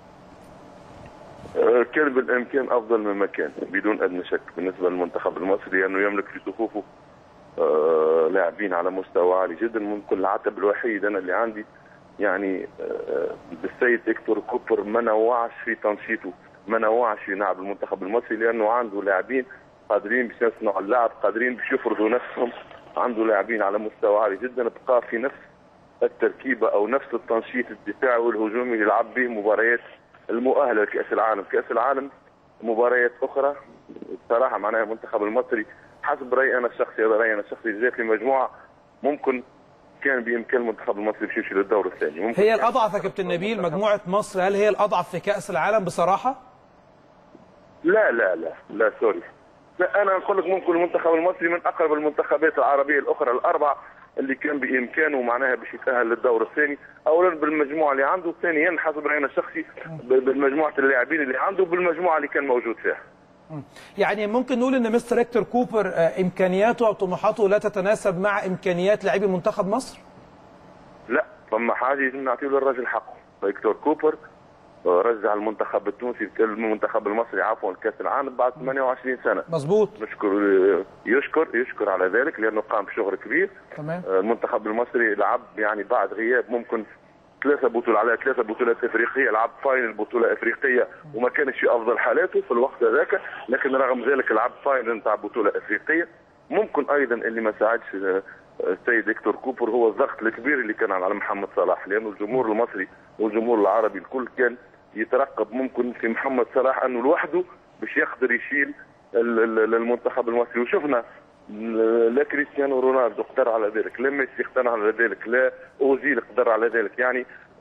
كان بالامكان افضل مما كان بدون ادنى شك بالنسبه للمنتخب المصري لانه يملك في صفوفه آه لاعبين على مستوى عالي جدا. ممكن العتب الوحيد انا اللي عندي يعني آه بالسيد هيكتور كوبر ما نوعش في تنشيطه ما نوعش في لعب المنتخب المصري لانه عنده لاعبين قادرين باش يصنعوا اللعب قادرين باش يفرضوا نفسهم. عنده لاعبين على مستوى عالي جدا بقى في نفس التركيبه او نفس التنشيط الدفاعي والهجومي اللي يلعب به مباريات المؤهله لكاس العالم. كاس العالم مباريات اخرى بصراحه معناها المنتخب المصري حسب رايي انا الشخصي هذا رايي انا الشخصي جات لي مجموعه ممكن كان بامكان المنتخب المصري باش يمشي للدور الثاني. ممكن هي الاضعف يا كابتن نبيل مجموعه مصر هل هي الاضعف في كاس العالم بصراحه؟ لا لا لا لا سوري لا انا نقول لك ممكن المنتخب المصري من اقرب المنتخبات العربيه الاخرى الاربعه اللي كان بامكانه معناها باش يتاهل للدور الثاني اولا بالمجموعه اللي عنده ثانيا حسب راينا الشخصي بالمجموعه اللاعبين اللي عنده بالمجموعه اللي كان موجود فيها. يعني ممكن نقول ان مستر هيكتور كوبر امكانياته او طموحاته لا تتناسب مع امكانيات لاعبي منتخب مصر؟ لا ثم حاجه لازم نعطيه للراجل حقه. هيكتور كوبر رجع المنتخب التونسي المنتخب المصري عفوا كاس العالم بعد ثمانية وعشرين سنه. مظبوط. نشكر يشكر يشكر على ذلك لانه قام بشغل كبير. تمام. المنتخب المصري لعب يعني بعد غياب ممكن ثلاثه بطولات على ثلاثه بطولات افريقيه لعب فاينل بطوله افريقيه وما كانش في افضل حالاته في الوقت هذاك لكن رغم ذلك لعب فاينل نتاع بطوله افريقيه. ممكن ايضا اللي ما ساعدش السيد هيكتور كوبر هو الضغط الكبير اللي كان على محمد صلاح لانه الجمهور المصري والجمهور العربي الكل كان يترقب ممكن في محمد صلاح انه لوحده باش يقدر يشيل المنتخب المصري وشفنا لا كريستيانو رونالدو قدر على ذلك لا ميسي قدر على ذلك لا اوزيل قدر على ذلك. يعني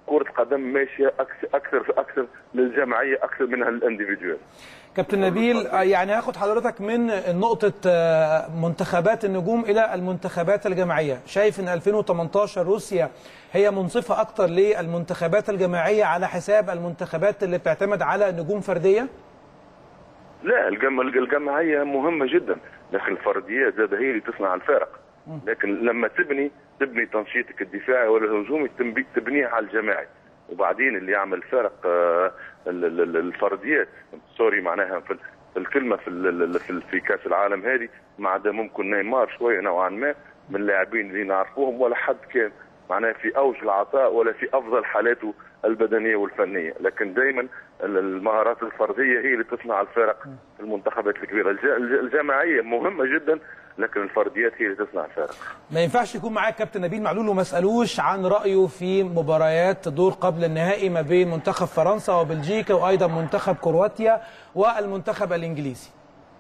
كره قدم ماشيه اكثر اكثر اكثر للجماعيه اكثر منها للانديفيدوال. كابتن نبيل، يعني هاخد حضرتك من نقطه منتخبات النجوم الى المنتخبات الجماعيه. شايف ان ألفين وثمانية عشر روسيا هي منصفه اكتر للمنتخبات الجماعيه على حساب المنتخبات اللي بتعتمد على نجوم فرديه؟ لا، الجماعيه مهمه جدا، لكن الفرديات زاد هي اللي تصنع الفارق. لكن لما تبني تبني تنشيطك الدفاعي ولا الهجومي تبنيه على الجماعي، وبعدين اللي يعمل فرق الفرديات. سوري معناها في الكلمه في في كاس العالم هذه، ما عدا ممكن نيمار شويه نوعا ما من اللاعبين اللي نعرفوهم، ولا حد كان معناها في اوج العطاء ولا في افضل حالاته البدنيه والفنيه. لكن دائما المهارات الفرديه هي اللي تصنع الفارق في المنتخبات الكبيره. الجماعيه مهمه جدا، لكن الفرديات هي اللي تصنع الفارق. ما ينفعش يكون معاك كابتن نبيل معلول وما اسالوش عن رايه في مباريات دور قبل النهائي ما بين منتخب فرنسا وبلجيكا، وايضا منتخب كرواتيا والمنتخب الانجليزي.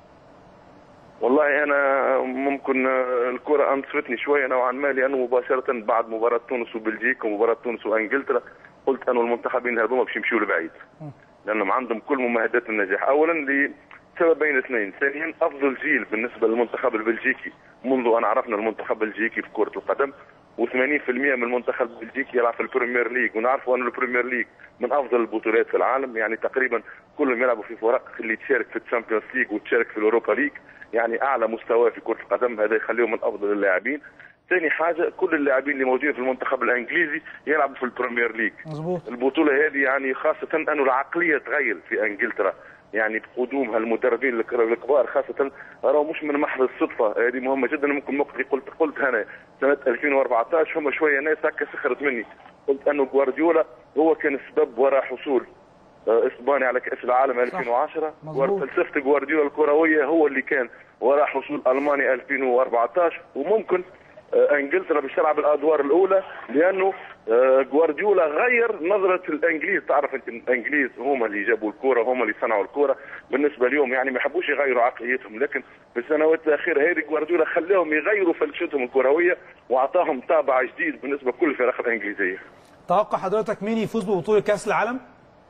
والله انا ممكن الكره انصفتني شويه نوعا ما، لانه مباشره بعد مباراه تونس وبلجيكا ومباراه تونس وانجلترا قلت انه المنتخبين هذوما باش يمشيوا لبعيد، لانهم عندهم كل ممهدات النجاح. اولا لسببين اثنين، ثانيا افضل جيل بالنسبه للمنتخب البلجيكي منذ ان عرفنا المنتخب البلجيكي في كره القدم، وثمانين بالمئة من المنتخب البلجيكي يلعب في البريمير ليج، ونعرفوا ان البريمير ليج من افضل البطولات في العالم. يعني تقريبا كلهم يلعبوا في فرق اللي تشارك في الشامبيونز ليج وتشارك في الاوروبا ليج، يعني اعلى مستوى في كره القدم، هذا يخليهم من افضل اللاعبين. ثاني حاجه، كل اللاعبين اللي موجودين في المنتخب الانجليزي يلعبوا في البريمير ليج. مظبوط. البطوله هذه يعني خاصه انه العقليه تغير في انجلترا، يعني بقدوم هالمدربين الكبار خاصه، راهو مش من محض الصدفه، هذه مهمه جدا. ممكن نقطه قلت قلت انا سنه ألفين وأربعطاش هم شويه ناس هكا سخرت مني، قلت انه جوارديولا هو كان السبب وراء حصول اسبانيا على كاس العالم ألفين وعشرة، وفلسفه جوارديولا الكرويه هو اللي كان وراء حصول المانيا ألفين وأربعطاش. وممكن انجلترا باش تلعب الادوار الاولى، لانه جوارديولا غير نظره الانجليز. تعرف انت الانجليز هم اللي جابوا الكوره، هم اللي صنعوا الكوره بالنسبه اليوم، يعني ما يحبوش يغيروا عقليتهم، لكن في السنوات الاخيره هذه جوارديولا خلاهم يغيروا فلسفتهم الكرويه واعطاهم طابع جديد بالنسبه لكل الفرق الانجليزيه. توقع حضرتك مين يفوز ببطوله كاس العالم؟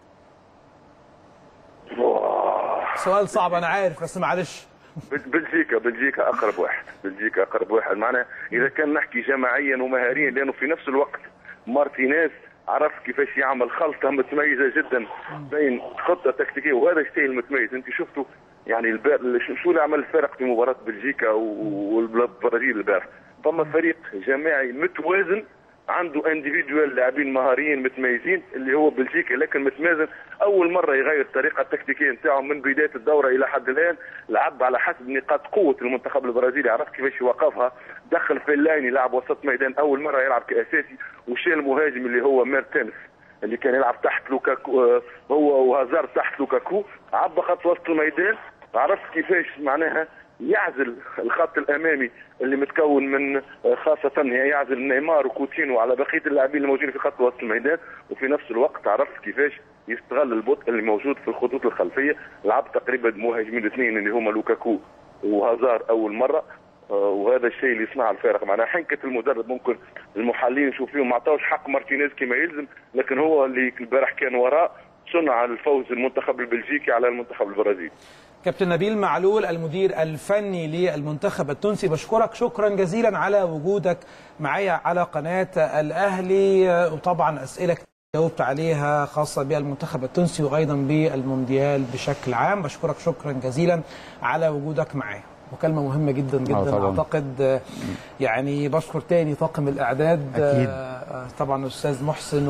سؤال صعب انا عارف، بس معلش. بلجيكا بلجيكا اقرب واحد، بلجيكا اقرب واحد. معناها اذا كان نحكي جماعيا ومهاريا، لانه في نفس الوقت مارتينيز عرف كيفاش يعمل خلطه متميزه جدا بين خطه تكتيكيه، وهذا الشيء المتميز. انت شفتوا يعني البار شو اللي عمل الفرق في مباراه بلجيكا والبرازيل البارح. فما فريق جماعي متوازن عنده انديفيدوال لاعبين مهاريين متميزين اللي هو بلجيكا، لكن متمازن. اول مره يغير الطريقه التكتيكيه نتاعو من بدايه الدوره الى حد الان، لعب على حسب نقاط قوه المنتخب البرازيلي، عرف كيفاش يوقفها. دخل فيلايني يلعب وسط ميدان اول مره يلعب كاساسي، وشال المهاجم اللي هو ميرتنس اللي كان يلعب تحت لوكاكو، هو وهازار تحت لوكاكو، عبى خط وسط الميدان. عرف كيفاش معناها يعزل الخط الامامي اللي متكون من خاصه يعزل نيمار وكوتينو على بقيه اللاعبين اللي موجودين في خط وسط الميدان، وفي نفس الوقت عرف كيفاش يستغل البطء اللي موجود في الخطوط الخلفيه. لعب تقريبا مهاجمين اثنين اللي هما لوكاكو وهازار اول مره، وهذا الشيء اللي يصنع الفارق. معناها حنكه المدرب ممكن المحللين نشوف فيهم ما عطاوش حق مارتينيز كما يلزم، لكن هو اللي البارح كان وراء صنع الفوز المنتخب البلجيكي على المنتخب البرازيلي. كابتن نبيل معلول المدير الفني للمنتخب التونسي، بشكرك شكرا جزيلا على وجودك معايا على قناة الأهلي، وطبعا أسئلة جاوبت عليها خاصة بالمنتخب التونسي وأيضا بالمونديال بشكل عام. بشكرك شكرا جزيلا على وجودك معايا، مكالمة مهمة جدا جدا. طبعا. أعتقد يعني بشكر تاني طاقم الإعداد أكيد. طبعا الأستاذ محسن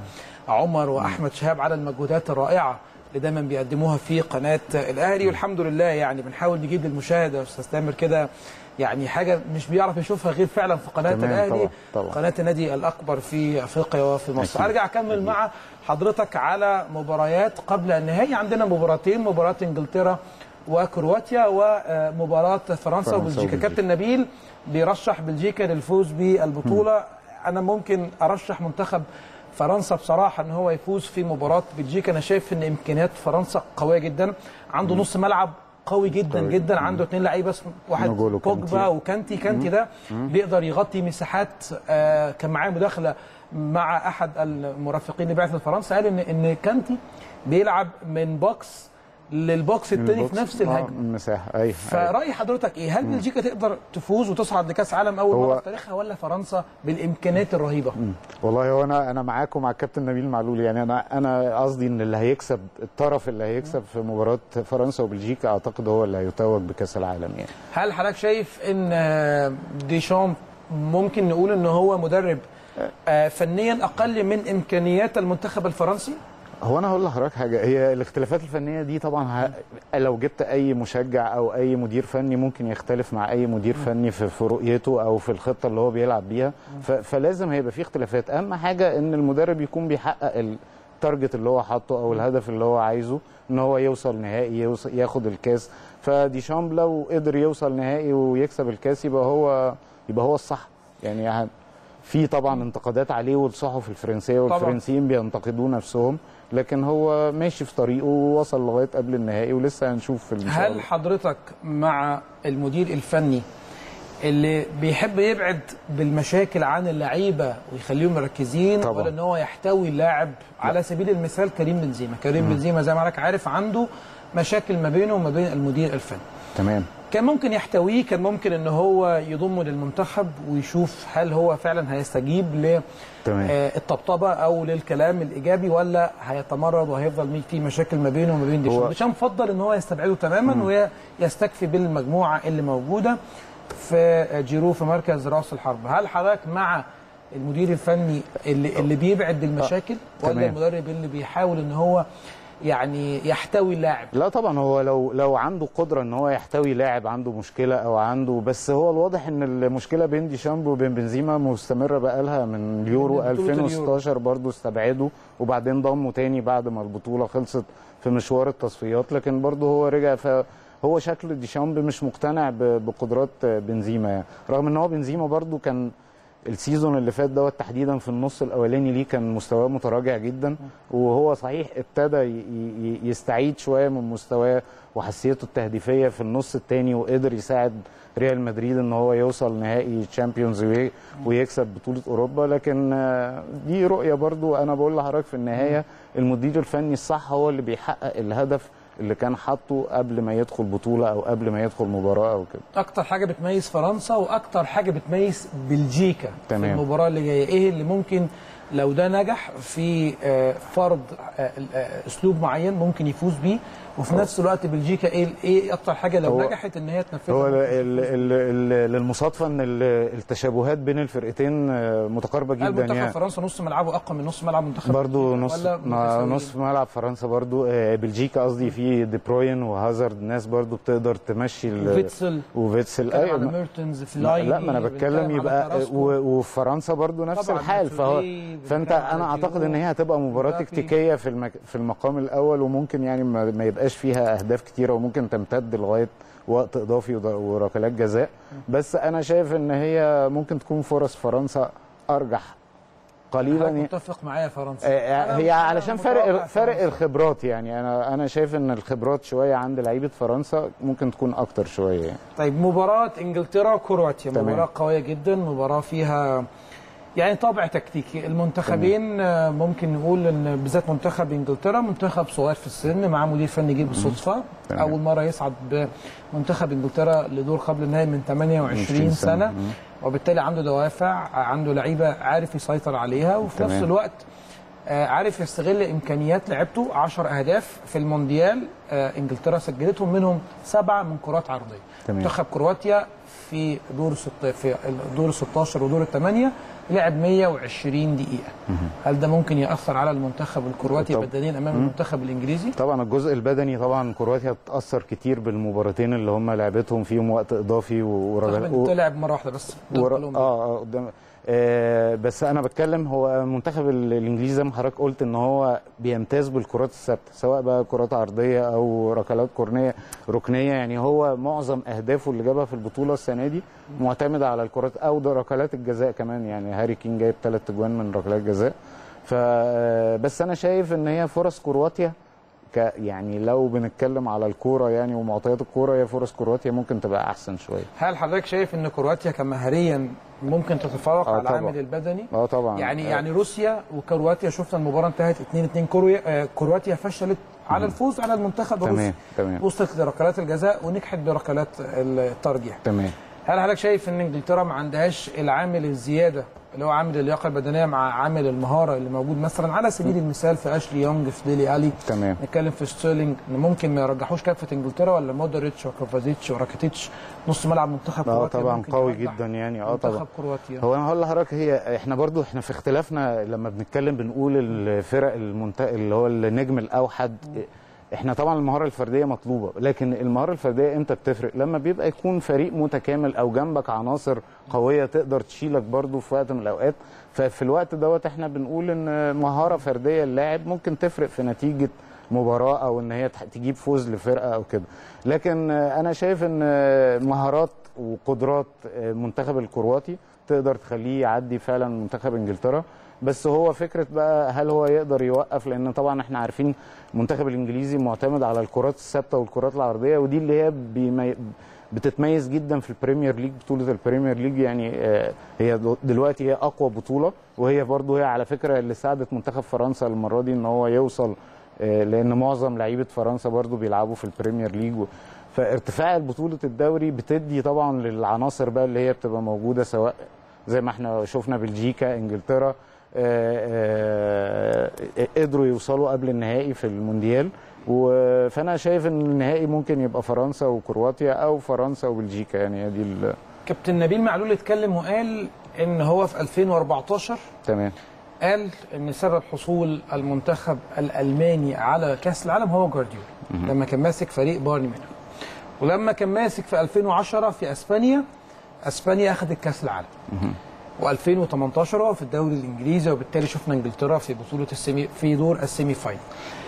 وعمر وأحمد شهاب على المجهودات الرائعة اللي دايما بيقدموها في قناه الاهلي، والحمد لله يعني بنحاول نجيب للمشاهد يا استاذ تامر كده يعني حاجه مش بيعرف يشوفها غير فعلا في قناه الاهلي. طبعا. طبعا. قناه النادي الاكبر في افريقيا وفي مصر. أكيد. ارجع اكمل أكيد. مع حضرتك على مباريات قبل النهائي. عندنا مباراتين، مباراه انجلترا وكرواتيا ومباراه فرنسا وبلجيكا. كابتن نبيل بيرشح بلجيكا للفوز بالبطوله. م. انا ممكن ارشح منتخب فرنسا بصراحه ان هو يفوز في مباراه بلجيكا. انا شايف ان امكانيات فرنسا قويه جدا، عنده نص ملعب قوي جدا طيب. جدا، عنده اثنين لعيبه، واحد بوجبا وكانتي. كانتي ده بيقدر يغطي مساحات. آه كان معاه مداخله مع احد المرافقين لبعثه فرنسا قال ان ان كانتي بيلعب من بوكس للبوكس الثاني في نفس الهجمه المساحه. ايوه فراي حضرتك ايه؟ هل بلجيكا تقدر تفوز وتصعد لكاس عالم اول مره في تاريخها ولا فرنسا بالامكانيات الرهيبه؟ مم. والله هو انا انا معاكم مع الكابتن نبيل معلول. يعني انا انا قصدي ان اللي هيكسب الطرف اللي هيكسب في مباراه فرنسا وبلجيكا اعتقد هو اللي هيتوج بكاس العالم. يعني هل حضرتك شايف ان ديشامب ممكن نقول ان هو مدرب فنيا اقل من امكانيات المنتخب الفرنسي؟ هو انا هقول لحضرتك حاجه، هي الاختلافات الفنيه دي طبعا ه... لو جبت اي مشجع او اي مدير فني ممكن يختلف مع اي مدير فني في, في رؤيته او في الخطه اللي هو بيلعب بيها، ف... فلازم هيبقى في اختلافات. اهم حاجه ان المدرب يكون بيحقق التارجت اللي هو حاطه او الهدف اللي هو عايزه، ان هو يوصل نهائي، يوصل ياخد الكاس. فديشامب لو قدر يوصل نهائي ويكسب الكاس يبقى هو يبقى هو الصح. يعني في طبعا انتقادات عليه والصحف الفرنسيه والفرنسيين بينتقدوه نفسهم، لكن هو ماشي في طريقه ووصل لغايه قبل النهائي ولسه هنشوف في هل الله. حضرتك مع المدير الفني اللي بيحب يبعد بالمشاكل عن اللعيبه ويخليهم مركزين طبعا. ولا ان هو يحتوي اللاعب؟ على سبيل المثال كريم بنزيما، كريم بنزيما زي ما حضرتك عارف عنده مشاكل ما بينه وما بين المدير الفني. تمام. كان ممكن يحتويه، كان ممكن ان هو يضمه للمنتخب ويشوف هل هو فعلا هيستجيب للطبطبه او للكلام الايجابي ولا هيتمرد وهيفضل في مشاكل ما بينه وما بين ديشامب. ديشامب فضل ان هو يستبعده تماما ويستكفي بالمجموعه اللي موجوده في جيرو في مركز راس الحرب. هل حضرتك مع المدير الفني اللي اللي بيبعد المشاكل ولا تمام. المدرب اللي بيحاول ان هو يعني يحتوي اللاعب؟ لا طبعا هو لو لو عنده قدره ان هو يحتوي لاعب عنده مشكله او عنده، بس هو الواضح ان المشكله بين ديشامب وبين بنزيما مستمره بقالها من اليورو ألفين وستاشر برضه استبعده وبعدين ضمه تاني بعد ما البطوله خلصت في مشوار التصفيات، لكن برضه هو رجع. فهو شكل ديشامب مش مقتنع بقدرات بنزيما يعني. رغم ان هو بنزيما برضه كان السيزون اللي فات دوت تحديدا في النص الاولاني ليه كان مستواه متراجع جدا، وهو صحيح ابتدى يستعيد شويه من مستواه وحساسيته التهديفيه في النص الثاني وقدر يساعد ريال مدريد ان هو يوصل نهائي تشامبيونز ويكسب بطوله اوروبا. لكن دي رؤيه برضو انا بقول لحضرتك في النهايه المدير الفني الصح هو اللي بيحقق الهدف اللي كان حاطه قبل ما يدخل بطوله او قبل ما يدخل مباراه او كده. اكتر حاجه بتميز فرنسا واكتر حاجه بتميز بلجيكا تمام. في المباراه اللي جايه ايه اللي ممكن لو ده نجح في فرض اسلوب معين ممكن يفوز بيه، وفي نفس الوقت بلجيكا ايه ايه اكتر حاجه لو نجحت ان هي تنفذها؟ هو للمصادفه ان التشابهات بين الفرقتين متقاربه جدا. منتخب يعني فرنسا نص ملعبه اقوى من نص ملعب منتخب برضه نص نص ملعب فرنسا برضه بلجيكا قصدي في دي بروين وهازارد ناس برضه بتقدر تمشي وفيتسل وفيتسل ايوه ميرتنز فلاي. لا ما انا بتكلم يبقى وفرنسا برضه نفس الحال. فهو فانت انا اعتقد ان هي هتبقى مباراه تكتيكيه في المك... في المقام الاول، وممكن يعني ما, ما يبقاش فيها اهداف كتيره وممكن تمتد لغايه وقت اضافي وركلات جزاء. بس انا شايف ان هي ممكن تكون فرص فرنسا ارجح قليلا. متفق معايا فرنسا هي علشان فرق فرق الخبرات. يعني انا انا شايف ان الخبرات شويه عند لعيبه فرنسا ممكن تكون اكتر شويه يعني. طيب مباراه انجلترا وكرواتيا مباراه قويه جدا، مباراه فيها يعني طابع تكتيكي. المنتخبين تمام. ممكن نقول ان بالذات منتخب انجلترا منتخب صغير في السن مع مدير فني جه بالصدفه، اول مره يصعد بمنتخب انجلترا لدور قبل النهائي من ثمانية وعشرين سنه، وبالتالي عنده دوافع، عنده لعيبه عارف يسيطر عليها، وفي تمام. نفس الوقت عارف يستغل امكانيات لعبته. عشر اهداف في المونديال انجلترا سجلتهم منهم سبعه من كرات عرضيه. تمام. منتخب كرواتيا في دور ست... في دور ستاشر ودور الثمانيه لعب مية وعشرين دقيقه. هل ده ممكن ياثر على المنتخب الكرواتي بدنيا امام المنتخب الانجليزي؟ طبعا الجزء البدني طبعا كرواتيا بتاثر كتير بالمباراتين اللي هم لعبتهم فيهم وقت اضافي ورجل و... لعب مره واحده بس ور... اه اه قدام آه بس انا بتكلم هو المنتخب الانجليزي زي ما حضرتك قلت ان هو بيمتاز بالكرات الثابته سواء بقى كرات عرضيه او ركلات كورنيه ركنيه. يعني هو معظم اهدافه اللي جابها في البطوله السنه دي معتمده على الكرات او ده ركلات الجزاء كمان. يعني هاري كين جايب ثلاث اجوان من ركلات جزاء. فبس انا شايف ان هي فرص كرواتيا ك يعني لو بنتكلم على الكوره يعني ومعطيات الكوره، هي فرص كرواتيا ممكن تبقى احسن شويه. هل حضرتك شايف ان كرواتيا كمهريا ممكن تتفوق آه على طبعا. العامل البدني؟ اه طبعا. يعني آه. يعني روسيا وكرواتيا شفنا المباراه انتهت اتنين اتنين. كرواتيا فشلت على الفوز على المنتخب الروسي. تمام تمام. وصلت لركلات الجزاء ونجحت بركلات الترجيح. تمام. هل حضرتك شايف ان انجلترا ما عندهاش العامل الزياده اللي هو عامل اللياقه البدنيه مع عامل المهاره اللي موجود مثلا على سبيل المثال في اشلي يونج، في ديلي الي، تمام. نتكلم في ستيرلينج، ان ممكن ما يرجحوش كافه انجلترا، ولا مودريتش وكوفازيتش وراكيتيتش نص ملعب منتخب اه كرواتيا طبعا ممكن قوي يرجح جدا يعني. اه طبعا منتخب كرواتيا. هو انا هقول لحضرتك، هي احنا برضو احنا في اختلافنا لما بنتكلم بنقول الفرق المنت... اللي هو النجم الاوحد. احنا طبعا المهاره الفرديه مطلوبه، لكن المهاره الفرديه امتى بتفرق؟ لما بيبقى يكون فريق متكامل او جنبك عناصر قويه تقدر تشيلك برضو في وقت من الاوقات. ففي الوقت دوت احنا بنقول ان مهاره فرديه اللاعب ممكن تفرق في نتيجه مباراه او ان هي تجيب فوز لفرقه او كده. لكن انا شايف ان مهارات وقدرات المنتخب الكرواتي تقدر تخليه يعدي فعلا منتخب انجلترا. بس هو فكره بقى هل هو يقدر يوقف، لان طبعا احنا عارفين المنتخب الانجليزي معتمد على الكرات الثابته والكرات العرضيه، ودي اللي هي بيمي... بتتميز جدا في البريمير ليج. بطوله البريمير ليج يعني هي دلوقتي هي اقوى بطوله، وهي برضو هي على فكره اللي ساعدت منتخب فرنسا المره دي ان هو يوصل، لان معظم لعيبه فرنسا برضو بيلعبوا في البريمير ليج. فارتفاع بطوله الدوري بتدي طبعا للعناصر بقى اللي هي بتبقى موجوده، سواء زي ما احنا شفنا بلجيكا، انجلترا، قدروا يوصلوا قبل النهائي في المونديال. فانا شايف ان النهائي ممكن يبقى فرنسا وكرواتيا او فرنسا وبلجيكا. يعني دي ال... كابتن نبيل معلول اتكلم وقال ان هو في ألفين وأربعتاشر تمام قال ان سبب حصول المنتخب الالماني على كاس العالم هو جوارديولا لما كان ماسك فريق بايرن ميونخ، ولما كان ماسك في ألفين وعشرة في اسبانيا، اسبانيا اخذت كاس العالم. وألفين وتمنتاشر هو في الدوري الانجليزي، وبالتالي شفنا انجلترا في بطوله السيمي في دور السيمي فاينل.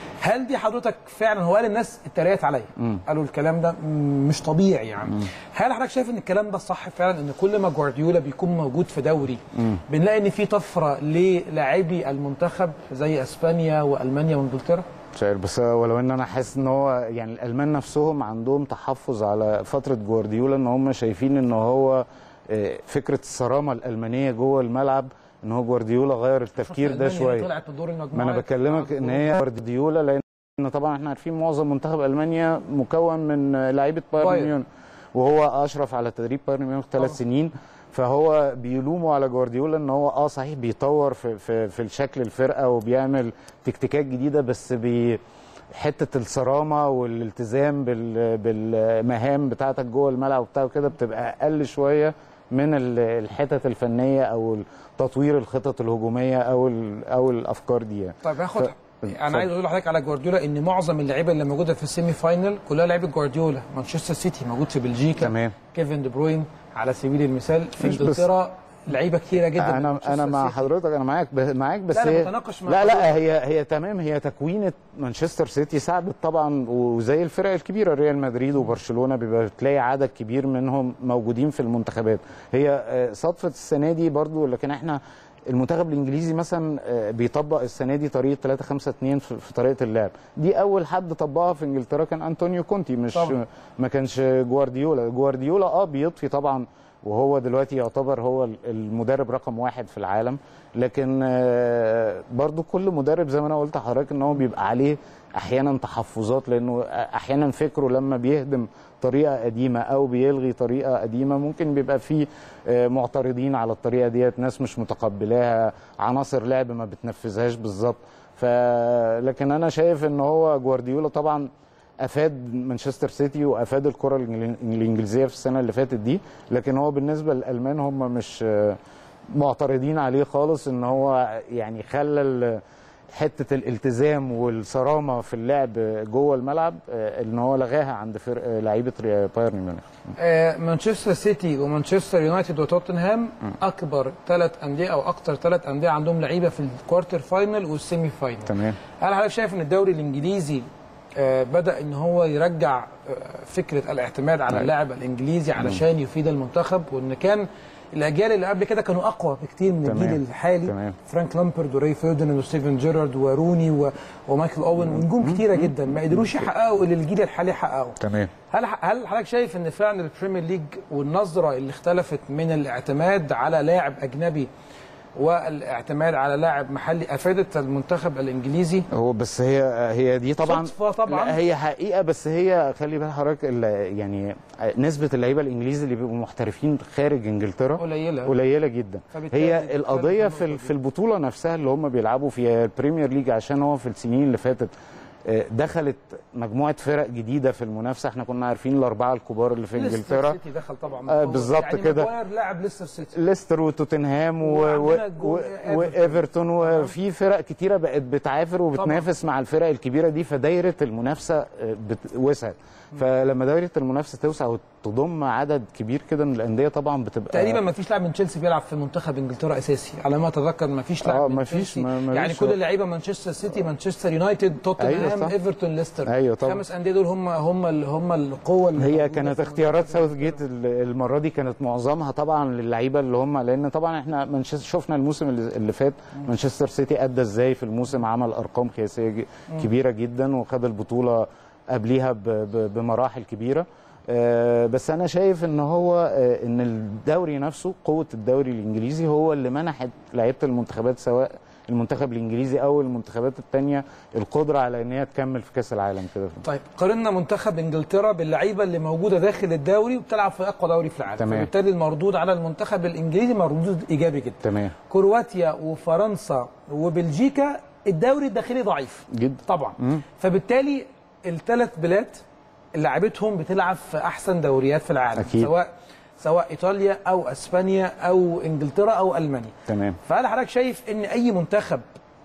هل دي حضرتك فعلا؟ هو قال الناس اتريقت عليا، قالوا الكلام ده مش طبيعي يعني. مم. هل حضرتك شايف ان الكلام ده صح فعلا، ان كل ما جوارديولا بيكون موجود في دوري مم. بنلاقي ان في طفره للاعبي المنتخب زي اسبانيا والمانيا وانجلترا؟ مش عارف، بس ولو ان انا حاسس ان هو يعني الالمان نفسهم عندهم تحفظ على فتره جوارديولا، ان هم شايفين ان هو فكره الصرامه الالمانيه جوه الملعب، ان هو جوارديولا غير التفكير ده شويه. طلعت بدور المجموعات. ما انا بكلمك ان هي جوارديولا، لان طبعا احنا عارفين معظم منتخب المانيا مكون من لعيبه بايرن ميونخ، وهو اشرف على تدريب بايرن ميونخ ثلاث سنين. فهو بيلوموا على جوارديولا ان هو اه صحيح بيطور في في, في الشكل الفرقه وبيعمل تكتيكات جديده، بس بي حته الصرامه والالتزام بال بالمهام بتاعتك جوه الملعب وبتاع كده بتبقى اقل شويه من الحتت الفنيه او تطوير الخطط الهجوميه او او الافكار دي يعني. طيب هاخد ف... انا عايز اقول لحضرتك على جوارديولا ان معظم اللعيبه اللي موجوده في السيمي فاينل كلها لعيبه جوارديولا. مانشستر سيتي موجود في بلجيكا، تمام. كيفن دي بروين على سبيل المثال، في انجلترا لعيبه كتيره جدا. انا انا مع حضرتك، انا معاك معاك بس لا هي أنا متناقش مع لا لا هي هي تمام. هي تكوينه مانشستر سيتي ساعدت طبعا، وزي الفرق الكبيره ريال مدريد وبرشلونه بيبقى بتلاقي عدد كبير منهم موجودين في المنتخبات. هي صدفه السنه دي برضو، لكن احنا المنتخب الانجليزي مثلا بيطبق السنه دي طريقه ثلاثة خمسة اثنين في طريقه اللعب دي. اول حد طبقها في انجلترا كان انطونيو كونتي، مش طبعا. ما كانش جوارديولا. جوارديولا اه بيضفي طبعا، وهو دلوقتي يعتبر هو المدرب رقم واحد في العالم، لكن برضو كل مدرب زي ما انا قلت لحضرتك ان هو بيبقى عليه احيانا تحفظات، لانه احيانا فكره لما بيهدم طريقه قديمه او بيلغي طريقه قديمه ممكن بيبقى فيه معترضين على الطريقه ديت، ناس مش متقبلاها، عناصر لعب ما بتنفذهاش بالظبط. ف لكن انا شايف ان هو جوارديولا طبعا افاد مانشستر سيتي وافاد الكره الانجليزيه في السنه اللي فاتت دي، لكن هو بالنسبه للالمان هم مش معترضين عليه خالص، ان هو يعني خلى حته الالتزام والصرامه في اللعب جوه الملعب ان هو لغاها عند فرق لعيبه بايرن ميونخ. مانشستر سيتي ومانشستر يونايتد وتوتنهام اكبر ثلاث انديه او اكثر ثلاث انديه عندهم لعيبه في الكوارتر فاينل والسيمي فاينل. تمام. هل حضرتك شايف ان الدوري الانجليزي آه بدا ان هو يرجع آه فكره الاعتماد على اللاعب الانجليزي علشان يفيد المنتخب، وان كان الاجيال اللي قبل كده كانوا اقوى بكتير من الجيل الحالي. تمام. فرانك لامبرد وراي فيرديناند وستيفن جيرارد وروني و... ومايكل اوين ونجوم كتيره جدا ما قدروش يحققوا اللي الجيل الحالي حققه. تمام. هل هل حضرتك شايف ان فعلا البريمير ليج والنظره اللي اختلفت من الاعتماد على لاعب اجنبي والاعتماد على لاعب محلي افادت المنتخب الانجليزي؟ هو بس هي هي دي طبعا صدفه طبعا. لا هي حقيقه، بس هي خلي بالك حضرتك يعني نسبه اللعيبه الانجليزي اللي بيبقوا محترفين خارج انجلترا قليله قليله جدا. هي القضيه في في البطوله نفسها اللي هم بيلعبوا فيها البريمير ليج، عشان هو في السنين اللي فاتت دخلت مجموعه فرق جديده في المنافسه. احنا كنا عارفين الاربعه الكبار اللي في انجلترا. ليستر سيتي دخل طبعا آه بالظبط يعني كده. ماجواير لاعب ليستر سيتي، ليستر وتوتنهام وايفرتون، وفي فرق كتيره بقت بتعافر وبتنافس طبعا مع الفرق الكبيره دي، فدايره المنافسه وسعت. فلما دايره المنافسه توسع وتضم عدد كبير كده من الانديه طبعا بتبقى تقريبا ما فيش لاعب من تشيلسي بيلعب في منتخب انجلترا اساسي على ما اتذكر. ما فيش لاعب آه من تشيلسي ما يعني كل اللعيبه مانشستر سيتي، مانشستر يونايتد، توتنهام، أيوة ايفرتون، ليستر. أيوة طبعا. خمس انديه دول هم هم هم القوه اللي هي كانت اختيارات ساوث جيت المره دي كانت معظمها طبعا للعيبه اللي هم، لان طبعا احنا منشستر شفنا الموسم اللي فات مانشستر سيتي ادى ازاي في الموسم، عمل ارقام قياسيه كبيره جدا وخد البطوله قبليها بمراحل كبيره. أه بس انا شايف ان هو أه ان الدوري نفسه، قوه الدوري الانجليزي هو اللي منحت لعيبه المنتخبات سواء المنتخب الانجليزي او المنتخبات الثانيه القدره على ان هي تكمل في كاس العالم كده. طيب قارنا منتخب انجلترا باللعيبه اللي موجوده داخل الدوري وبتلعب في اقوى دوري في العالم. تمام. فبالتالي المردود على المنتخب الانجليزي مردود ايجابي جدا. تمام. كرواتيا وفرنسا وبلجيكا الدوري الداخلي ضعيف جدا طبعا. مم. فبالتالي الثلاث بلاد لعبتهم بتلعب في احسن دوريات في العالم. أكيد. سواء سواء ايطاليا او اسبانيا او انجلترا او المانيا. تمام. فهل حضرتك شايف ان اي منتخب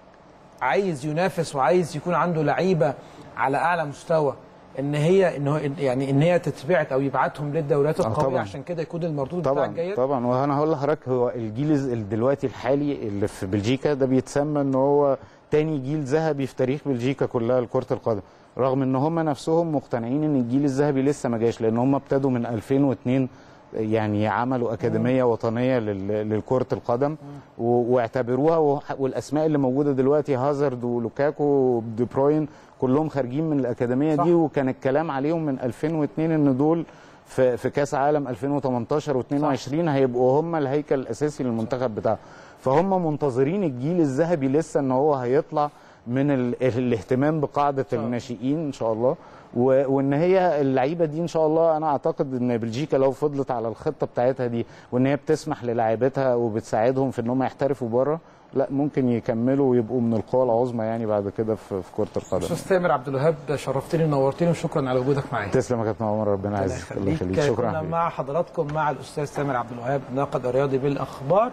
عايز ينافس وعايز يكون عنده لعيبه على اعلى مستوى ان هي ان هو يعني ان هي تتبعت او يبعتهم للدوريات القويه عشان كده يكون المردود بتاعك جيد؟ طبعا. وانا هقول لحضرتك هو الجيل دلوقتي الحالي اللي في بلجيكا ده بيتسمى ان هو تاني جيل ذهبي في تاريخ بلجيكا كلها لكره القدم، رغم ان هم نفسهم مقتنعين ان الجيل الذهبي لسه ما جاش، لان هم ابتدوا من ألفين واثنين يعني عملوا اكاديميه وطنيه لكره القدم واعتبروها، والاسماء اللي موجوده دلوقتي هازارد ولوكاكو ودي بروين كلهم خارجين من الاكاديميه دي، وكان الكلام عليهم من ألفين واثنين ان دول في في كاس عالم ألفين وثمانية عشر واثنين وعشرين هيبقوا هم الهيكل الاساسي للمنتخب بتاعهم. فهم منتظرين الجيل الذهبي لسه ان هو هيطلع من الاهتمام بقاعده الناشئين ان شاء الله، وان هي اللعيبه دي ان شاء الله انا اعتقد ان بلجيكا لو فضلت على الخطه بتاعتها دي وان هي بتسمح للاعيبتها وبتساعدهم في ان هم يحترفوا بره، لا ممكن يكملوا ويبقوا من القوى العظمى يعني بعد كده في كره القدم. استاذ تامر عبد الوهاب شرفتني ونورتني وشكرا على وجودك معايا. تسلم يا كابتن عمر، ربنا يعزك. الله يخليك. شكرا. كنا مع حضراتكم مع الاستاذ تامر عبد الوهاب الناقد الرياضي بالاخبار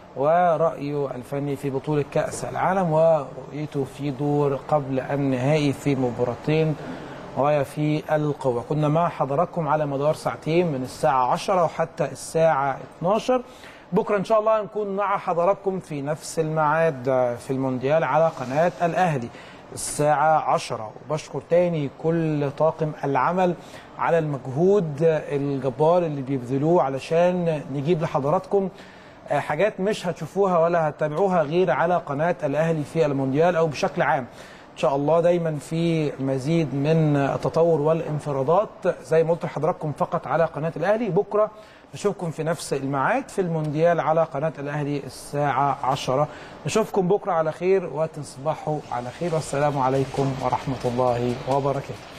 ورأيه الفني في بطولة كأس العالم ورؤيته في دور قبل النهائي في مباراتين غاية في القوة. كنا مع حضراتكم على مدار ساعتين من الساعة عشرة وحتى الساعة اثناشر. بكرة إن شاء الله نكون مع حضراتكم في نفس الميعاد في المونديال على قناة الأهلي الساعة عشرة. وبشكر تاني كل طاقم العمل على المجهود الجبار اللي بيبذلوه علشان نجيب لحضراتكم حاجات مش هتشوفوها ولا هتتابعوها غير على قناة الأهلي في المونديال أو بشكل عام. إن شاء الله دايما في مزيد من التطور والانفرادات زي ما قلت لحضراتكم فقط على قناة الأهلي. بكرة نشوفكم في نفس الميعاد في المونديال على قناة الأهلي الساعة عشرة. نشوفكم بكرة على خير وتصبحوا على خير، والسلام عليكم ورحمة الله وبركاته.